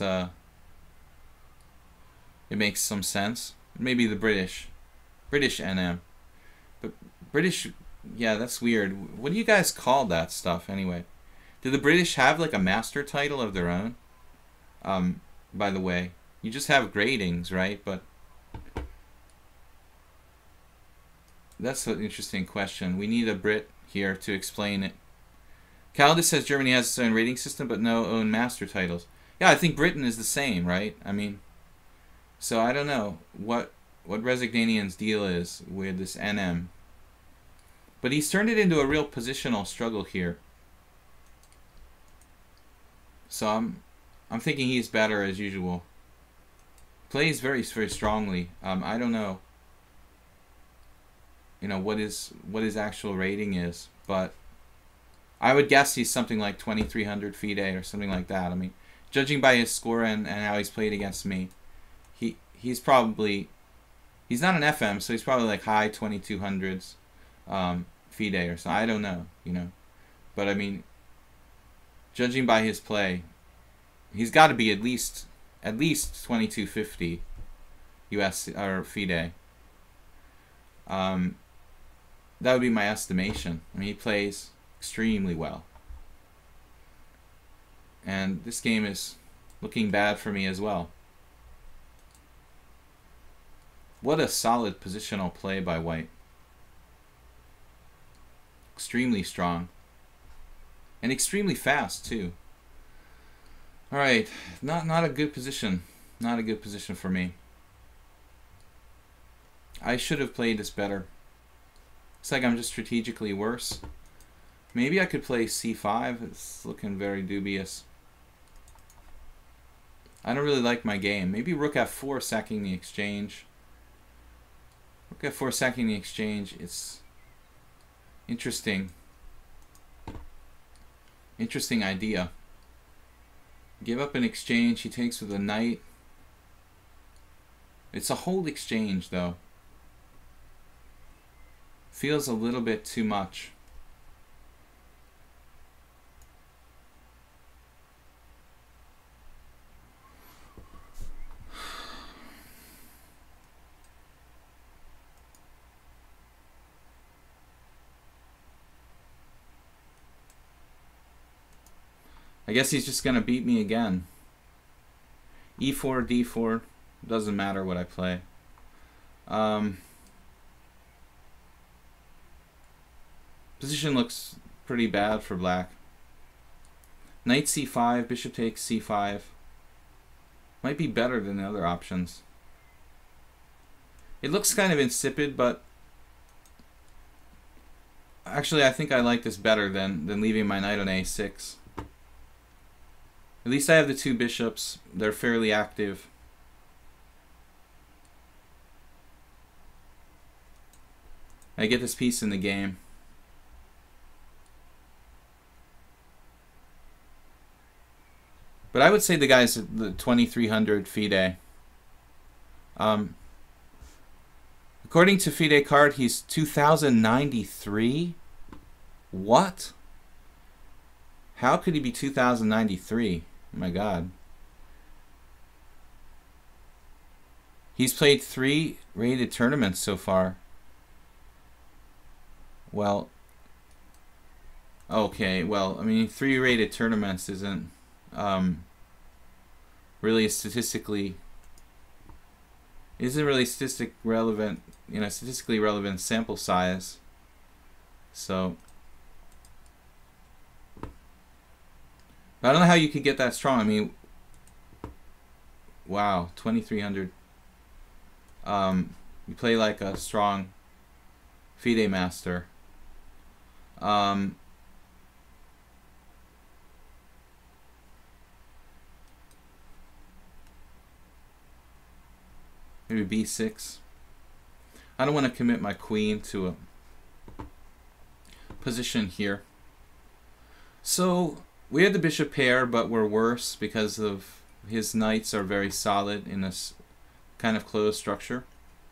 it makes some sense. Maybe the British NM, but British, yeah, that's weird. What do you guys call that stuff anyway? Do the British have like a master title of their own? By the way, you just have gradings, right? But that's an interesting question. We need a Brit here to explain it. Caldas says Germany has its own rating system, but no own master titles. Yeah, I think Britain is the same, right? I mean, so I don't know what Resignanian's deal is with this NM. But he's turned it into a real positional struggle here. So I'm thinking he's better as usual. Plays very, very strongly. I don't know, you know, what his actual rating is, but I would guess he's something like 2300 FIDE or something like that. I mean, judging by his score and how he's played against me, he's probably, he's not an FM, so he's probably like high 2200s FIDE or something. I don't know, you know, but I mean, judging by his play, he's got to be at least 2250 US or FIDE. That would be my estimation. I mean, he plays extremely well, and this game is looking bad for me as well. What a solid positional play by White. Extremely strong. And extremely fast too. Alright, not a good position. Not a good position for me. I should have played this better. Looks like I'm just strategically worse. Maybe I could play c5. It's looking very dubious. I don't really like my game. Maybe rook f4 sacking the exchange. Rook f4 sacking the exchange. It's interesting. Interesting idea. Give up an exchange. He takes with a knight. It's a whole exchange though. Feels a little bit too much. I guess he's just going to beat me again. E4, D4. Doesn't matter what I play. Position looks pretty bad for black. Knight C5, bishop takes C5. Might be better than the other options. It looks kind of insipid, but actually I think I like this better than leaving my knight on A6. At least I have the two bishops. They're fairly active. I get this piece in the game. But I would say the guy's at the 2300 FIDE. According to FIDE card, he's 2093. What? How could he be 2093? Oh my god. He's played 3 rated tournaments so far. Well, okay, well, I mean, 3 rated tournaments isn't really statistically relevant, you know, statistically relevant sample size. So But I don't know how you could get that strong. I mean, wow, 2300. You play like a strong FIDE master. Maybe b6. I don't want to commit my queen to a position here. So we had the bishop pair, but we're worse because of his knights are very solid in this kind of closed structure.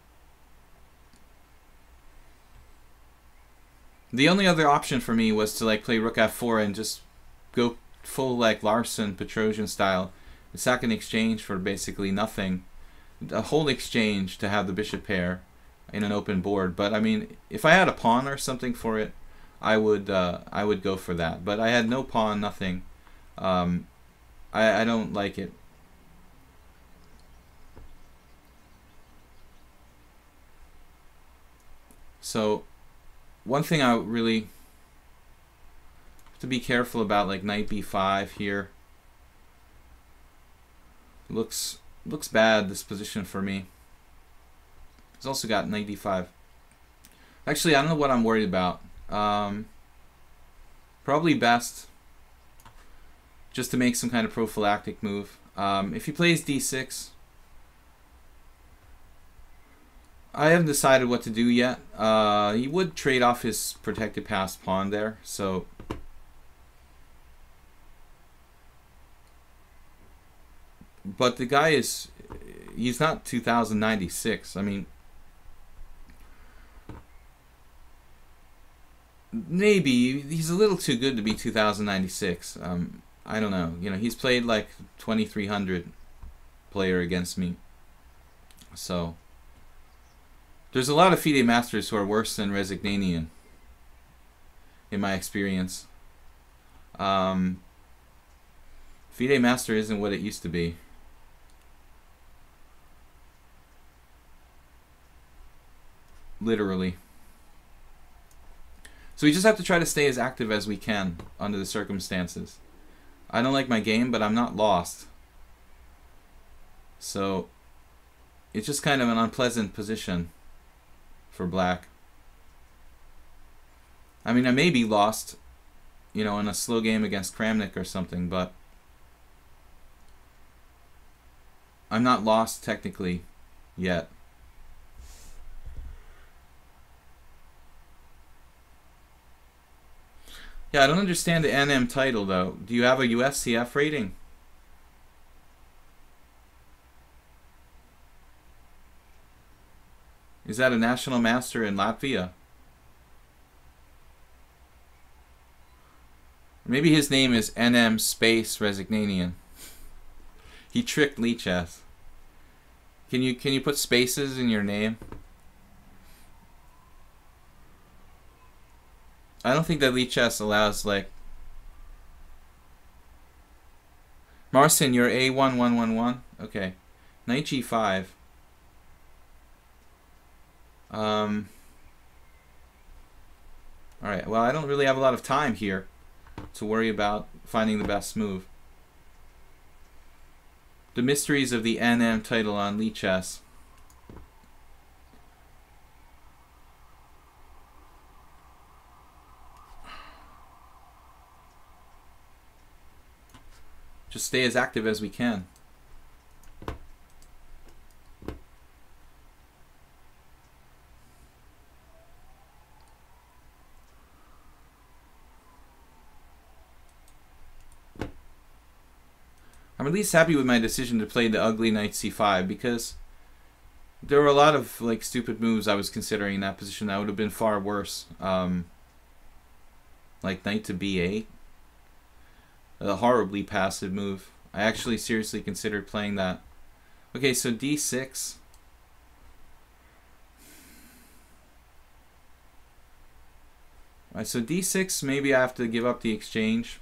The only other option for me was to like play rook f4 and just go full like Larsen Petrosian style, sack an exchange for basically nothing, a whole exchange to have the bishop pair in an open board. But I mean, if I had a pawn or something for it, I would go for that. But I had no pawn, nothing. I don't like it. So one thing I really have to be careful about, like knight b5 here. Looks bad, this position for me. He's also got knight d5. Actually, I don't know what I'm worried about. Probably best just to make some kind of prophylactic move. If he plays d6, I haven't decided what to do yet. He would trade off his protected passed pawn there, so but the guy he's not 2096. I mean, maybe he's a little too good to be 2096. I don't know. You know, he's played like 2300 player against me, so there's a lot of FIDE masters who are worse than Resignanian, in my experience. FIDE master isn't what it used to be. Literally. So we just have to try to stay as active as we can under the circumstances. I don't like my game, but I'm not lost. So it's just kind of an unpleasant position for black. I mean, I may be lost, you know, in a slow game against Kramnik or something, but I'm not lost technically yet. Yeah, I don't understand the NM title though. Do you have a USCF rating? Is that a national master in Latvia? Maybe his name is NM Space Resignanian. He tricked Lichess. Can you put spaces in your name? I don't think that Lichess allows like Marcin, you're A1111. Okay. Knight G5. Alright, well, I don't really have a lot of time here to worry about finding the best move. The mysteries of the NM title on Lichess. Just stay as active as we can. I'm at least happy with my decision to play the ugly knight c5 because there were a lot of like stupid moves I was considering in that position that would have been far worse. Like knight to b8. A horribly passive move. I actually seriously considered playing that. Okay, so d6. Alright, so d6, maybe I have to give up the exchange.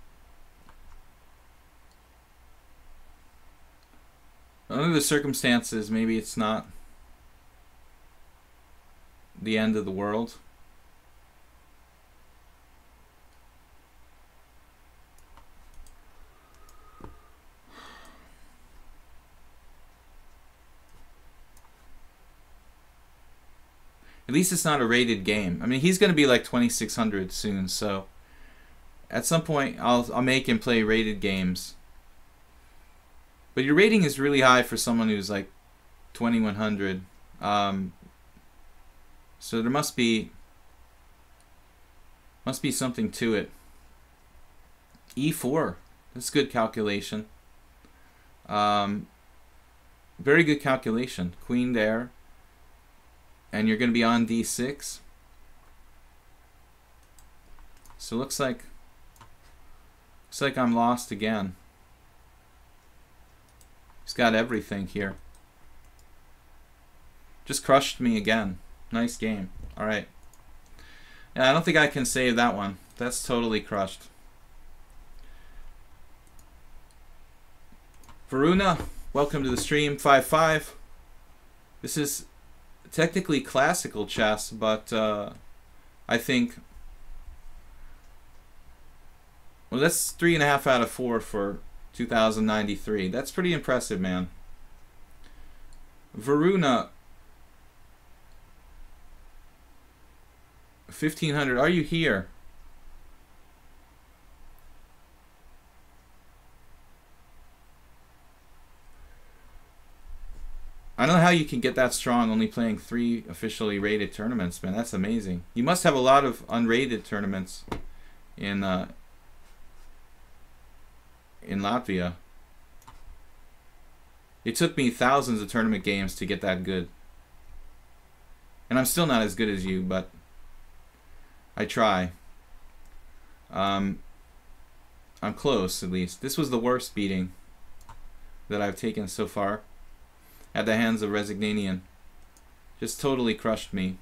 Under the circumstances, maybe it's not the end of the world. At least it's not a rated game. I mean, he's going to be like 2600 soon, so at some point I'll make him play rated games. But your rating is really high for someone who's like 2100. So there must be something to it. E4. That's good calculation. Very good calculation. Queen there. And you're going to be on D6. So looks like I'm lost again. He's got everything here. Just crushed me again. Nice game. All right. Yeah, I don't think I can save that one. That's totally crushed. Varuna, welcome to the stream. 5-5. This is technically classical chess, but I think, well, that's 3.5 out of 4 for 2093. That's pretty impressive, man. Varuna, 1500. Are you here? I don't know how you can get that strong only playing 3 officially rated tournaments, man. That's amazing. You must have a lot of unrated tournaments in Latvia. It took me thousands of tournament games to get that good. And I'm still not as good as you, but I try. I'm close, at least. This was the worst beating that I've taken so far at the hands of Resignanian. Just totally crushed me.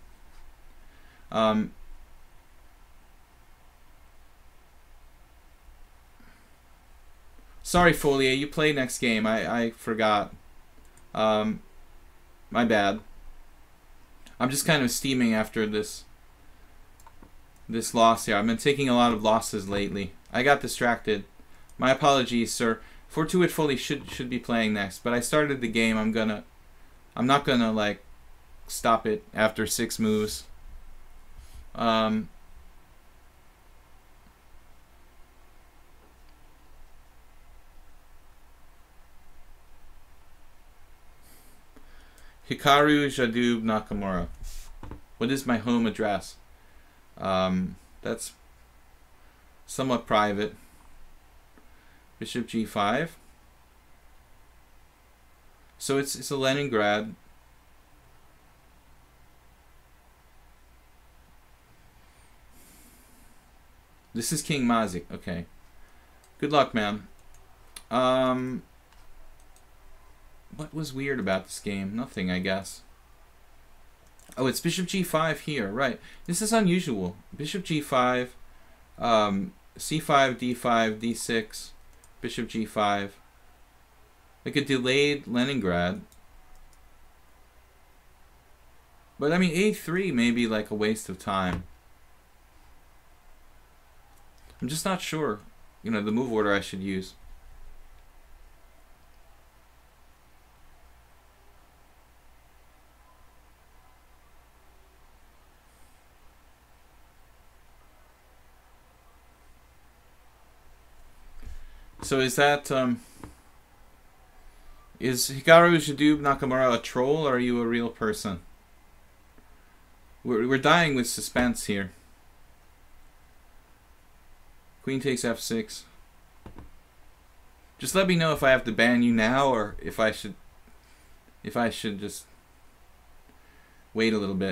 Sorry, Folia, you play next game. I forgot. My bad. I'm just kind of steaming after this loss here. I've been taking a lot of losses lately. I got distracted. My apologies, sir. Fortuit Foley should be playing next, but I started the game. I'm not gonna like stop it after 6 moves. Hikaru Jadub Nakamura. What is my home address? That's somewhat private. Bishop G5. So it's a Leningrad. This is King Mazik. Okay. Good luck, man. What was weird about this game? Nothing, I guess. Oh, it's Bishop G5 here. Right. This is unusual. Bishop G5, C5, D5, D6, Bishop G5. Like a delayed Leningrad. But I mean, A3 may be like a waste of time. I'm just not sure, you know, the move order I should use. So is that, is Hikaru Jadub Nakamura a troll, or are you a real person? We're dying with suspense here. Queen takes F6. Just let me know if I have to ban you now, or if I should just wait a little bit.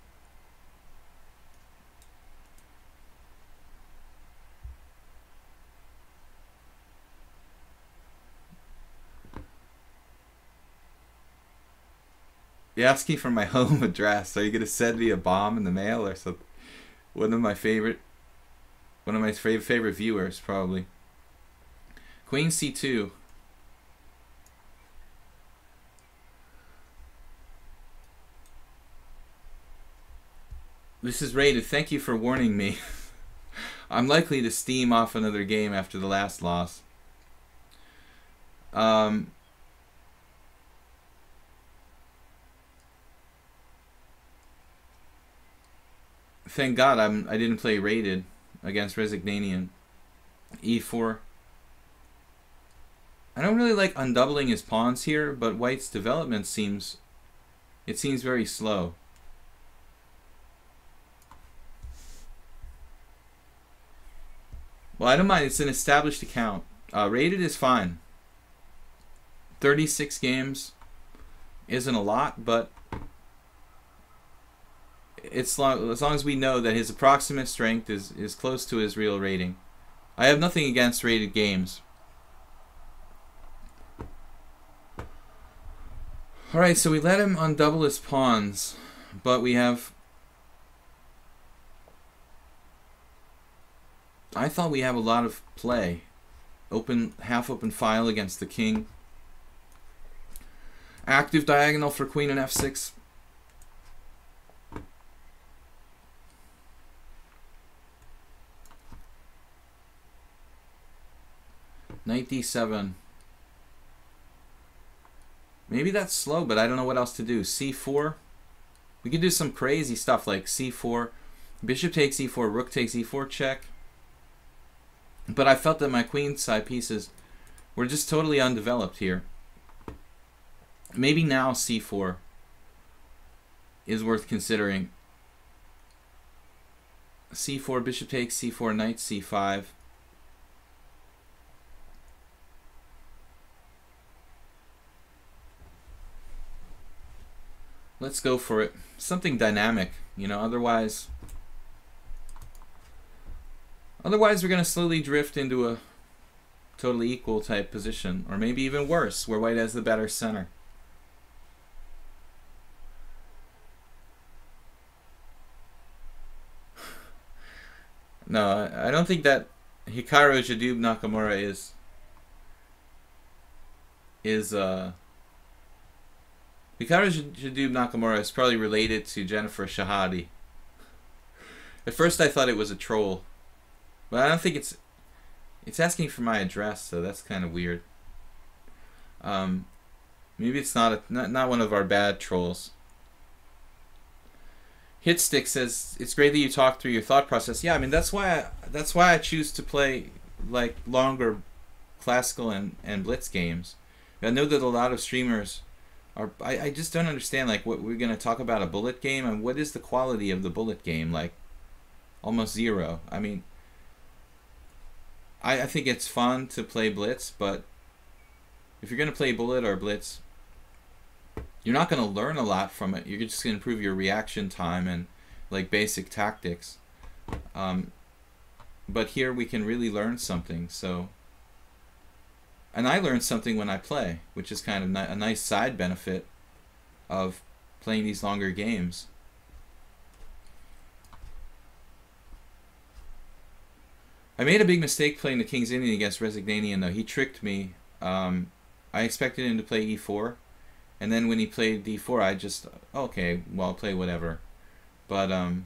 You're asking for my home address. Are you gonna send me a bomb in the mail or something? One of my favorite viewers, probably. Queen C2. This is rated. Thank you for warning me. I'm likely to steam off another game after the last loss. Thank God I didn't play rated against Resignanian. E4. I don't really like undoubling his pawns here, but white's development seems very slow. Well, I don't mind. It's an established account. Rated is fine. 36 games isn't a lot, but as long as we know that his approximate strength is close to his real rating. I have nothing against rated games. Alright, so we let him undouble his pawns, but we have... I thought we have a lot of play. Half open file against the king. Active diagonal for queen and f6. Knight d7. Maybe that's slow, but I don't know what else to do. c4. We could do some crazy stuff like c4. Bishop takes e4, rook takes e4 check. But I felt that my queen side pieces were just totally undeveloped here. Maybe now c4 is worth considering. c4, bishop takes c4, knight c5. Let's go for it. Something dynamic, you know, otherwise we're going to slowly drift into a totally equal type position, or maybe even worse, where white has the better center. No, I don't think that Hikaru Jadub Nakamura Hikaru Jadub Nakamura is probably related to Jennifer Shahadi. At first I thought it was a troll, but I don't think it's asking for my address, so that's kind of weird. Maybe it's not one of our bad trolls. Hitstick says it's great that you talk through your thought process. Yeah, I mean that's why I choose to play like longer classical and blitz games. I know that a lot of streamers are. I just don't understand like what we're gonna talk about a bullet game, and what is the quality of the bullet game? Like almost zero. I mean, I think it's fun to play blitz, but if you're gonna play bullet or blitz, you're not going to learn a lot from it. You're just going to improve your reaction time and like basic tactics. But here we can really learn something. So, and I learned something when I play, which is kind of a nice side benefit of playing these longer games. I made a big mistake playing the King's Indian against Resignanian, though. He tricked me. I expected him to play e4. And then when he played d4, I just, okay, well, I'll play whatever. But I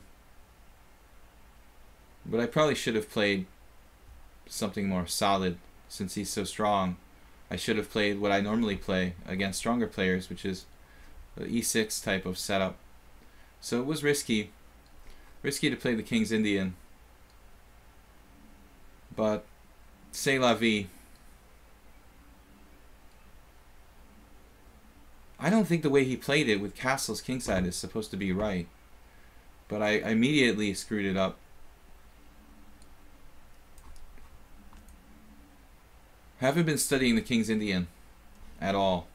probably should have played something more solid since he's so strong. I should have played what I normally play against stronger players, which is the e6 type of setup. So it was risky. Risky to play the King's Indian. But c'est la vie. I don't think the way he played it with castles kingside is supposed to be right. But I immediately screwed it up. Haven't been studying the King's Indian at all.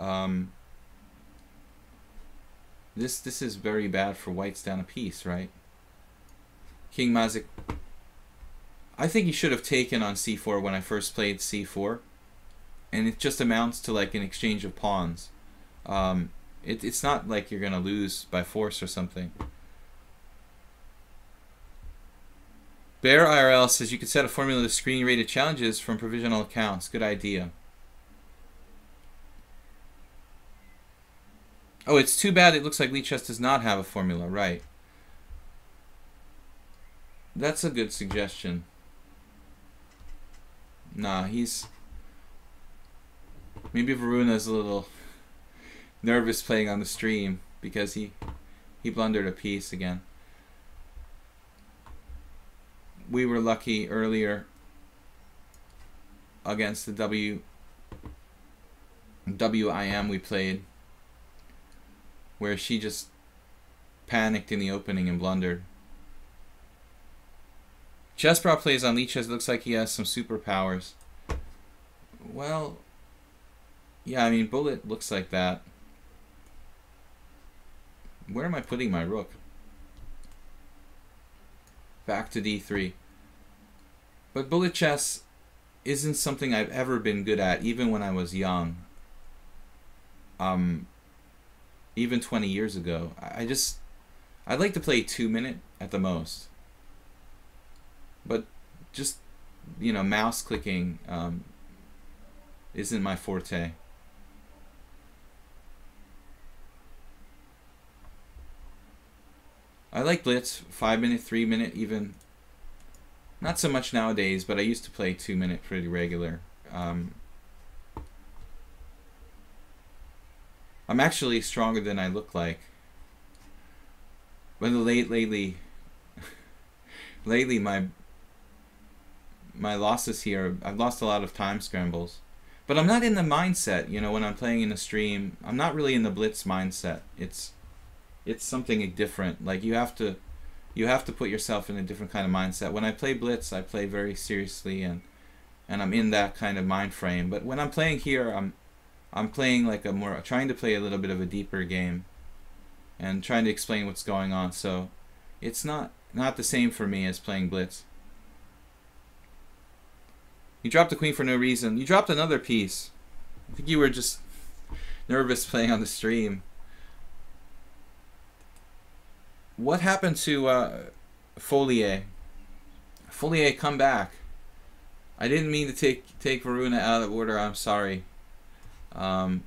This is very bad for white's down a piece, right? King Mazik. I think he should have taken on c4 when I first played c4. And it just amounts to like an exchange of pawns. It's not like you're gonna lose by force or something. Bear IRL says you could set a formula to screen rated challenges from provisional accounts. Good idea. Oh, it's too bad it looks like Lichess does not have a formula, right? That's a good suggestion. Nah, maybe Varuna's a little nervous playing on the stream because he blundered a piece again. we were lucky earlier against the WIM we played, where she just panicked in the opening and blundered. Chessbra plays on leeches. Looks like he has some superpowers. Well, yeah, I mean, Bullet looks like that. Where am I putting my rook? Back to d3. But bullet chess isn't something I've ever been good at, even when I was young. Even 20 years ago. I'd like to play 2 minute at the most. But just, you know, mouse clicking isn't my forte. I like blitz, 5 minute, 3 minute, even. Not so much nowadays, but I used to play 2 minute pretty regular. I'm actually stronger than I look like. But lately, my losses here, I've lost a lot of time scrambles. But I'm not in the mindset, you know, when I'm playing in a stream. I'm not really in the blitz mindset. It's something different. Like you have to put yourself in a different kind of mindset. When I play blitz, I play very seriously and I'm in that kind of mind frame. But when I'm playing here, I'm playing like trying to play a little bit of a deeper game and trying to explain what's going on. So it's not the same for me as playing blitz. You dropped the queen for no reason. You dropped another piece. I think you were just nervous playing on the stream. What happened to Folier? Folier, come back. I didn't mean to take Varuna out of order. I'm sorry. Anyway,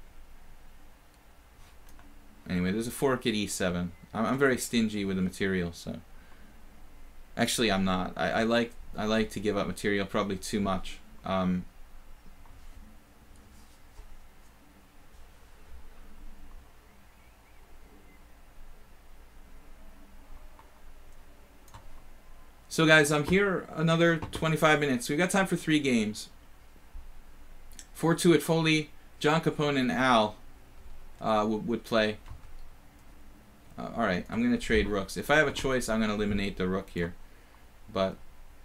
there's a fork at e7. I'm very stingy with the material, so actually I'm not. I like to give up material, probably too much. So guys, I'm here another 25 minutes. We've got time for 3 games. 4-2 at Foley. John Capone and Al would play. Alright, I'm going to trade rooks. If I have a choice, I'm going to eliminate the rook here. But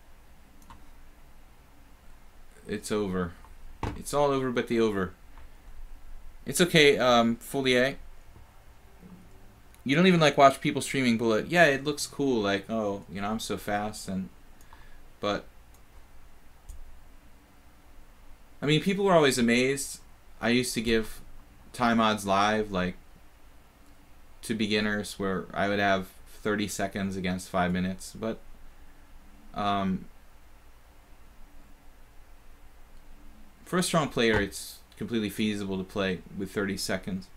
it's over. It's all over but the over. It's okay, Folier. You don't even like watch people streaming bullet. Yeah, it looks cool, like, oh, you know, I'm so fast, but I mean, people were always amazed. I used to give time odds live, like, to beginners, where I would have 30 seconds against 5 minutes, but for a strong player, it's completely feasible to play with 30 seconds.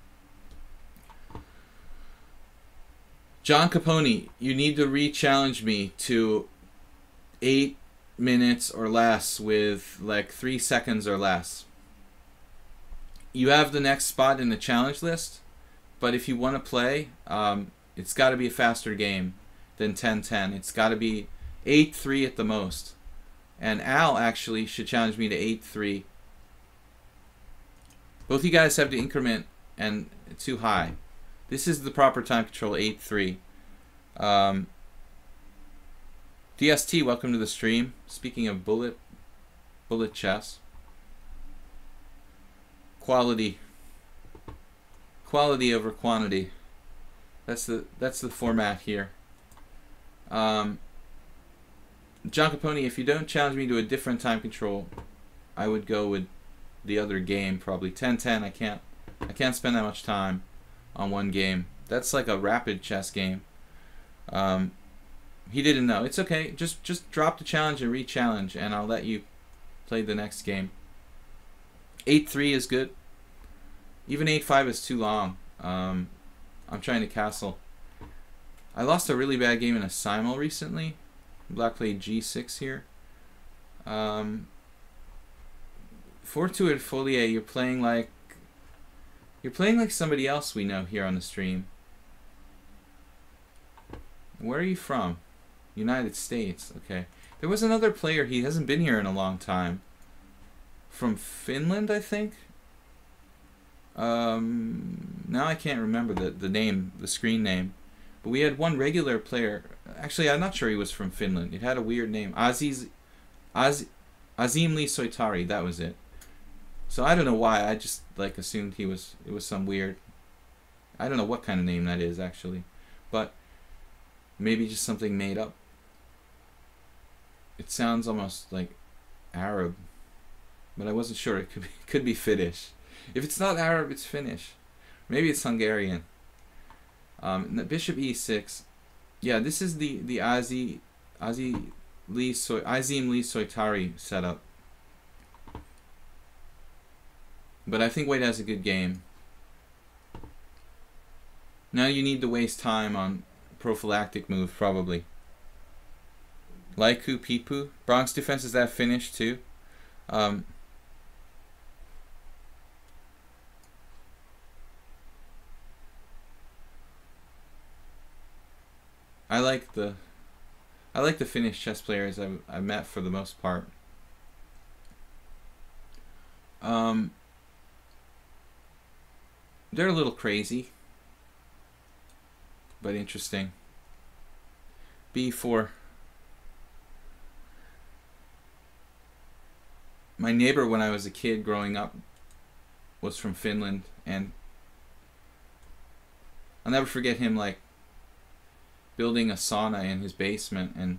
John Capone, you need to re-challenge me to 8 minutes or less with like 3 seconds or less. You have the next spot in the challenge list, but if you want to play, it's got to be a faster game than 10-10. It's got to be 8-3 at the most. And Al actually should challenge me to 8-3. Both you guys have to increment and too high. This is the proper time control, 8-3. DST, welcome to the stream. Speaking of bullet chess. Quality over quantity. That's the format here. John Capone, if you don't challenge me to a different time control, I would go with the other game, probably 10-10. I can't spend that much time on one game. That's like a rapid chess game. He didn't know. It's okay. Just drop the challenge and re-challenge, and I'll let you play the next game. 8-3 is good. Even 8-5 is too long. I'm trying to castle. I lost a really bad game in a simul recently. Black played g6 here. 4-2 at Folier. You're playing like somebody else we know here on the stream. Where are you from? United States. Okay. There was another player. He hasn't been here in a long time. From Finland, I think. Now I can't remember the name, the screen name. But we had one regular player. Actually, I'm not sure he was from Finland. It had a weird name. Azim Lee Soitari. That was it. So I don't know why. I just like assumed it was some weird. I don't know what kind of name that is actually, but maybe just something made up. It sounds almost like Arab, but I wasn't sure. It could be Finnish. If it's not Arab, it's Finnish. Maybe it's Hungarian. Bishop e6. Yeah, this is the Azim Lee Soitari setup. But I think White has a good game. Now you need to waste time on prophylactic moves, probably. Laiku Pipu. Bronx defense, is that finished too? I like the Finnish chess players I've met for the most part. They're a little crazy, but interesting. B4. My neighbor when I was a kid growing up was from Finland, and I'll never forget him like building a sauna in his basement and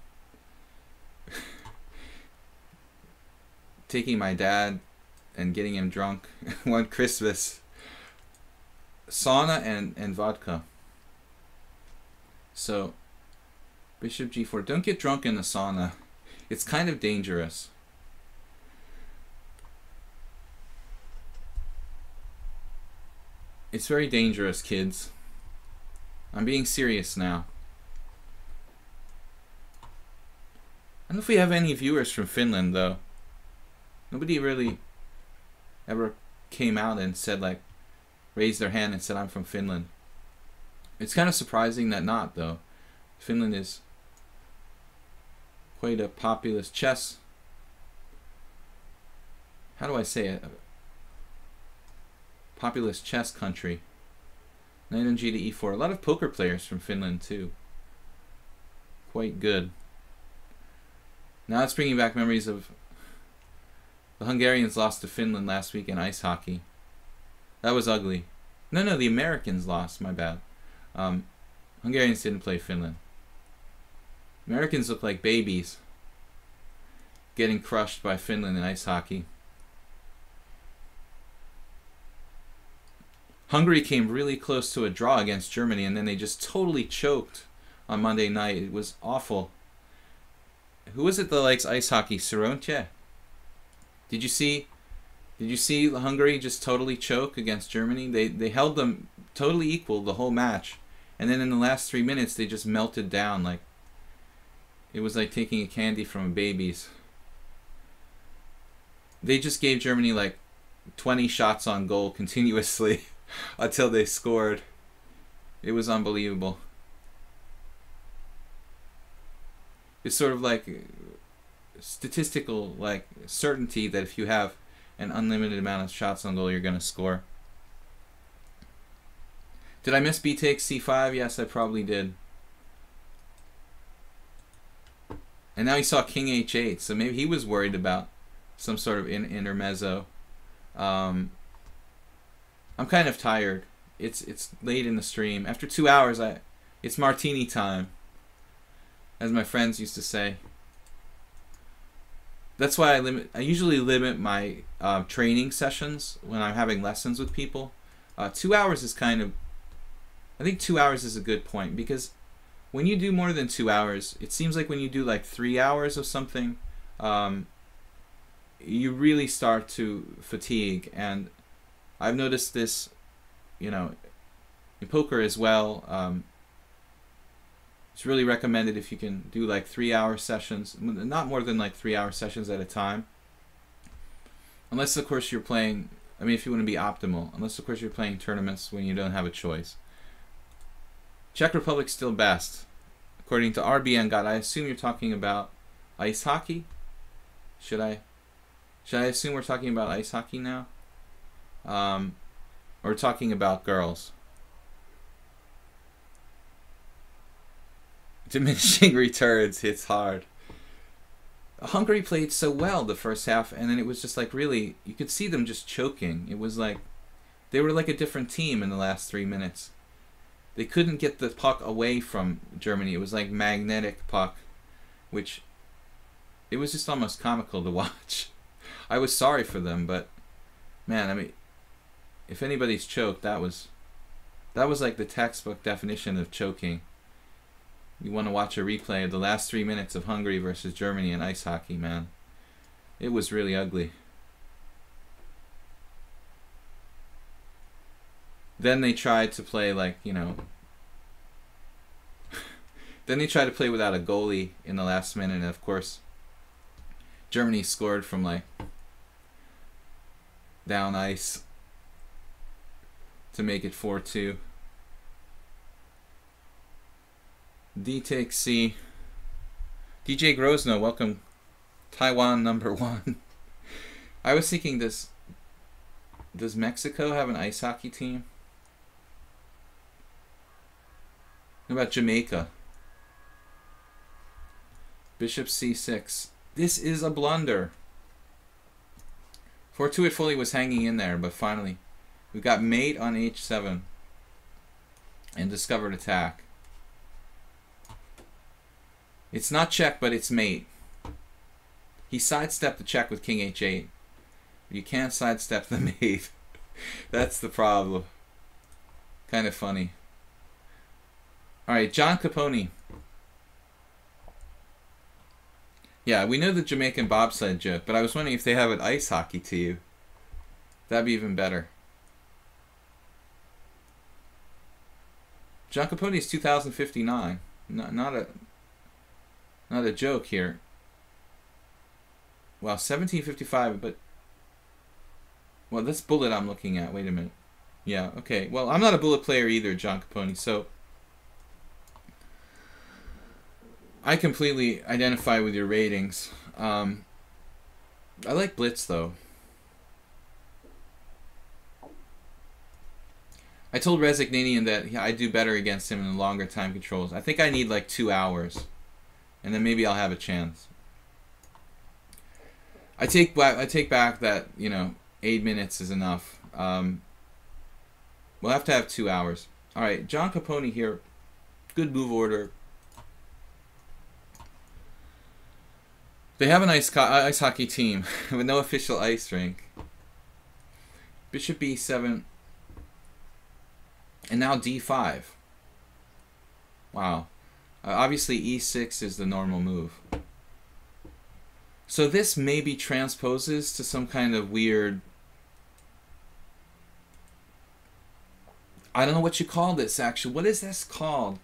taking my dad and getting him drunk one Christmas. Sauna and vodka. So bishop g4. Don't get drunk in the sauna. It's kind of dangerous. It's very dangerous, kids. I'm being serious now. I don't know if we have any viewers from Finland, though. Nobody really ever came out and said, like, raised their hand and said, I'm from Finland. It's kind of surprising that not, though. Finland is quite a populous chess. How do I say it? Populous chess country. Knight on g to e4. A lot of poker players from Finland too. Quite good. Now it's bringing back memories of the Hungarians lost to Finland last week in ice hockey. That was ugly. No, the Americans lost. My bad. Hungarians didn't play Finland. Americans look like babies getting crushed by Finland in ice hockey. Hungary came really close to a draw against Germany, and then they just totally choked on Monday night. It was awful. Who was it that likes ice hockey? Sarontje? Did you see Hungary just totally choke against Germany? They held them totally equal the whole match, and then in the last 3 minutes they just melted down. Like it was like taking a candy from a baby's. They just gave Germany like 20 shots on goal continuously until they scored. It was unbelievable. It's sort of like statistical like certainty that if you have an unlimited amount of shots on goal, you're going to score. Did I miss b takes c5? Yes, I probably did. And now he saw king h8, so maybe he was worried about some sort of intermezzo. I'm kind of tired. It's late in the stream. After 2 hours, it's martini time, as my friends used to say. That's why I usually limit my training sessions when I'm having lessons with people. 2 hours is kind of, I think 2 hours is a good point, because when you do more than 2 hours, it seems like when you do like 3 hours of something, you really start to fatigue. And I've noticed this, you know, in poker as well. It's really recommended if you can do like 3 hour sessions, not more than like 3 hour sessions at a time. Unless of course you're playing, I mean if you want to be optimal, unless of course you're playing tournaments when you don't have a choice. Czech Republic's still best. According to RBN God, I assume you're talking about ice hockey? Should I assume we're talking about ice hockey now? Or talking about girls? Diminishing returns hits hard. Hungary played so well the first half, and then it was just like really, you could see them just choking. It was like they were like a different team in the last 3 minutes. They couldn't get the puck away from Germany. It was like magnetic puck, which it was just almost comical to watch. I was sorry for them, but man, I mean, if anybody's choked, that was like the textbook definition of choking. You want to watch a replay of the last 3 minutes of Hungary versus Germany in ice hockey, man. It was really ugly. Then they tried to play like, you know... then they tried to play without a goalie in the last minute, and of course, Germany scored from like down ice to make it 4-2. D takes C. DJ Grosno, welcome. Taiwan #1. I was thinking, does Mexico have an ice hockey team? What about Jamaica? Bishop C6. This is a blunder. Fortuit Foley was hanging in there, but finally we got mate on H7 and discovered attack. It's not check, but it's mate. He sidestepped the check with King H8. You can't sidestep the mate. That's the problem. Kind of funny. Alright, John Capone. Yeah, we know the Jamaican bobsled joke, but I was wondering if they have an ice hockey team. That'd be even better. John Capone is 2059. Not a joke here. Well, 1755, but... Well, this bullet I'm looking at. Wait a minute. Yeah, okay. Well, I'm not a bullet player either, John Capone, so... I completely identify with your ratings. I like blitz, though. I told Resignanian that I do better against him in the longer time controls. I think I need like 2 hours. And then maybe I'll have a chance. I take back that, you know, 8 minutes is enough. We'll have to have 2 hours. Alright, John Capone here. Good move order. They have an ice hockey team with no official ice rink. Bishop B7. And now D5. Wow. Obviously E6 is the normal move. So this maybe transposes to some kind of weird... I don't know what you call this, actually. What is this called?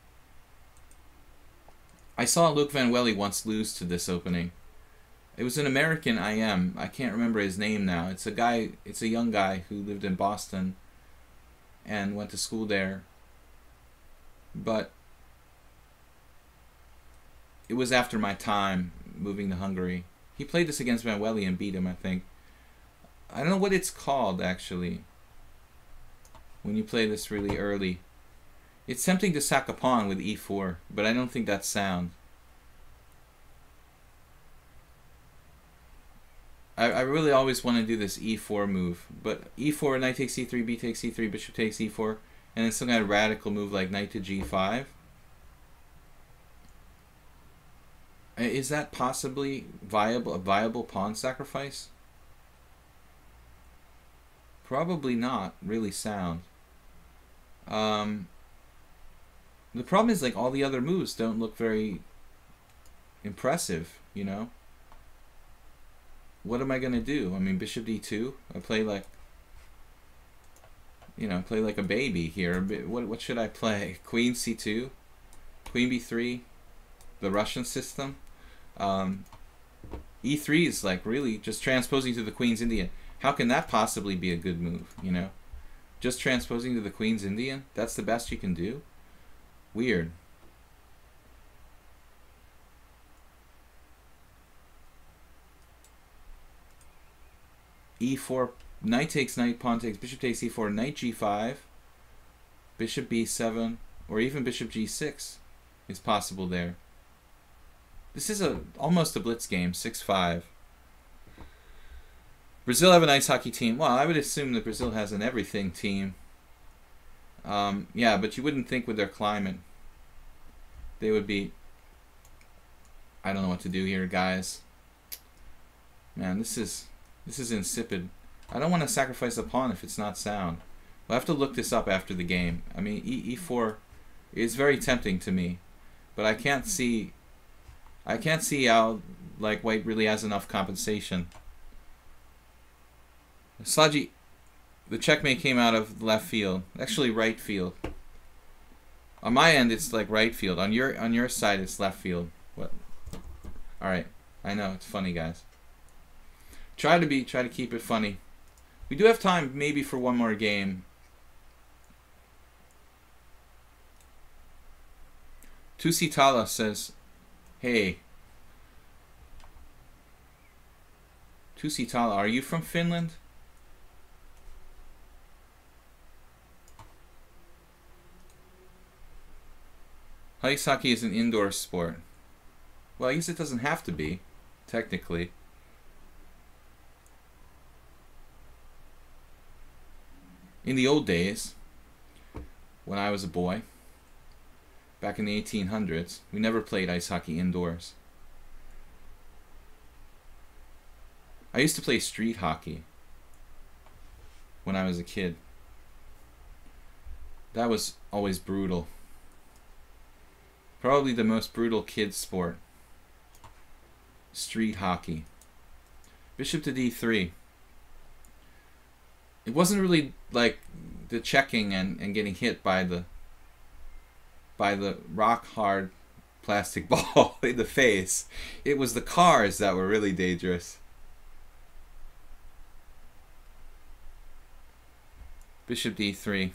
I saw Luke Van Welly once lose to this opening. It was an American IM. I can't remember his name now. It's a young guy who lived in Boston and went to school there. But it was after my time moving to Hungary. He played this against Van Welly and beat him, I think. I don't know what it's called, actually, when you play this really early. It's tempting to sack a pawn with e4, but I don't think that's sound. I really always want to do this e4 move, but e4, knight takes c3, b takes c3, bishop takes e4, and then some kind of radical move like knight to g5. Is that possibly a viable pawn sacrifice? Probably not really sound. The problem is, like, all the other moves don't look very impressive, you know? What am I going to do? I mean, bishop d2? I play like, you know, play like a baby here. What should I play? Queen c2? Queen b3? The Russian system? e3 is like really just transposing to the Queen's Indian. How can that possibly be a good move, you know? Just transposing to the Queen's Indian? That's the best you can do? Weird. e4, knight takes knight, pawn takes, bishop takes e4, knight g5, bishop b7, or even bishop g6 is possible there. This is almost a blitz game, 6-5. Brazil have an ice hockey team. Well, I would assume that Brazil has an everything team. Yeah, but you wouldn't think with their climate they would be... I don't know what to do here, guys. Man, this is insipid. I don't want to sacrifice a pawn if it's not sound. We'll have to look this up after the game. I mean, e4 is very tempting to me, but I can't see how like white really has enough compensation. Slaji, the checkmate came out of left field, actually right field. On my end, it's like right field. On your side, it's left field. What? All right, I know it's funny, guys. Try to keep it funny. We do have time, maybe, for one more game. Tusitala says, "Hey, Tusitala, are you from Finland?" Ice hockey is an indoor sport. Well, I guess it doesn't have to be, technically. In the old days, when I was a boy, back in the 1800s, we never played ice hockey indoors. I used to play street hockey when I was a kid. That was always brutal. Probably the most brutal kid sport. Street hockey. Bishop to d3. It wasn't really like the checking and getting hit by the rock hard plastic ball in the face. It was the cars that were really dangerous. Bishop d3.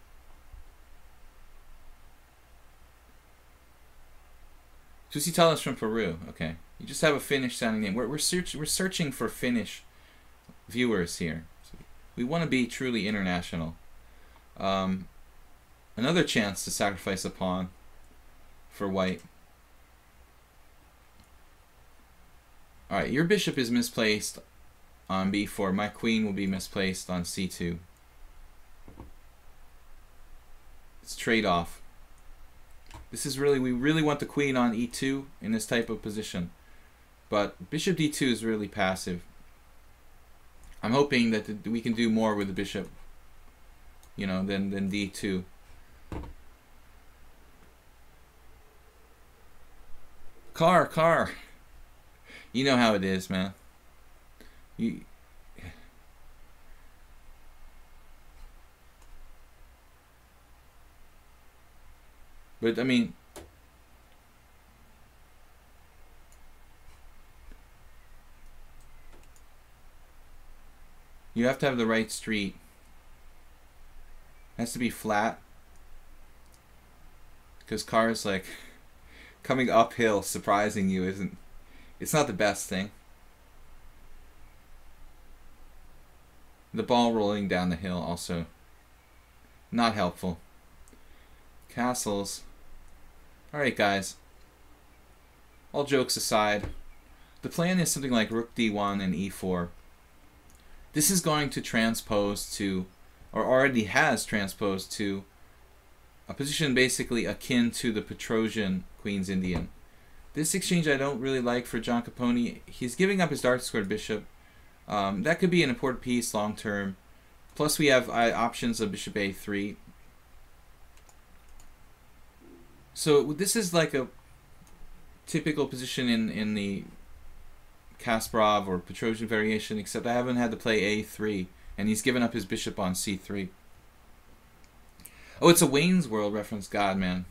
Tusitala is from Peru. Okay, you just have a Finnish sounding name. We're searching for Finnish viewers here. So we want to be truly international. Another chance to sacrifice a pawn for white. All right, your bishop is misplaced on b4. My queen will be misplaced on c2. It's trade-off. This is really, we really want the queen on e2 in this type of position. But bishop d2 is really passive. I'm hoping that we can do more with the bishop, you know, than d2. Car. You know how it is, man. But, I mean, you have to have the right street. It has to be flat. Because cars, like, coming uphill, surprising you isn't, it's not the best thing. The ball rolling down the hill also not helpful. Castles. Alright, guys. All jokes aside, the plan is something like rook d1 and e4. This is going to transpose to, or already has transposed to, a position basically akin to the Petrosian Queen's Indian. This exchange I don't really like for John Capone. He's giving up his dark squared bishop. That could be an important piece long term. Plus we have options of bishop a3. So this is like a typical position in the Kasparov or Petrosian variation, except I haven't had to play a3, and he's given up his bishop on c3. Oh, it's a Wayne's World reference. God, man.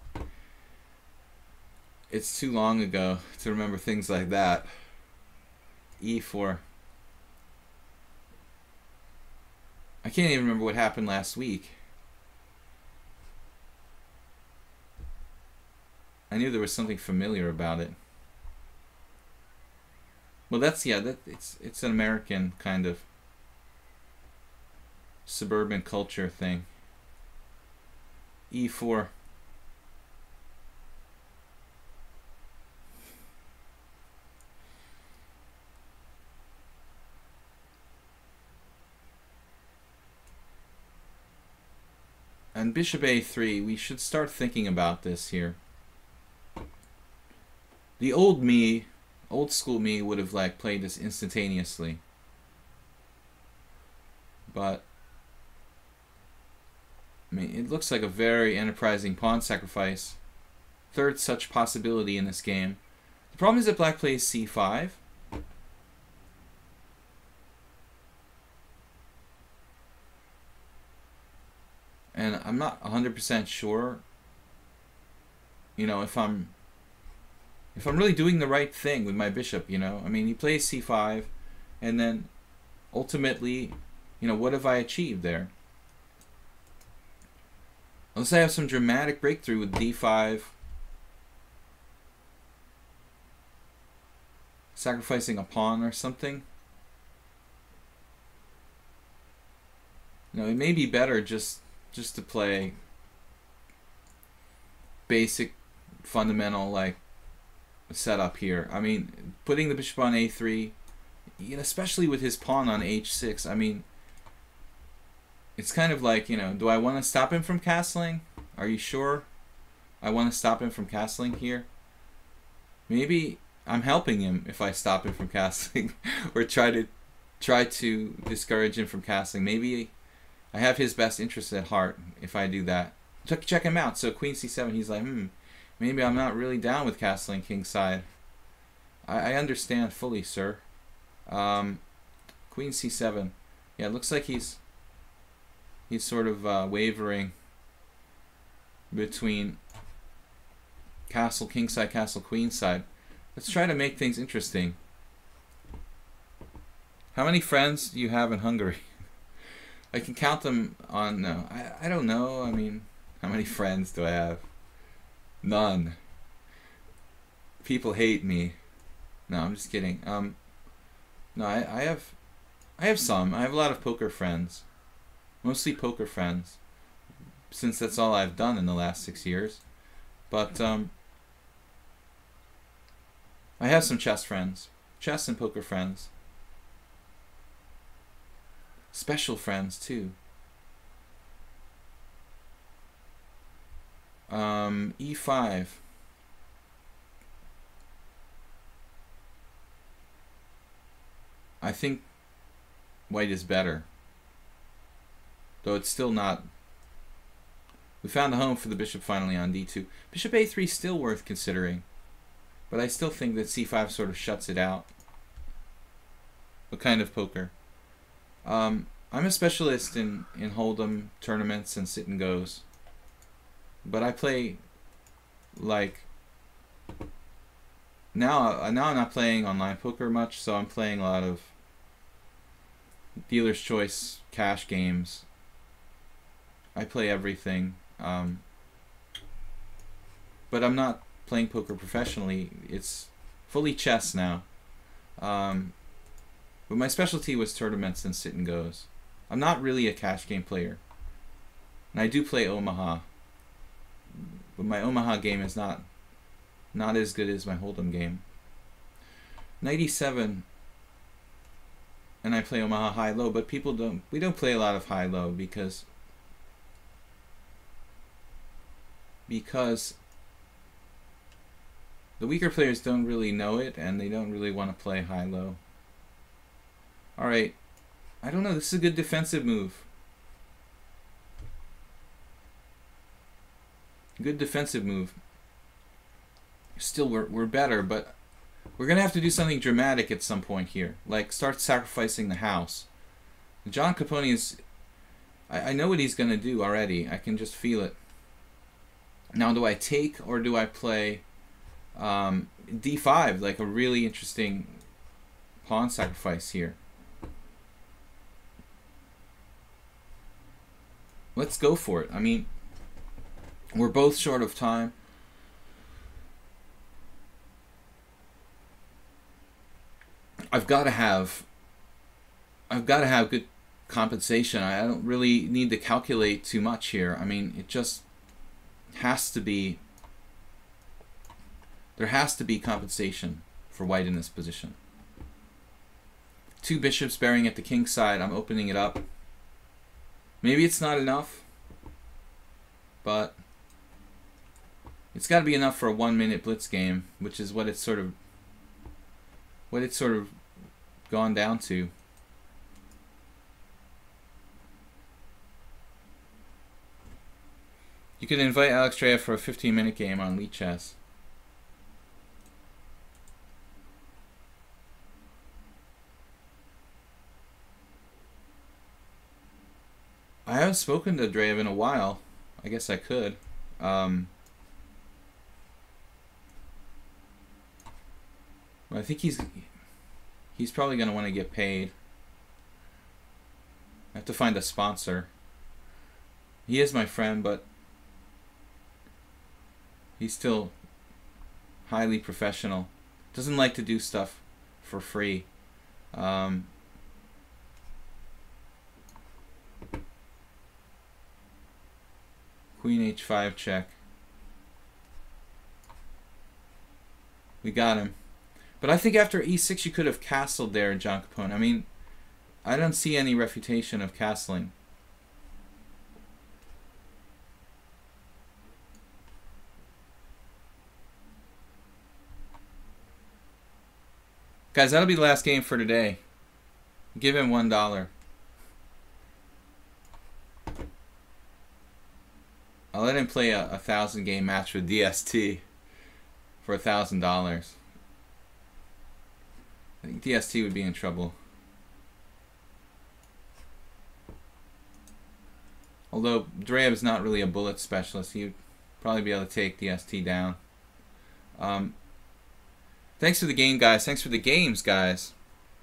It's too long ago to remember things like that. e4. I can't even remember what happened last week. I knew there was something familiar about it. Well, that's, yeah, it's an American kind of suburban culture thing. E4. And bishop a3, we should start thinking about this here. The old me, old school me, would have like played this instantaneously. But I mean, it looks like a very enterprising pawn sacrifice. Third such possibility in this game. The problem is that black plays c5. And I'm not 100% sure, you know, if I'm really doing the right thing with my bishop, you know. I mean, he plays c5, and then ultimately, you know, what have I achieved there? Unless I have some dramatic breakthrough with d5, sacrificing a pawn or something. You know, it may be better just to play basic, fundamental, like, setup here. I mean, putting the bishop on a3, you know, especially with his pawn on h6, I mean, it's kind of like, you know, do I want to stop him from castling? Are you sure I want to stop him from castling here? Maybe I'm helping him if I stop him from castling or try to discourage him from castling. Maybe I have his best interest at heart if I do that. Check him out. So queen c7, he's like, maybe I'm not really down with castling kingside. I understand fully, sir. Queen c7. Yeah, it looks like he's sort of wavering between castle kingside, castle queenside. Let's try to make things interesting. How many friends do you have in Hungary? I can count them on, no, I don't know. I mean, how many friends do I have? None. People hate me. No, I'm just kidding. No, I have some. I have a lot of poker friends. Mostly poker friends, since that's all I've done in the last 6 years. But I have some chess friends. Chess and poker friends. Special friends too. E5. I think white is better. Though it's still not. We found a home for the bishop finally on d2. Bishop a3 is still worth considering. But I still think that c5 sort of shuts it out. What kind of poker? I'm a specialist in Hold'em tournaments and sit and goes. But I play, like, now I'm not playing online poker much, so I'm playing a lot of dealer's choice cash games. I play everything, but I'm not playing poker professionally. It's fully chess now. But my specialty was tournaments and sit and goes. I'm not really a cash game player. And I do play Omaha. But my Omaha game is not as good as my Hold'em game. Knight e7. And I play Omaha high-low, but we don't play a lot of high-low because the weaker players don't really know it and they don't really want to play high-low. Alright, I don't know, this is a good defensive move. Good defensive move. Still, we're better, but we're going to have to do something dramatic at some point here. Like, start sacrificing the house. John Capone is... I know what he's going to do already. I can just feel it. Now, do I take or do I play d5? Like a really interesting pawn sacrifice here. Let's go for it. I mean, we're both short of time. I've got to have good compensation. I don't really need to calculate too much here. I mean, it just has to be, there has to be compensation for white in this position. Two bishops bearing at the king side. I'm opening it up. Maybe it's not enough, but it's got to be enough for a 1-minute blitz game, which is what it's sort of gone down to. You could invite Alex Treya for a 15-minute game on Lead Chess. I haven't spoken to Dreyev in a while. I guess I could. But I think he's probably going to want to get paid. I have to find a sponsor. He is my friend, but he's still highly professional. Doesn't like to do stuff for free. Queen h5 check. We got him. But I think after e6 you could have castled there, John Capone. I mean, I don't see any refutation of castling. Guys, that'll be the last game for today. Give him $1. I'll let him play a 1,000 game match with DST for $1,000. I think DST would be in trouble. Although Dreyev is not really a bullet specialist, he would probably be able to take DST down. Thanks for the game, guys. Thanks for the games, guys.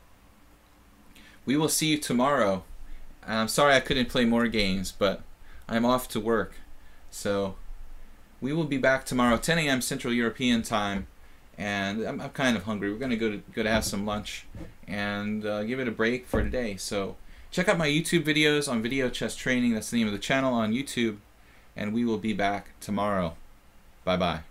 We will see you tomorrow. I'm sorry I couldn't play more games, but I'm off to work. So we will be back tomorrow, 10 a.m. Central European time, and I'm kind of hungry. We're going to go to have some lunch and give it a break for today. So check out my YouTube videos on Video Chess Training. That's the name of the channel on YouTube, and we will be back tomorrow. Bye-bye.